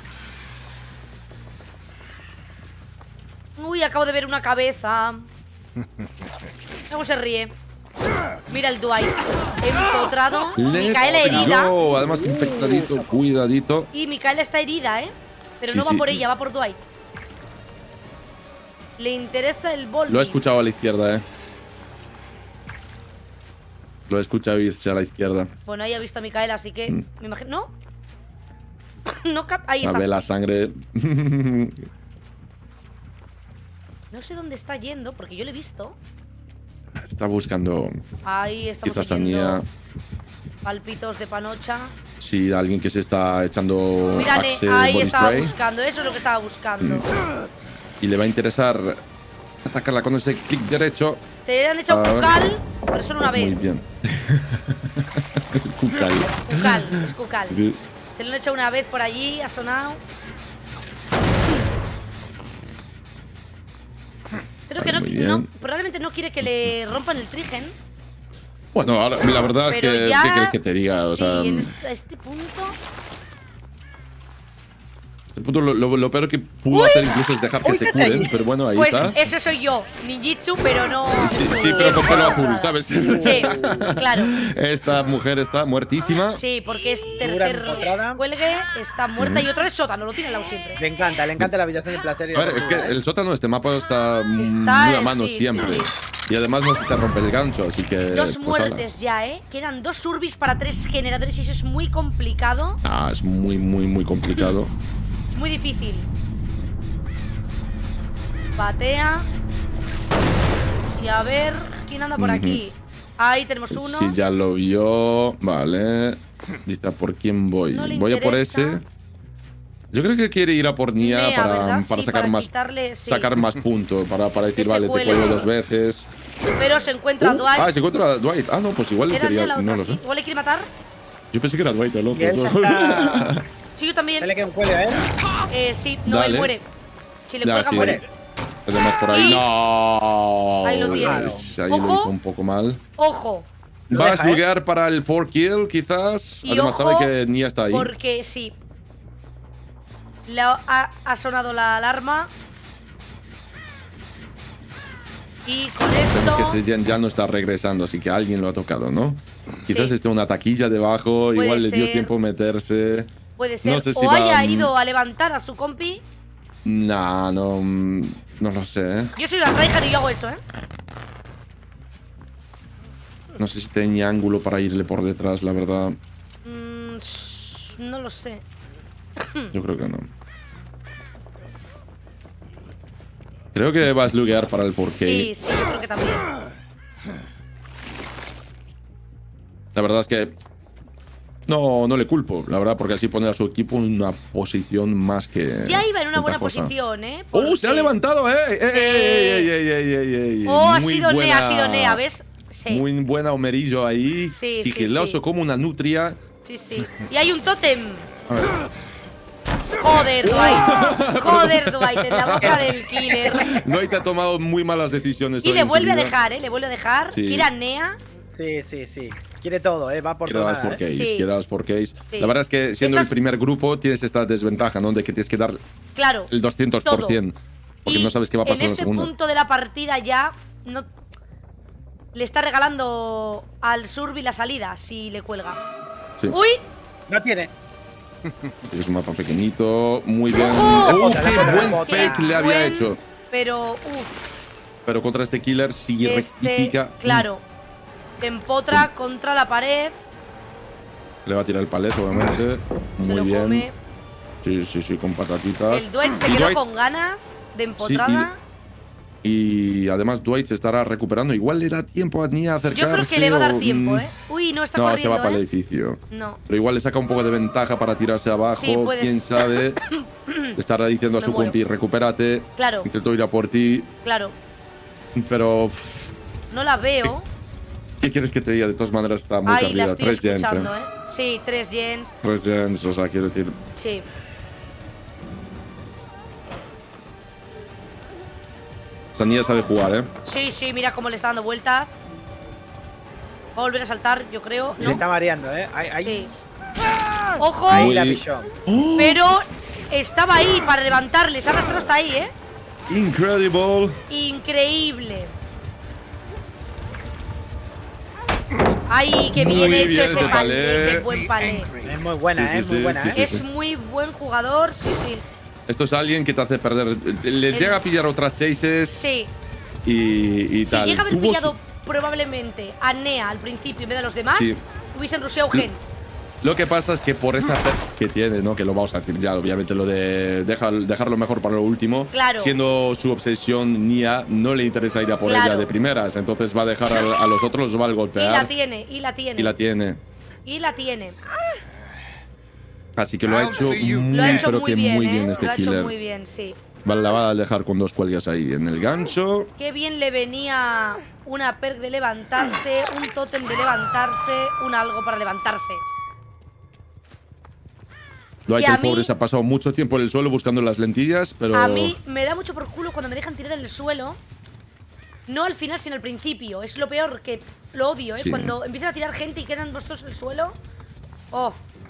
Uy, acabo de ver una cabeza. ¿Cómo se ríe? Mira el Dwight. Empotrado. Let's Micaela herida. go. Además, infectadito, cuidadito. Y Micaela está herida, ¿eh? Pero Sí, no va sí. por ella, va por Dwight. Le interesa el bol. Lo he escuchado a la izquierda, eh. Lo he escuchado irse a la izquierda. Bueno, ahí ha visto a Micaela, así que. Mm. Me imagino. ¿No? No cap. Ahí A está. ver la sangre. No sé dónde está yendo, porque yo lo he visto. Está buscando Ahí estamos quizás a oyendo Nia. palpitos de panocha. Sí, alguien que se está echando Mírale, Axe ahí Body estaba Spray. buscando. Eso es lo que estaba buscando. Y le va a interesar atacarla con ese clic derecho. Se han hecho A ver. cucal, pero solo una Muy vez. bien. Cucal. Cucal, es cucal. Sí. Se lo han hecho una vez por allí, ha sonado. Creo que Vale, no, muy no- bien. probablemente no quiere que le rompan el trigen. Bueno, ahora, la verdad Pero es que, ya, ¿qué quieres que te diga? O sí, sea, en este, a este punto... este punto lo, lo, lo peor que pudo Uy. hacer incluso es dejar que Uy, se ¿qué curen, hace ahí? pero bueno, ahí Pues está. eso soy yo, ninjitsu, pero no... Sí, sí, pero con pelo azul, ¿sabes? Sí, claro. Esta mujer está muertísima. Sí, porque es Figura tercer empotrada. cuelgue, está muerta Ujú. y otra vez sótano, lo tiene al lado siempre. Le encanta, le encanta la habitación del placer. Y A ver, es que el sótano de este mapa está, muy Está, a mano sí, siempre. sí, Y además no se te rompe el gancho, así que. Dos pues, ala. muertes ya, ¿eh? Quedan dos surbis para tres generadores y eso es muy complicado. Ah, es muy, muy, muy complicado. Es muy difícil. Patea. Y a ver, ¿quién anda por Ujú. aquí? Ahí tenemos uno. Sí, ya lo vio. Vale. Dice, ¿a por quién voy? No le voy a por interesa. ese. Yo creo que quiere ir a por Nia Nea, para, ¿verdad? para Sí, sacar para más. quitarle, sí. Sacar más puntos. Para, para decir, Que se vale, te cuele. cuelgo dos veces. Pero se encuentra Uh, Dwight. ah, se encuentra a Dwight. Ah, no, pues igual le Era quería. Nea la otra, No lo sí. sé. Igual le quiere matar. Yo pensé que era Dwight el otro. Y él ya está. Sí, yo también. Se le queda un cuello a él. Eh, sí, no, Dale. él muere. Si le Ya, cuelga, sí. muere. Además por ahí. Y- No. Ahí lo tienes. Ahí Ojo. lo hizo un poco mal. Ojo, Lo Va a deja, ¿eh? sluguear para el four kill, quizás. Y Además ojo, sabe que Nia está ahí. porque sí. Le ha, ha- ha sonado la alarma. Y con Sabemos que esto. este gen ya no está regresando, así que alguien lo ha tocado, ¿no? Quizás Sí. esté una taquilla debajo, Puede igual le dio ser. tiempo a meterse. Puede ser. No sé si o va, haya mm, ido a levantar a su compi. Nah, no, mm, no lo sé, ¿eh? Yo soy la tryhard y yo hago eso, ¿eh? No sé si tenía ángulo para irle por detrás, la verdad. Mm, shh, no lo sé. Yo creo que no. Creo que va a sluguear para el four K. Sí, sí, yo creo que también. La verdad es que no, no le culpo, la verdad, porque así pone a su equipo en una posición más que. Ya iba en una buena ventajosa. posición, ¿eh? ¡Oh, se ha Porque- levantado, eh! ¡Eh, Sí. ey, ey, ey, ey, ey! Oh, ha Muy sido Nea, ha buena- sido Nea, ¿ves? Sí. Muy buena Homerillo ahí. Sí, sí, sigiloso sí. como una nutria. Sí, sí. Y hay un tótem. A ver. Joder, Dwight. Joder, Dwight, en la boca del killer. Dwight ha tomado muy malas decisiones. Y hoy le en su vuelve a vida. dejar, ¿eh? Le vuelve a dejar. Sí. Quiere a Nea. Sí, sí, sí. Quiere todo, ¿eh? Va por Quiere todo. las four nada, ¿eh? Ks, Sí. quiere las four Ks. Sí. La verdad es que siendo Estas- el primer grupo tienes esta desventaja, ¿no? De que tienes que dar Claro. el doscientos por ciento. Porque Y no sabes qué va a pasar en, en la este segunda. punto de la partida ya no le está regalando al Surbi la salida si le cuelga. Sí. ¡Uy! No tiene. Es un mapa pequeñito, muy bien. ¡Ojo! ¡Oh, La qué bota, la buen bota. fake le había Buen, hecho! Pero, uff, Pero contra este killer sí este, rectifica. claro, te empotra contra la pared, Le va a tirar el palet, obviamente. se Muy lo bien. come. Sí, sí, sí, con patatitas. El Dwight se Y quedó Dwight- con ganas de empotrada. Y además Dwight se estará recuperando. Igual le da tiempo a Nia a acercarse. Yo creo que le va a dar o, tiempo, mm, ¿eh? Uy, no está No, se corriendo, va para el ¿eh? edificio. No. Pero igual le saca un poco de ventaja para tirarse abajo. Sí, puede Quién ser. sabe. Le estará diciendo a Me su muero. compi, recupérate. Claro, Intento ir a por ti. claro. Pero. pff, No la veo. ¿qué quieres que te diga? De todas maneras está muy Ahí la tardía. estoy Tres gens, escuchando, eh. ¿eh? Sí, tres gens. Tres gens, o sea, quiero decir. Sí. Esa Nia sabe jugar, ¿eh? Sí, sí, mira cómo le está dando vueltas. Va a volver a saltar, yo creo. Se ¿No? está mareando, ¿eh? Ahí, ahí, Sí. ¡Ojo! ahí Muy- la pilló. Pero estaba ahí para levantarle. Se ha arrastrado hasta ahí, ¿eh? Incredible. Increíble. ¡Ay, qué Muy bien hecho bien ese ese palé! palé. ¡Qué buen palé! Es muy buena, Sí, ¿eh? sí, muy sí, buena, sí, ¿eh? sí. Es muy buen jugador, sí, sí. Esto es alguien que te hace perder. Les El- llega a pillar otras chases Sí. y, y Si tal. llega a haber Tuvo pillado su- probablemente a Nea al principio en vez de los demás, Sí. hubiesen rusheado Lo- gens. Lo que pasa es que por esa fe que tiene, ¿no? Que lo vamos a decir ya, obviamente, lo de dejar, dejarlo mejor para lo último. Claro. Siendo su obsesión Nia, no le interesa ir a por Claro. ella de primeras. Entonces va a dejar a, a los otros, los va a Y la golpear. tiene, y la tiene. Y la tiene. Y la tiene. Así que lo ha hecho muy, Lo ha hecho pero muy que bien, muy ¿eh? bien este Lo ha hecho killer. muy bien, sí. Vale, la va a dejar con dos cuelgas ahí en el gancho. Qué bien le venía una perk de levantarse, un tótem de levantarse, un algo para levantarse. Dwight, Y a el pobre, mí- se ha pasado mucho tiempo en el suelo buscando las lentillas, pero. A mí me da mucho por culo cuando me dejan tirar en el suelo No al final, sino al principio. Es lo peor, que lo odio, ¿eh? Sí. Cuando empiezan a tirar gente y quedan vosotros en el suelo. Oh.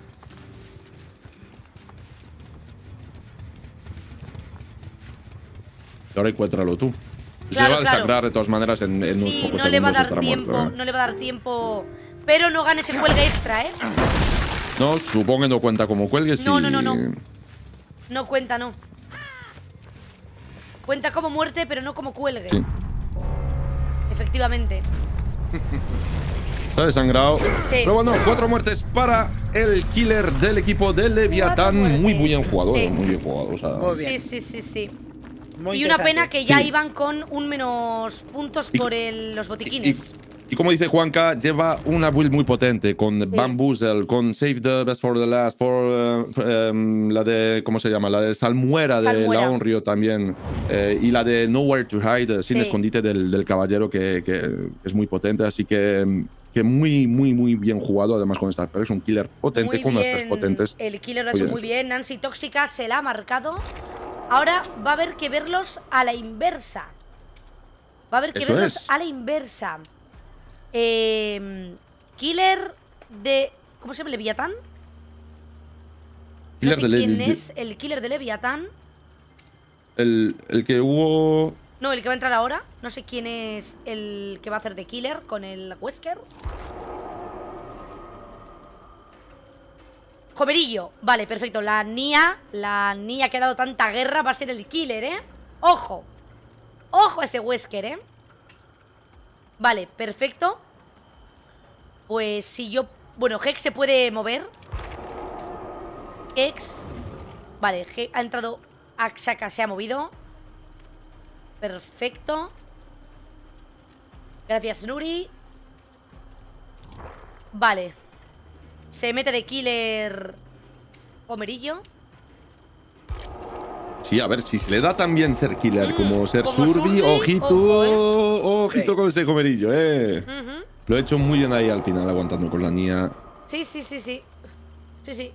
Ahora encuéntralo tú. Claro, se va a claro. desangrar de todas maneras en, en unos Sí, pocos no le va a segundos dar estará tiempo, muerto, ¿eh? no le va a dar tiempo. Pero no gane ese cuelgue extra, ¿eh? No, supongo que no cuenta como cuelgues. No, y... no, no, no. No cuenta, no. Cuenta como muerte, pero no como cuelgue. Sí. Efectivamente. Se ha desangrado. Sí. Pero bueno, cuatro muertes para el killer del equipo de Leviatán. Cuatro Muy muertes. bien jugado, Sí. eh, muy bien jugado. O sea, Muy Sí, bien. sí, sí, sí. Muy Y una interesante. pena que ya Sí. iban con un menos puntos Y- por el, los y, botiquines. y como dice Juanca, lleva una build muy potente con Bamboozle, con Save the Best for the Last, for uh, um, la de, ¿cómo se llama? La de Salmuera, de Salmuera. la Onryo también. Eh, y la de Nowhere to Hide, sin Sí. escondite del, del caballero, que, que es muy potente. Así que, que muy, muy, muy bien jugado. Además, con esta es un killer potente, Muy con unas bien. tres potentes. El killer lo ha Muy hecho bien muy hecho. bien. Nancy Tóxica se la ha marcado. Ahora va a haber que verlos a la inversa. Va a haber que Eso verlos es. a la inversa. Eh, killer de... ¿Cómo se llama? ¿Leviatán? Killer no sé de quién Levi- es el killer de Leviatán. El, el que hubo. No, el que va a entrar ahora. No sé quién es el que va a hacer de killer con el Wesker. Joverillo. Vale, perfecto. La Nia, la Nia que ha dado tanta guerra va a ser el killer, ¿eh? Ojo. Ojo a ese Wesker, ¿eh? Vale, perfecto. Pues si yo... Bueno, Hex se puede mover. Hex. Vale, Hex ha entrado... Axaka se ha movido. Perfecto. Gracias, Nuri. Vale. Se mete de killer Homerillo. Sí, a ver, si se le da también ser killer Mm, como ser como Surbi, Surbi, ojito, ojo, ojito Sí. con ese comerillo, eh. Ujú. Lo he hecho muy bien ahí al final, aguantando con la Nia. Sí, sí, sí, sí. Sí, sí.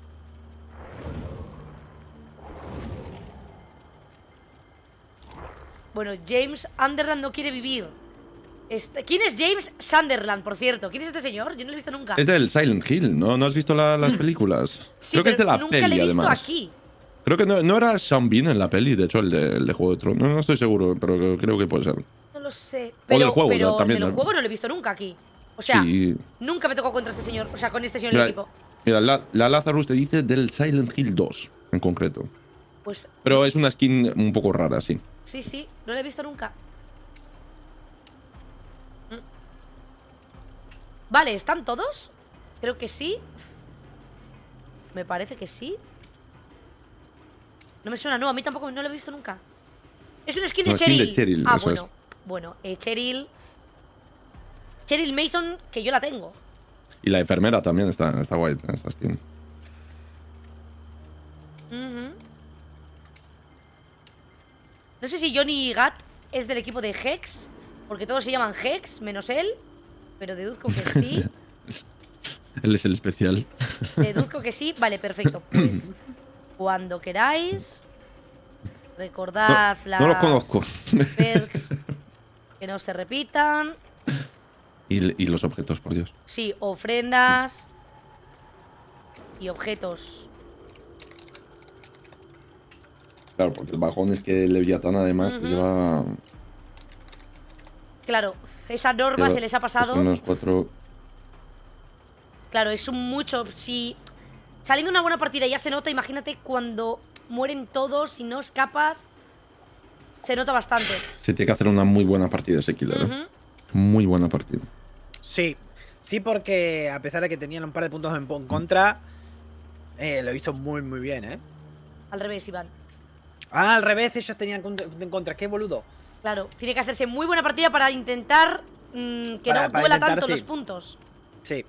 Bueno, James Sunderland no quiere vivir. Este- ¿Quién es James Sunderland, por cierto? ¿Quién es este señor? Yo no lo he visto nunca. Es del Silent Hill, ¿no? ¿No has visto la- las películas? Sí, Creo que es de pero la nunca peli, le he visto además. aquí. Creo que no, no era Sean Bean en la peli, de hecho, el de, el de Juego de Tronos. No, no estoy seguro, pero creo que puede ser. No lo sé. O Pero, del juego, pero también, del ¿no? juego no lo he visto nunca aquí. O sea, Sí. nunca me tocó contra este señor. O sea, con este señor en el Mira, equipo. mira la, la Lazarus te dice del Silent Hill dos, en concreto. Pues Pero es una skin un poco rara, sí. sí, sí, no lo he visto nunca. Mm. Vale, ¿están todos? Creo que sí. Me parece que sí. No me suena, no, a mí tampoco, no lo he visto nunca. Es un skin de Una skin de Cheryl. Cheryl, ah, eso bueno. es. Bueno, eh, Cheryl. Cheryl Mason, que yo la tengo. Y la enfermera también está, está guay, esta skin. Ujú. No sé si Johnny Gat es del equipo de Hex, porque todos se llaman Hex, menos él. Pero deduzco que sí. Él es el especial. Deduzco que sí. Vale, perfecto. Pues cuando queráis, recordad No, las no los conozco. perks que no se repitan. Y, y los objetos, por Dios. Sí, ofrendas y objetos. Claro, porque el bajón es que Leviatán además Ujú. lleva... Claro, esa norma lleva- se les ha pasado. son unos cuatro... Claro, es un mucho. Si saliendo una buena partida ya se nota, imagínate cuando mueren todos y no escapas. Se nota bastante. Se tiene que hacer una muy buena partida ese killer. ¿eh? Ujú. Muy buena partida. Sí, sí, porque a pesar de que tenían un par de puntos en, en contra, eh, lo hizo muy, muy bien, ¿eh? Al revés, Iván. Ah, al revés, ellos tenían contra- en contra. Qué boludo. Claro, tiene que hacerse muy buena partida para intentar mm, que Para- no para duela intentar, tanto sí. los puntos. Sí.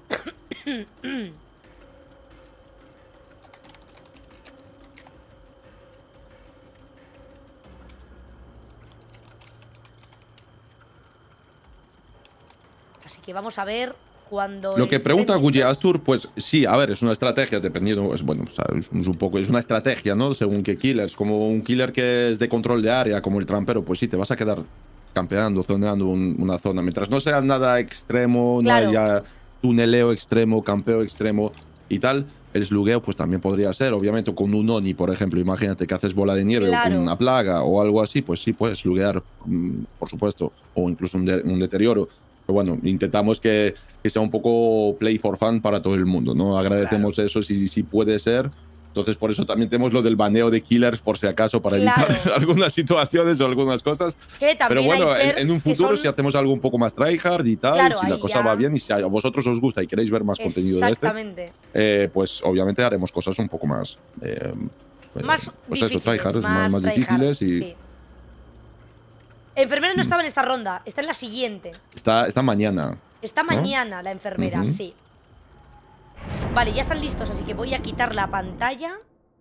Así que vamos a ver cuando. Lo que estén pregunta listos. Guille Astur, pues sí, a ver, es una estrategia, dependiendo, es, bueno, o sea, es un poco, es una estrategia, ¿no? Según qué killers, como un killer que es de control de área, como el trampero, pues sí, te vas a quedar campeando, zoneando un, una zona. Mientras no sea nada extremo, Claro. no haya tuneleo extremo, campeo extremo y tal, el slugueo pues también podría ser. Obviamente con un Oni, por ejemplo, imagínate que haces bola de nieve Claro. o con una plaga o algo así, pues sí puedes sluguear, mmm, por supuesto, o incluso un, de, un deterioro. Pero bueno, intentamos que, que sea un poco play for fun para todo el mundo, ¿no? Agradecemos claro. eso si, si puede ser. Entonces, por eso también tenemos lo del baneo de killers, por si acaso, para claro. evitar algunas situaciones o algunas cosas. Que Pero bueno, hay en, en un futuro, son... si hacemos algo un poco más tryhard y tal, claro, si la cosa ya... va bien y si a vosotros os gusta y queréis ver más contenido de este, eh, pues obviamente haremos cosas un poco más. Eh, más pues difíciles. Eso, tryhard, más, más, más tryhard, difíciles. Y... Sí. Enfermera no estaba en esta ronda, está en la siguiente. Está, está mañana. Está ¿no? mañana la enfermera, uh-huh. sí. Vale, ya están listos, así que voy a quitar la pantalla.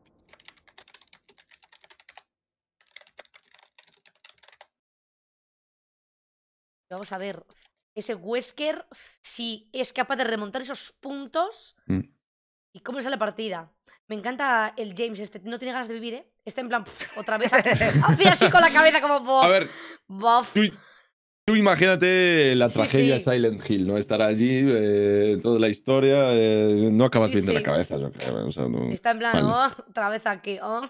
Vamos a ver. Ese Wesker, si es capaz de remontar esos puntos. Mm. ¿Y cómo sale la partida? Me encanta el James este. No tiene ganas de vivir, ¿eh? Está en plan, pff, otra vez. Hacía así con la cabeza como... Bof, a ver, bof. Tú, tú imagínate la sí, tragedia sí. Silent Hill, ¿no? Estar allí, eh, toda la historia, eh, no acabas sí, bien sí. de la cabeza, yo creo. O sea, no... Está en plan, vale. oh, otra vez aquí, oh.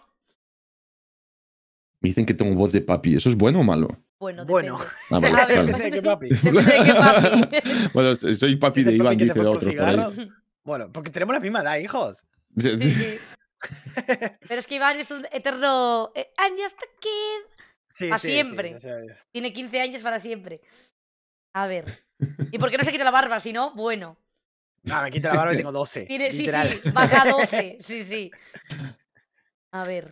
Me dicen que tengo voz de papi. ¿Eso es bueno o malo? Bueno, bueno. Ah, vale, a ver, vale. Depende de qué papi. Depende de qué papi. Bueno, soy papi de Iván, dice el otro por ahí. Bueno, porque tenemos la misma edad, hijos. Sí, sí. sí. sí. Pero es que Iván es un eterno... Eh, I'm just a kid. Sí, para sí, siempre. Sí, sí, sí. Tiene quince años para siempre. A ver. ¿Y por qué no se quita la barba? Si no, bueno. No, me quito la barba y tengo doce. Tiene, sí, literal. sí, baja a doce. Sí, sí. A ver.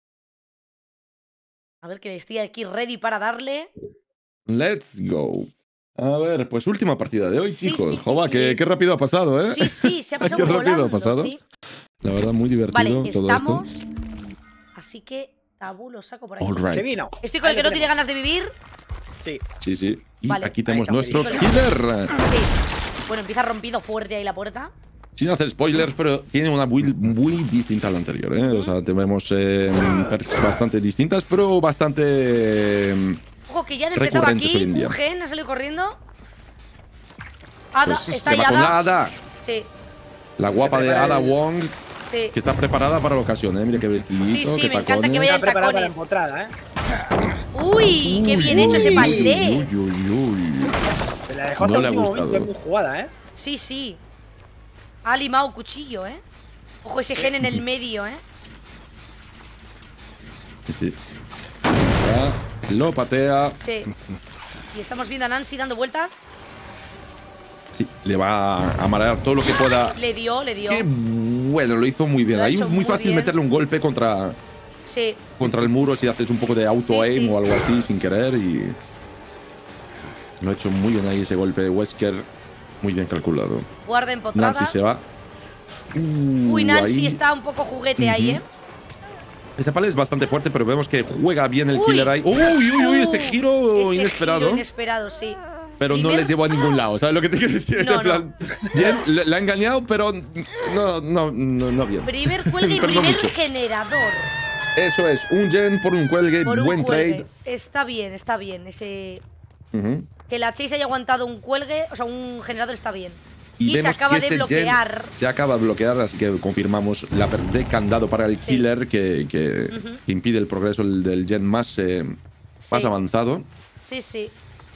A ver, que estoy aquí ready para darle. Let's go. A ver, pues última partida de hoy, sí, chicos. Sí, sí, Jova, sí, qué, sí. qué rápido ha pasado, ¿eh? Sí, sí, se ha pasado Qué rápido volando, ha pasado. Sí. La verdad, muy divertido vale, todo estamos. esto. Así que tabú lo saco por aquí. All right. Se vino. Estoy con Ahí el que no tenemos. tiene ganas de vivir. Sí. Sí, sí. Y vale. aquí tenemos está, nuestro muy killer. Sí. Bueno, empieza rompido fuerte ahí la puerta. Sin hacer spoilers, pero tiene una build muy distinta a la anterior, ¿eh? O sea, tenemos eh, perks bastante distintas, pero bastante... Eh, Ojo, que ya han empezado aquí. Un gen ha salido corriendo. Ada, pues está se ahí va con Ada. Ada. Sí. La guapa de Ada el... Wong. Sí. Que está preparada para la ocasión, ¿eh? Mira qué vestidito, sí, sí, qué me tacones. encanta que vaya en preparada para la tacones. empotrada, ¿eh? Uy, qué bien uy, hecho ese palé. Uy, uy, uy. Se la dejó No hasta le el ha último gustado. momento, es muy jugada, ¿eh? Sí, sí. Ha limado cuchillo, ¿eh? Ojo, ese gen en el medio, ¿eh? Sí, sí. Ya, lo patea. Sí. Y estamos viendo a Nancy dando vueltas. Sí, le va a marear todo lo que pueda. Le dio, le dio. Qué bueno, lo hizo muy bien. Lo ha Ahí hecho es muy muy fácil bien. meterle un golpe contra, Sí. contra el muro si haces un poco de auto-aim Sí, sí. o algo así sin querer. Y lo ha hecho muy bien ahí ese golpe de Wesker. Muy bien calculado. Guarda empotrada. Nancy se va. Uh, Uy, Nancy ahí. está un poco juguete Uh-huh. ahí, ¿eh? Ese palo es bastante fuerte, pero vemos que juega bien el Uy. killer ahí. ¡Uy, uy, uy! Ese giro Ese inesperado. giro inesperado, sí. Pero no Primer- les llevó a ningún lado. ¿Sabes lo que te quiero decir? Es No, en plan, bien, le, le ha engañado, pero no, no, no, no bien. Primer cuelgue y Pero no primer mucho. generador. Eso es, un gen por un cuelgue, Por un buen cuelgue. trade. Está bien, está bien. Ese... Ujú. Que la Chase haya aguantado un cuelgue, o sea, un generador está bien. Y, Y, se vemos acaba que de ese gen bloquear. se acaba de bloquear, así que confirmamos la per- de candado para el Sí. killer que, que Ujú. impide el progreso del, del gen más, eh, más Sí. avanzado. Sí, sí.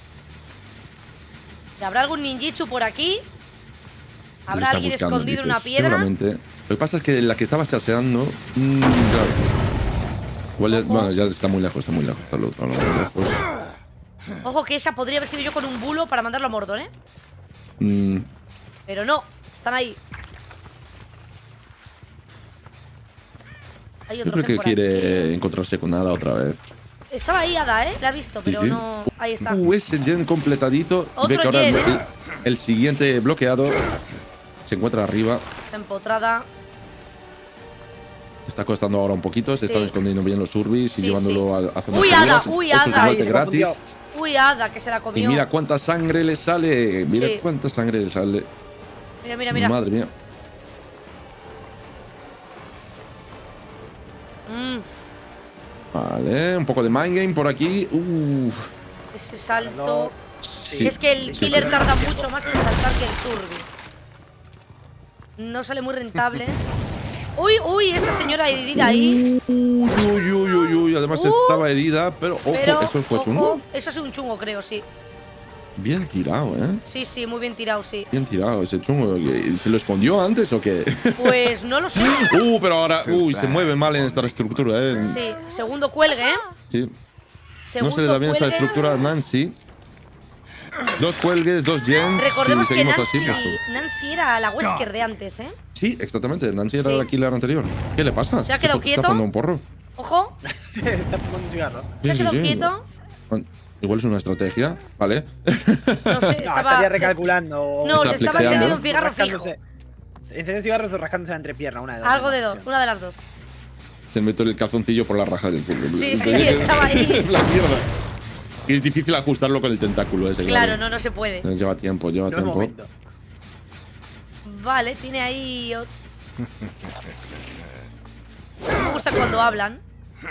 ¿Habrá algún ninjitsu por aquí? Lo ¿Habrá está alguien buscando, escondido en una dices, piedra? Seguramente. Lo que pasa es que la que estaba chaseando. Mmm, claro. Igual es- Ojo. bueno, ya está muy lejos, está muy lejos. Está lo- está lo muy lejos. Ojo que esa podría haber sido yo con un bulo para mandarlo a Mordor, ¿eh? Mm, Pero no, están ahí. Hay yo otro creo gen que por quiere aquí. encontrarse con Ada otra vez. Estaba ahí Ada, ¿eh? La ha visto, Sí, pero sí. no... Ahí está. Uh, ese gen completadito. Otro Ve que ahora gen, el, ¿eh? el siguiente bloqueado se encuentra arriba. Está empotrada. Está costando ahora un poquito. Se Sí. están escondiendo bien los urbis y Sí, llevándolo a, a zonas Uy, Ada, seguras. uy, Eso es Ada. un Ay, golpe se confundió. gratis. Uy, Ada, que se la comió. Y mira cuánta sangre le sale. Mira Sí. cuánta sangre le sale. mira, mira, mira. Madre mía. Mm, Vale, un poco de mind game por aquí. Uf. Ese salto. Sí. Es que el Sí, killer sí. tarda mucho más en saltar que el Surbi. No sale muy rentable. Uy, uy, esta señora herida ahí. Uy, uy, uy, uy, uy. Además Uh, estaba herida, pero ojo, Pero, eso fue ojo, chungo. eso ha sido un chungo, creo, sí. Bien tirado, ¿eh? Sí, sí, muy bien tirado, sí. Bien tirado ese chungo. ¿Se lo escondió antes o qué? Pues no lo sé. Uh, pero ahora, uy, se mueve mal en esta estructura, ¿eh? Sí, segundo cuelgue, ¿eh? Sí. No Segundo se le da bien esta cuelgue. estructura a Nancy. Dos cuelgues, dos gens. Recordemos si que seguimos Nancy, así, pues- Nancy era la Wesker de antes, ¿eh? Sí, exactamente. Nancy era Sí. la killer anterior. ¿Qué le pasa? ¿Se ha quedado está, quieto? Está fumando un porro. Ojo, Está fumando un cigarro. se Sí, ha sí, quedado sí. quieto. Igual es una estrategia, ¿vale? No sé, No, estaba. estaría se- recalculando. o- No, Está se estaba flexeando. encendiendo un cigarro fijo. rascándose- Encendiendo cigarros o rascándose la entrepierna, una de dos. Algo de dos, una de las dos. Se metió el calzoncillo por la raja del culo. Sí, sí, Tenía que- estaba ahí. La mierda. Y es difícil ajustarlo con el tentáculo ese. Claro, no, no se puede. No, lleva tiempo, lleva No es tiempo. momento. Vale, tiene ahí. ot- No me gusta cuando hablan.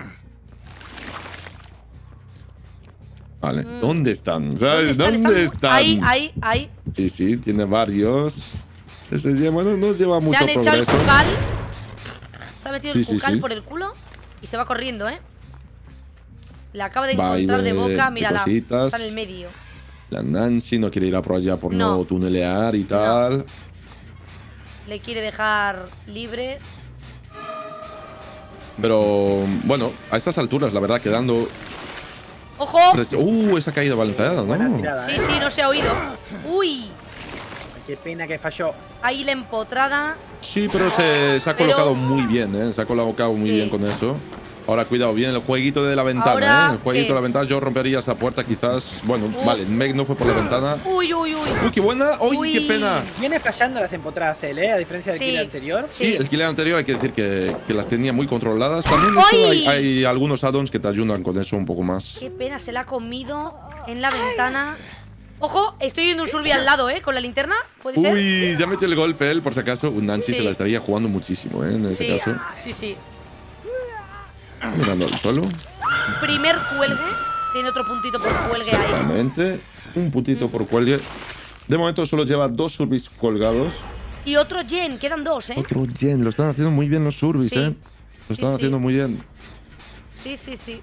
Vale, Mm. ¿dónde están? ¿Sabes? ¿Dónde están? ¿Dónde Están- están? Ahí, ahí, ahí. Sí, sí, tiene varios. Ese lleva, no nos lleva Se mucho han echado el progreso. cucal. Se ha metido Sí, el sí, cucal sí. por el culo y se va corriendo, ¿eh? Le acaba de Va, y encontrar de ve boca, de mírala. cositas. Está en el medio. La Nancy no quiere ir a por allá por no, No. tunelear y tal. Le quiere dejar libre. Pero bueno, a estas alturas, la verdad, quedando. ¡Ojo! Uh, esa caída balanceada, Buena ¿no? tirada, Sí, ¿eh? sí, no se ha oído. ¡Uy! Qué pena que falló. Ahí la empotrada. Sí, pero se, se ha Pero- colocado muy bien, ¿eh? Se ha colocado muy Sí. bien con eso. Ahora, cuidado, bien el jueguito de la ventana, Ahora, ¿eh? El jueguito ¿qué? de la ventana, yo rompería esa puerta quizás. Bueno, Uf. vale, Meg no fue por la ventana. ¡Uy, uy, uy! ¡Uy, qué buena! ¡Uy, Uy. qué pena! Viene fallando las empotradas él, ¿eh? A diferencia del Sí. killer anterior. Sí, Sí. el killer anterior hay que decir que, que las tenía muy controladas. También eso, ¡Uy! hay, hay algunos add-ons que te ayudan con eso un poco más. ¡Qué pena! Se la ha comido en la ventana. ¡Ojo! Estoy viendo un Surbi al lado, ¿eh? Con la linterna. ¿Puede ser? Uy, ya metió el golpe él, por si acaso. Un Nancy Sí. se la estaría jugando muchísimo, ¿eh? En ese Sí, caso. sí, sí. Mirando al suelo. Primer cuelgue. Tiene otro puntito por cuelgue ahí. Exactamente. Un puntito por cuelgue. De momento solo lleva dos Surbis colgados. Y otro Jen. Quedan dos, ¿eh? Otro Gen. Lo están haciendo muy bien los Surbis, Sí. ¿eh? Lo Sí, están sí. haciendo muy bien. Sí, sí, sí.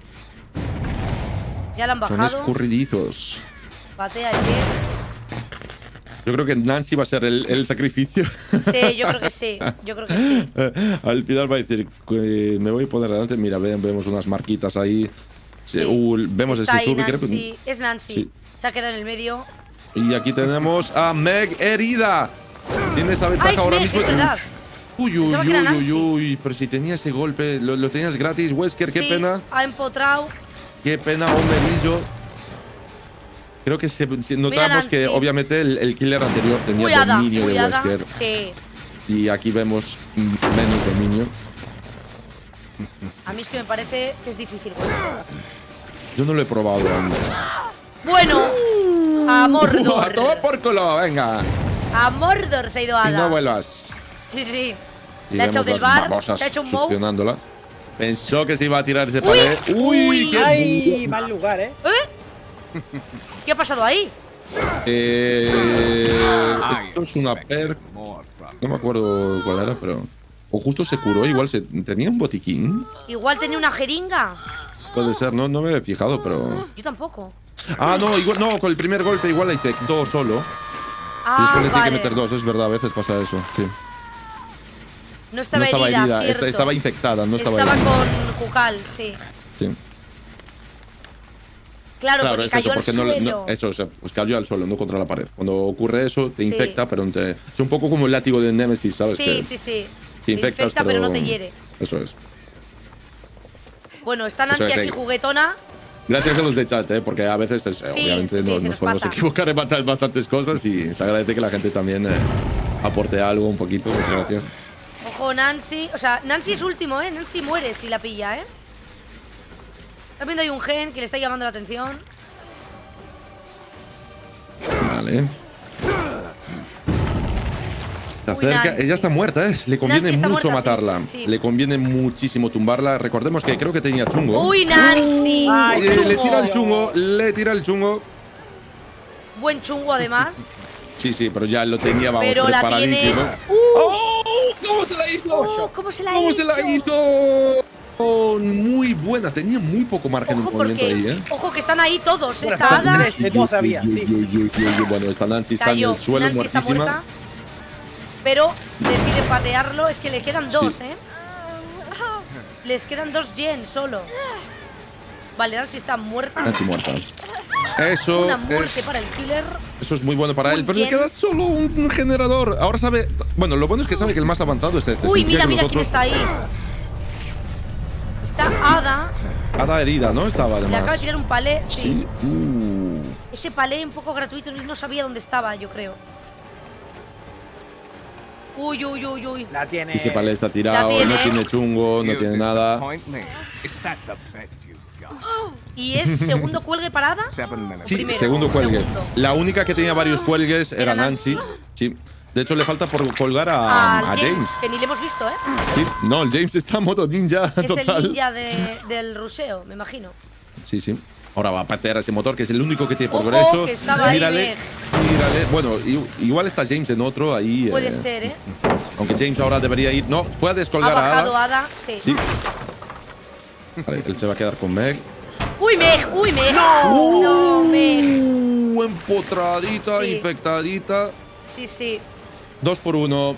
Ya la han Son bajado. escurridizos. Patea el Jen. Yo creo que Nancy va a ser el, el sacrificio. Sí, yo creo que sí. Yo creo que sí. Al final va a decir que me voy a poner delante. Mira, ven, vemos unas marquitas ahí. Sí. Uh, vemos Está ese ahí Surbi. creo que- Nancy. Es Nancy. Sí. Se ha quedado en el medio. Y aquí tenemos a Meg herida. Tiene esa ventaja Ah, es ahora Meg, mismo. es verdad. Uy, uy, Pensaba uy, que era uy, Nancy. uy. Pero si tenía ese golpe, lo, lo tenías gratis, Wesker. Qué Sí, pena. ha empotrado. Qué pena, Homerillo. Creo que se, se- notamos Nancy. que obviamente el, el killer anterior tenía Cuidada, dominio de cuidada. Wesker. Sí. Y aquí vemos mm, menos dominio. A mí es que me parece que es difícil. Wesker. Yo no lo he probado aún. Bueno. A ¡A Mordor. tomar por culo! ¡Venga! A Mordor se ha ido Y Ada. no vuelvas. Sí, sí. Y Le ha echado vemos del las bar. babosas Se ha hecho un mow. succionándolas. Pensó que se iba a tirar ese Uy, pared. ¡Uy! uy. ¡Qué ¡Ay! Mal lugar, ¿eh? ¿Eh? ¿Qué ha pasado ahí? Eh, esto es una perk. No me acuerdo cuál era, pero. O justo se curó, igual se tenía un botiquín. Igual tenía una jeringa. Puede ser, no, no me he fijado, pero. Yo tampoco. Ah, no, igual, no, con el primer golpe igual la infectó solo. Ah, y solo tiene vale. que meter dos, es verdad, a veces pasa eso. Sí. No estaba, No estaba herida, herida, cierto. esta- estaba infectada, no estaba, Estaba herida. con Jucal, sí. Sí. Claro, Claro, porque es cayó eso, porque al no, suelo. no- eso, o sea, pues cayó al suelo, no contra la pared. Cuando ocurre eso, te Sí. infecta, pero te, es un poco como el látigo de Nemesis, ¿sabes? sí, que sí, sí. te Te infectas, infecta, pero no te hiere. Eso es. Bueno, está Eso Nancy es, aquí venga. juguetona. Gracias a los de chat, ¿eh? Porque a veces, es- Sí, obviamente, sí, sí, nos, se nos nos podemos pasa. equivocar en bast- bastantes cosas y se agradece que la gente también eh, aporte algo un poquito. Muchas gracias. Ojo, Nancy. O sea, Nancy es último, ¿eh? Nancy muere si la pilla, ¿eh? También hay un gen que le está llamando la atención. Vale. Se acerca. Nancy. Ella está muerta, ¿eh? Le conviene Nancy está mucho muerta, sí, matarla. sí. Le conviene muchísimo tumbarla. Recordemos que creo que tenía chungo. ¡Uy, Nancy! Ay, Eh, le chungo. tira el chungo, le tira el chungo. Buen chungo, además. Sí, sí, pero ya lo tenía, vamos, Pero la tiene... preparadísimo. ¡Uh! ¡Oh! ¿Cómo se la hizo? Oh, ¿Cómo se la ¿Cómo hizo? se la hizo? Oh, muy buena, tenía muy poco margen Ojo, de movimiento porque, ahí, ¿eh? ojo que están ahí todos. Bueno, Está están Ada. tres. No sabía, Uy, sí. uy, uy, uy, uy, Bueno, está Nancy, está en Cayó. el suelo, Nancy está muertísima. muerta. Pero decide patearlo. Es que le quedan dos, Sí. ¿eh? Les quedan dos Jen solo. Vale, Nancy está muerta. Nancy muerta. Eso Una muerte es, para el killer. eso es muy bueno para Un él, pero le Jen. queda solo un, un generador. Ahora sabe... Bueno, lo bueno es que sabe que el más avanzado es este. Uy, Significa mira, que mira quién nosotros- está ahí. Está Ada. Ada herida, ¿no? Estaba Le además. acaba de tirar un palé. Sí. Sí. Uh. Ese palé un poco gratuito. No sabía dónde estaba, yo creo. Uy, uy, uy, uy. La tiene. Ese palé está tirado, La tiene. no tiene chungo, no You tiene nada. disappoint me. Is that the best you've got? ¿Y es segundo cuelgue parada? Seven minutes. Sí, Primero, segundo cuelgue. segundo. La única que tenía varios cuelgues era ¿Era Nancy. Nancy? Sí. De hecho, le falta por colgar a, Al a James. Que ni le hemos visto, ¿eh? Sí. No, el James está en modo ninja Es total. el ninja de- del ruseo, me imagino. Sí, sí. Ahora va a patear ese motor, que es el único que tiene por Ojo, grueso. que estaba ahí, Mírale, mírale. Bueno, i- igual está James en otro ahí. Puede eh, ser, ¿eh? Aunque James ahora debería ir. No, puede Ha descolgar a bajado Ada. Ada, sí. Sí. Vale, él se va a quedar con Meg. ¡Uy, Meg! ¡Uy, Meg! ¡No! ¡No, Meg! Uh, empotradita, Sí. infectadita. Sí, sí. Dos por uno.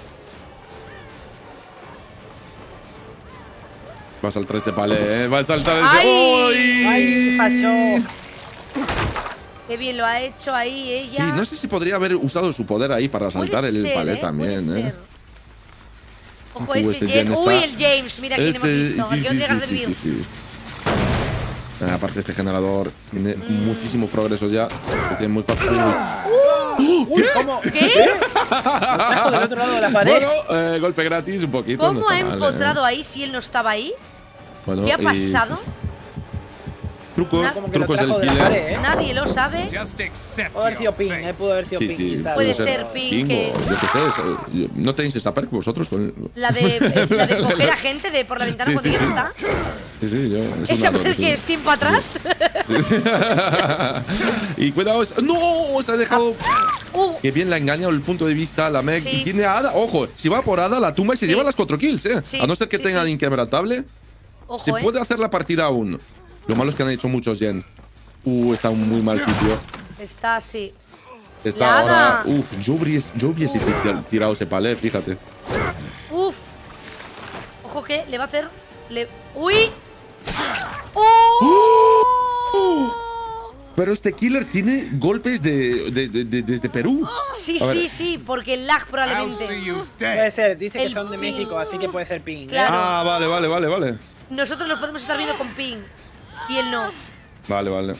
Va a saltar este palé, ¿eh? Va a saltar el... ¡Ay! ¡Ay, pasó! Qué bien lo ha hecho ahí Sí, ella. no sé si podría haber usado su poder ahí para Puede saltar el ser, palé ¿eh? también, Puede ¿eh? ser. Ojo, Uh, ese ese James. Jen Uy, está- el James. Mira quién hemos Ese- visto. sí, Al que no sí, llegas sí, del sí, virus. sí, sí. Ah, aparte este generador tiene Mm. muchísimo progreso ya. Que tiene muy fácil. Uy, ¿cómo? ¿Qué? Lo trajo del otro lado de la pared. Bueno, eh, golpe gratis un poquito. ¿Cómo no está ha mal, empotrado ¿eh? ahí si él no estaba ahí? Bueno, ¿Qué ha y pasado? Trucos, Como que lo trucos del trajo de la killer. pared, ¿eh? Nadie lo sabe. Just accept Pudo haber sido your Ping, fate. ¿eh? Pudo haber sido Sí, Ping, sí. quizás. Puede pero- ser Ping. Bingo, que- yo qué sé. es- ¿No tenéis esa perk vosotros? Con... La de, la de coger a gente de por la ventana Sí, cuando sí, ya sí. está. Sí, sí, yo. es Esa una vez sí. que es tiempo atrás. Sí. Y cuidado. es- ¡No! Se ha dejado. Uh, Que bien la ha engañado el punto de vista a la Meg. Sí. Y tiene a Ada. Ojo, si va por Ada, la tumba y se Sí. lleva las cuatro kills, ¿eh? Sí, A no ser que sí, tenga sí. inquebrantable. ojo, Se eh. puede hacer la partida aún. Lo malo es que han hecho muchos gens. Uh, está en un muy mal sitio. Está así. Está La ahora. Ada. Uf, yo hubiese, yo hubiese tirado ese palé, fíjate. Uf. Ojo que le va a hacer. Le... ¡Uy! ¡Oh! Pero este killer tiene golpes de, de- de- de- desde Perú. Sí, A ver. sí, sí, porque el lag I'll see probablemente. you Puede dead. ser, dice que El son de Ping. México, así que puede ser Ping. ¿eh? Claro. Ah, vale, vale, vale, vale. Nosotros los podemos estar viendo con Ping. Y él no. Vale, vale.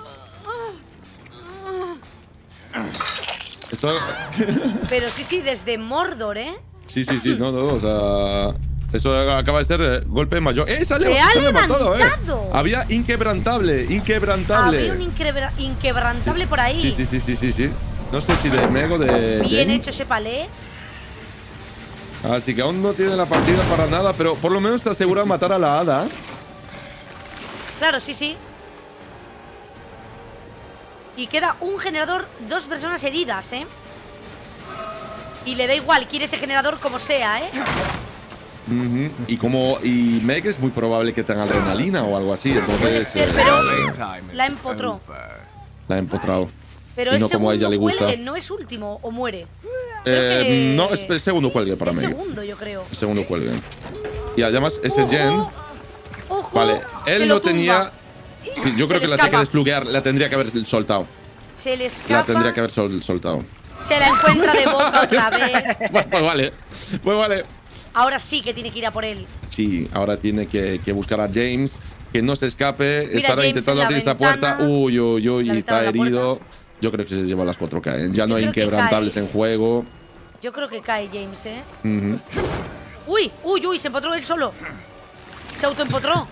Esto. Pero sí, sí, desde Mordor, ¿eh? Sí, sí, sí, no, no, o sea. Eso acaba de ser eh, golpe mayor. ¡Eh! ¡Se ha, ¡Se leva- ha se ha levantado, levantado! eh! Había inquebrantable, inquebrantable. Había un inquebra- inquebrantable por ahí. Sí, sí, sí, sí, sí, sí. No sé si de Meg o de Bien James. hecho ese palé. Así que aún no tiene la partida para nada, pero por lo menos te asegura matar a la hada. Claro, sí, sí. Y queda un generador, dos personas heridas, ¿eh? Y le da igual, quiere ese generador como sea, ¿eh? Ujú. Y como y Meg es muy probable que tenga adrenalina o algo así, entonces Puede ser, eh, pero Playtime la is empotró. over. la ha empotrado. Pero Y es no como a ella segundo le gusta. cuelgue, no es último, o muere. Creo Eh, que- No, es el segundo cuelgue para es Meg. segundo, yo creo. El segundo cuelgue. Y además ese Ojo, Jen, ojo, vale, que él lo no tenía. tumba. Sí, yo Se creo le que la tiene que escapa. despluguear, la tendría que haber soltado. Se le La escapa. tendría que haber sol- soltado. Se la encuentra de boca otra vez. Bueno, pues vale, pues vale. Ahora sí que tiene que ir a por él. Sí, ahora tiene que, que buscar a James, que no se escape. Mira, Estará James intentando en la abrir esa puerta. ventana. Uy, uy, uy, La y está ventana de la herido. Yo creo que se lleva las cuatro K. ¿eh? Ya Yo no hay creo que inquebrantables cae. en juego. Yo creo que cae James, ¿eh? Ujú. Uy, uy, uy, se empotró él solo. Se autoempotró.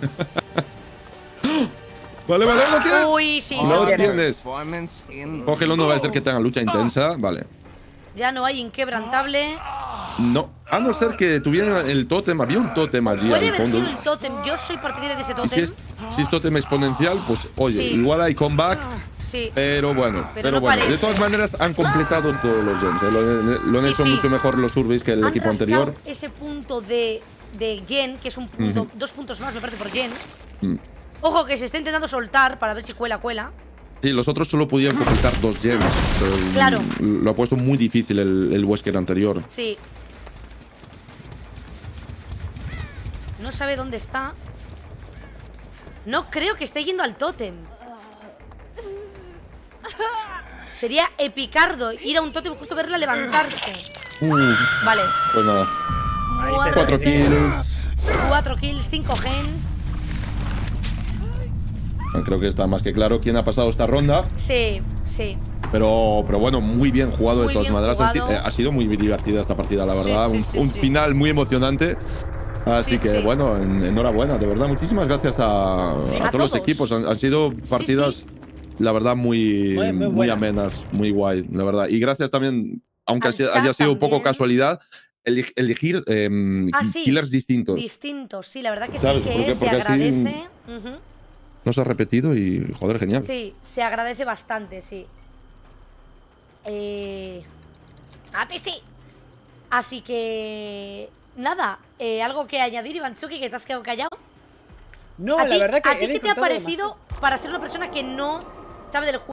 Vale, vale, ¿lo tienes? Uy, sí. No Bien. tienes. Performance in Cógelo, no va a ser que tenga lucha intensa. Vale. Ya no hay inquebrantable. No, a no ser que tuvieran el tótem. Había un tótem allí Puede al haber fondo. sido el tótem. Yo soy partidaria de ese Y tótem. si es, si es tótem exponencial, pues oye, Sí. igual hay comeback. Sí. Pero bueno, Pero pero, no bueno. parece. De todas maneras, han completado todos los gens. ¿eh? Lo, lo han Sí, hecho sí. mucho mejor los Surveys que el Han equipo rascado anterior. ese punto de, de Gen, que es un punto, Ujú. dos puntos más, me parece, por Gen. Mm. Ojo, que se está intentando soltar para ver si cuela, cuela. Sí, los otros solo podían completar dos gems. pero, Claro. mm, Lo ha puesto muy difícil el, el Wesker anterior. Sí. No sabe dónde está. No creo que esté yendo al tótem. Sería epicardo ir a un tótem, justo verla levantarse. Uf, Vale. pues nada. Ahí se Muerte. Cuatro kills. Cuatro kills, cinco gens. Creo que está más que claro quién ha pasado esta ronda. Sí, sí. Pero, pero bueno, muy bien jugado Muy de todas bien maneras. Ha, si- jugado. eh, ha sido muy divertida esta partida, la Sí, verdad. sí, un sí, un sí. final muy emocionante. Así Sí, que, sí. bueno, en- enhorabuena, de verdad. Muchísimas gracias a, Sí, a a todos los todos. equipos. Han, han sido partidas, sí. la verdad, muy, Muy- muy muy buenas. amenas, muy guay, la verdad. Y gracias también, aunque Al haya chat haya sido un poco también. casualidad, eli- elegir em, Ah, sí. killers distintos. Distintos, sí, la verdad que ¿Sabes? sí que Porque- se porque así- agradece. Ujú. No se ha repetido y, joder, genial. Sí, se agradece bastante, sí. Eh... A ti sí. Así que... Nada, eh, ¿algo que añadir, Ivanchuki, que te has quedado callado? No, ¿A la ti, verdad que ¿a he ti qué te ha disfrutado parecido para ser una persona que no sabe del juego?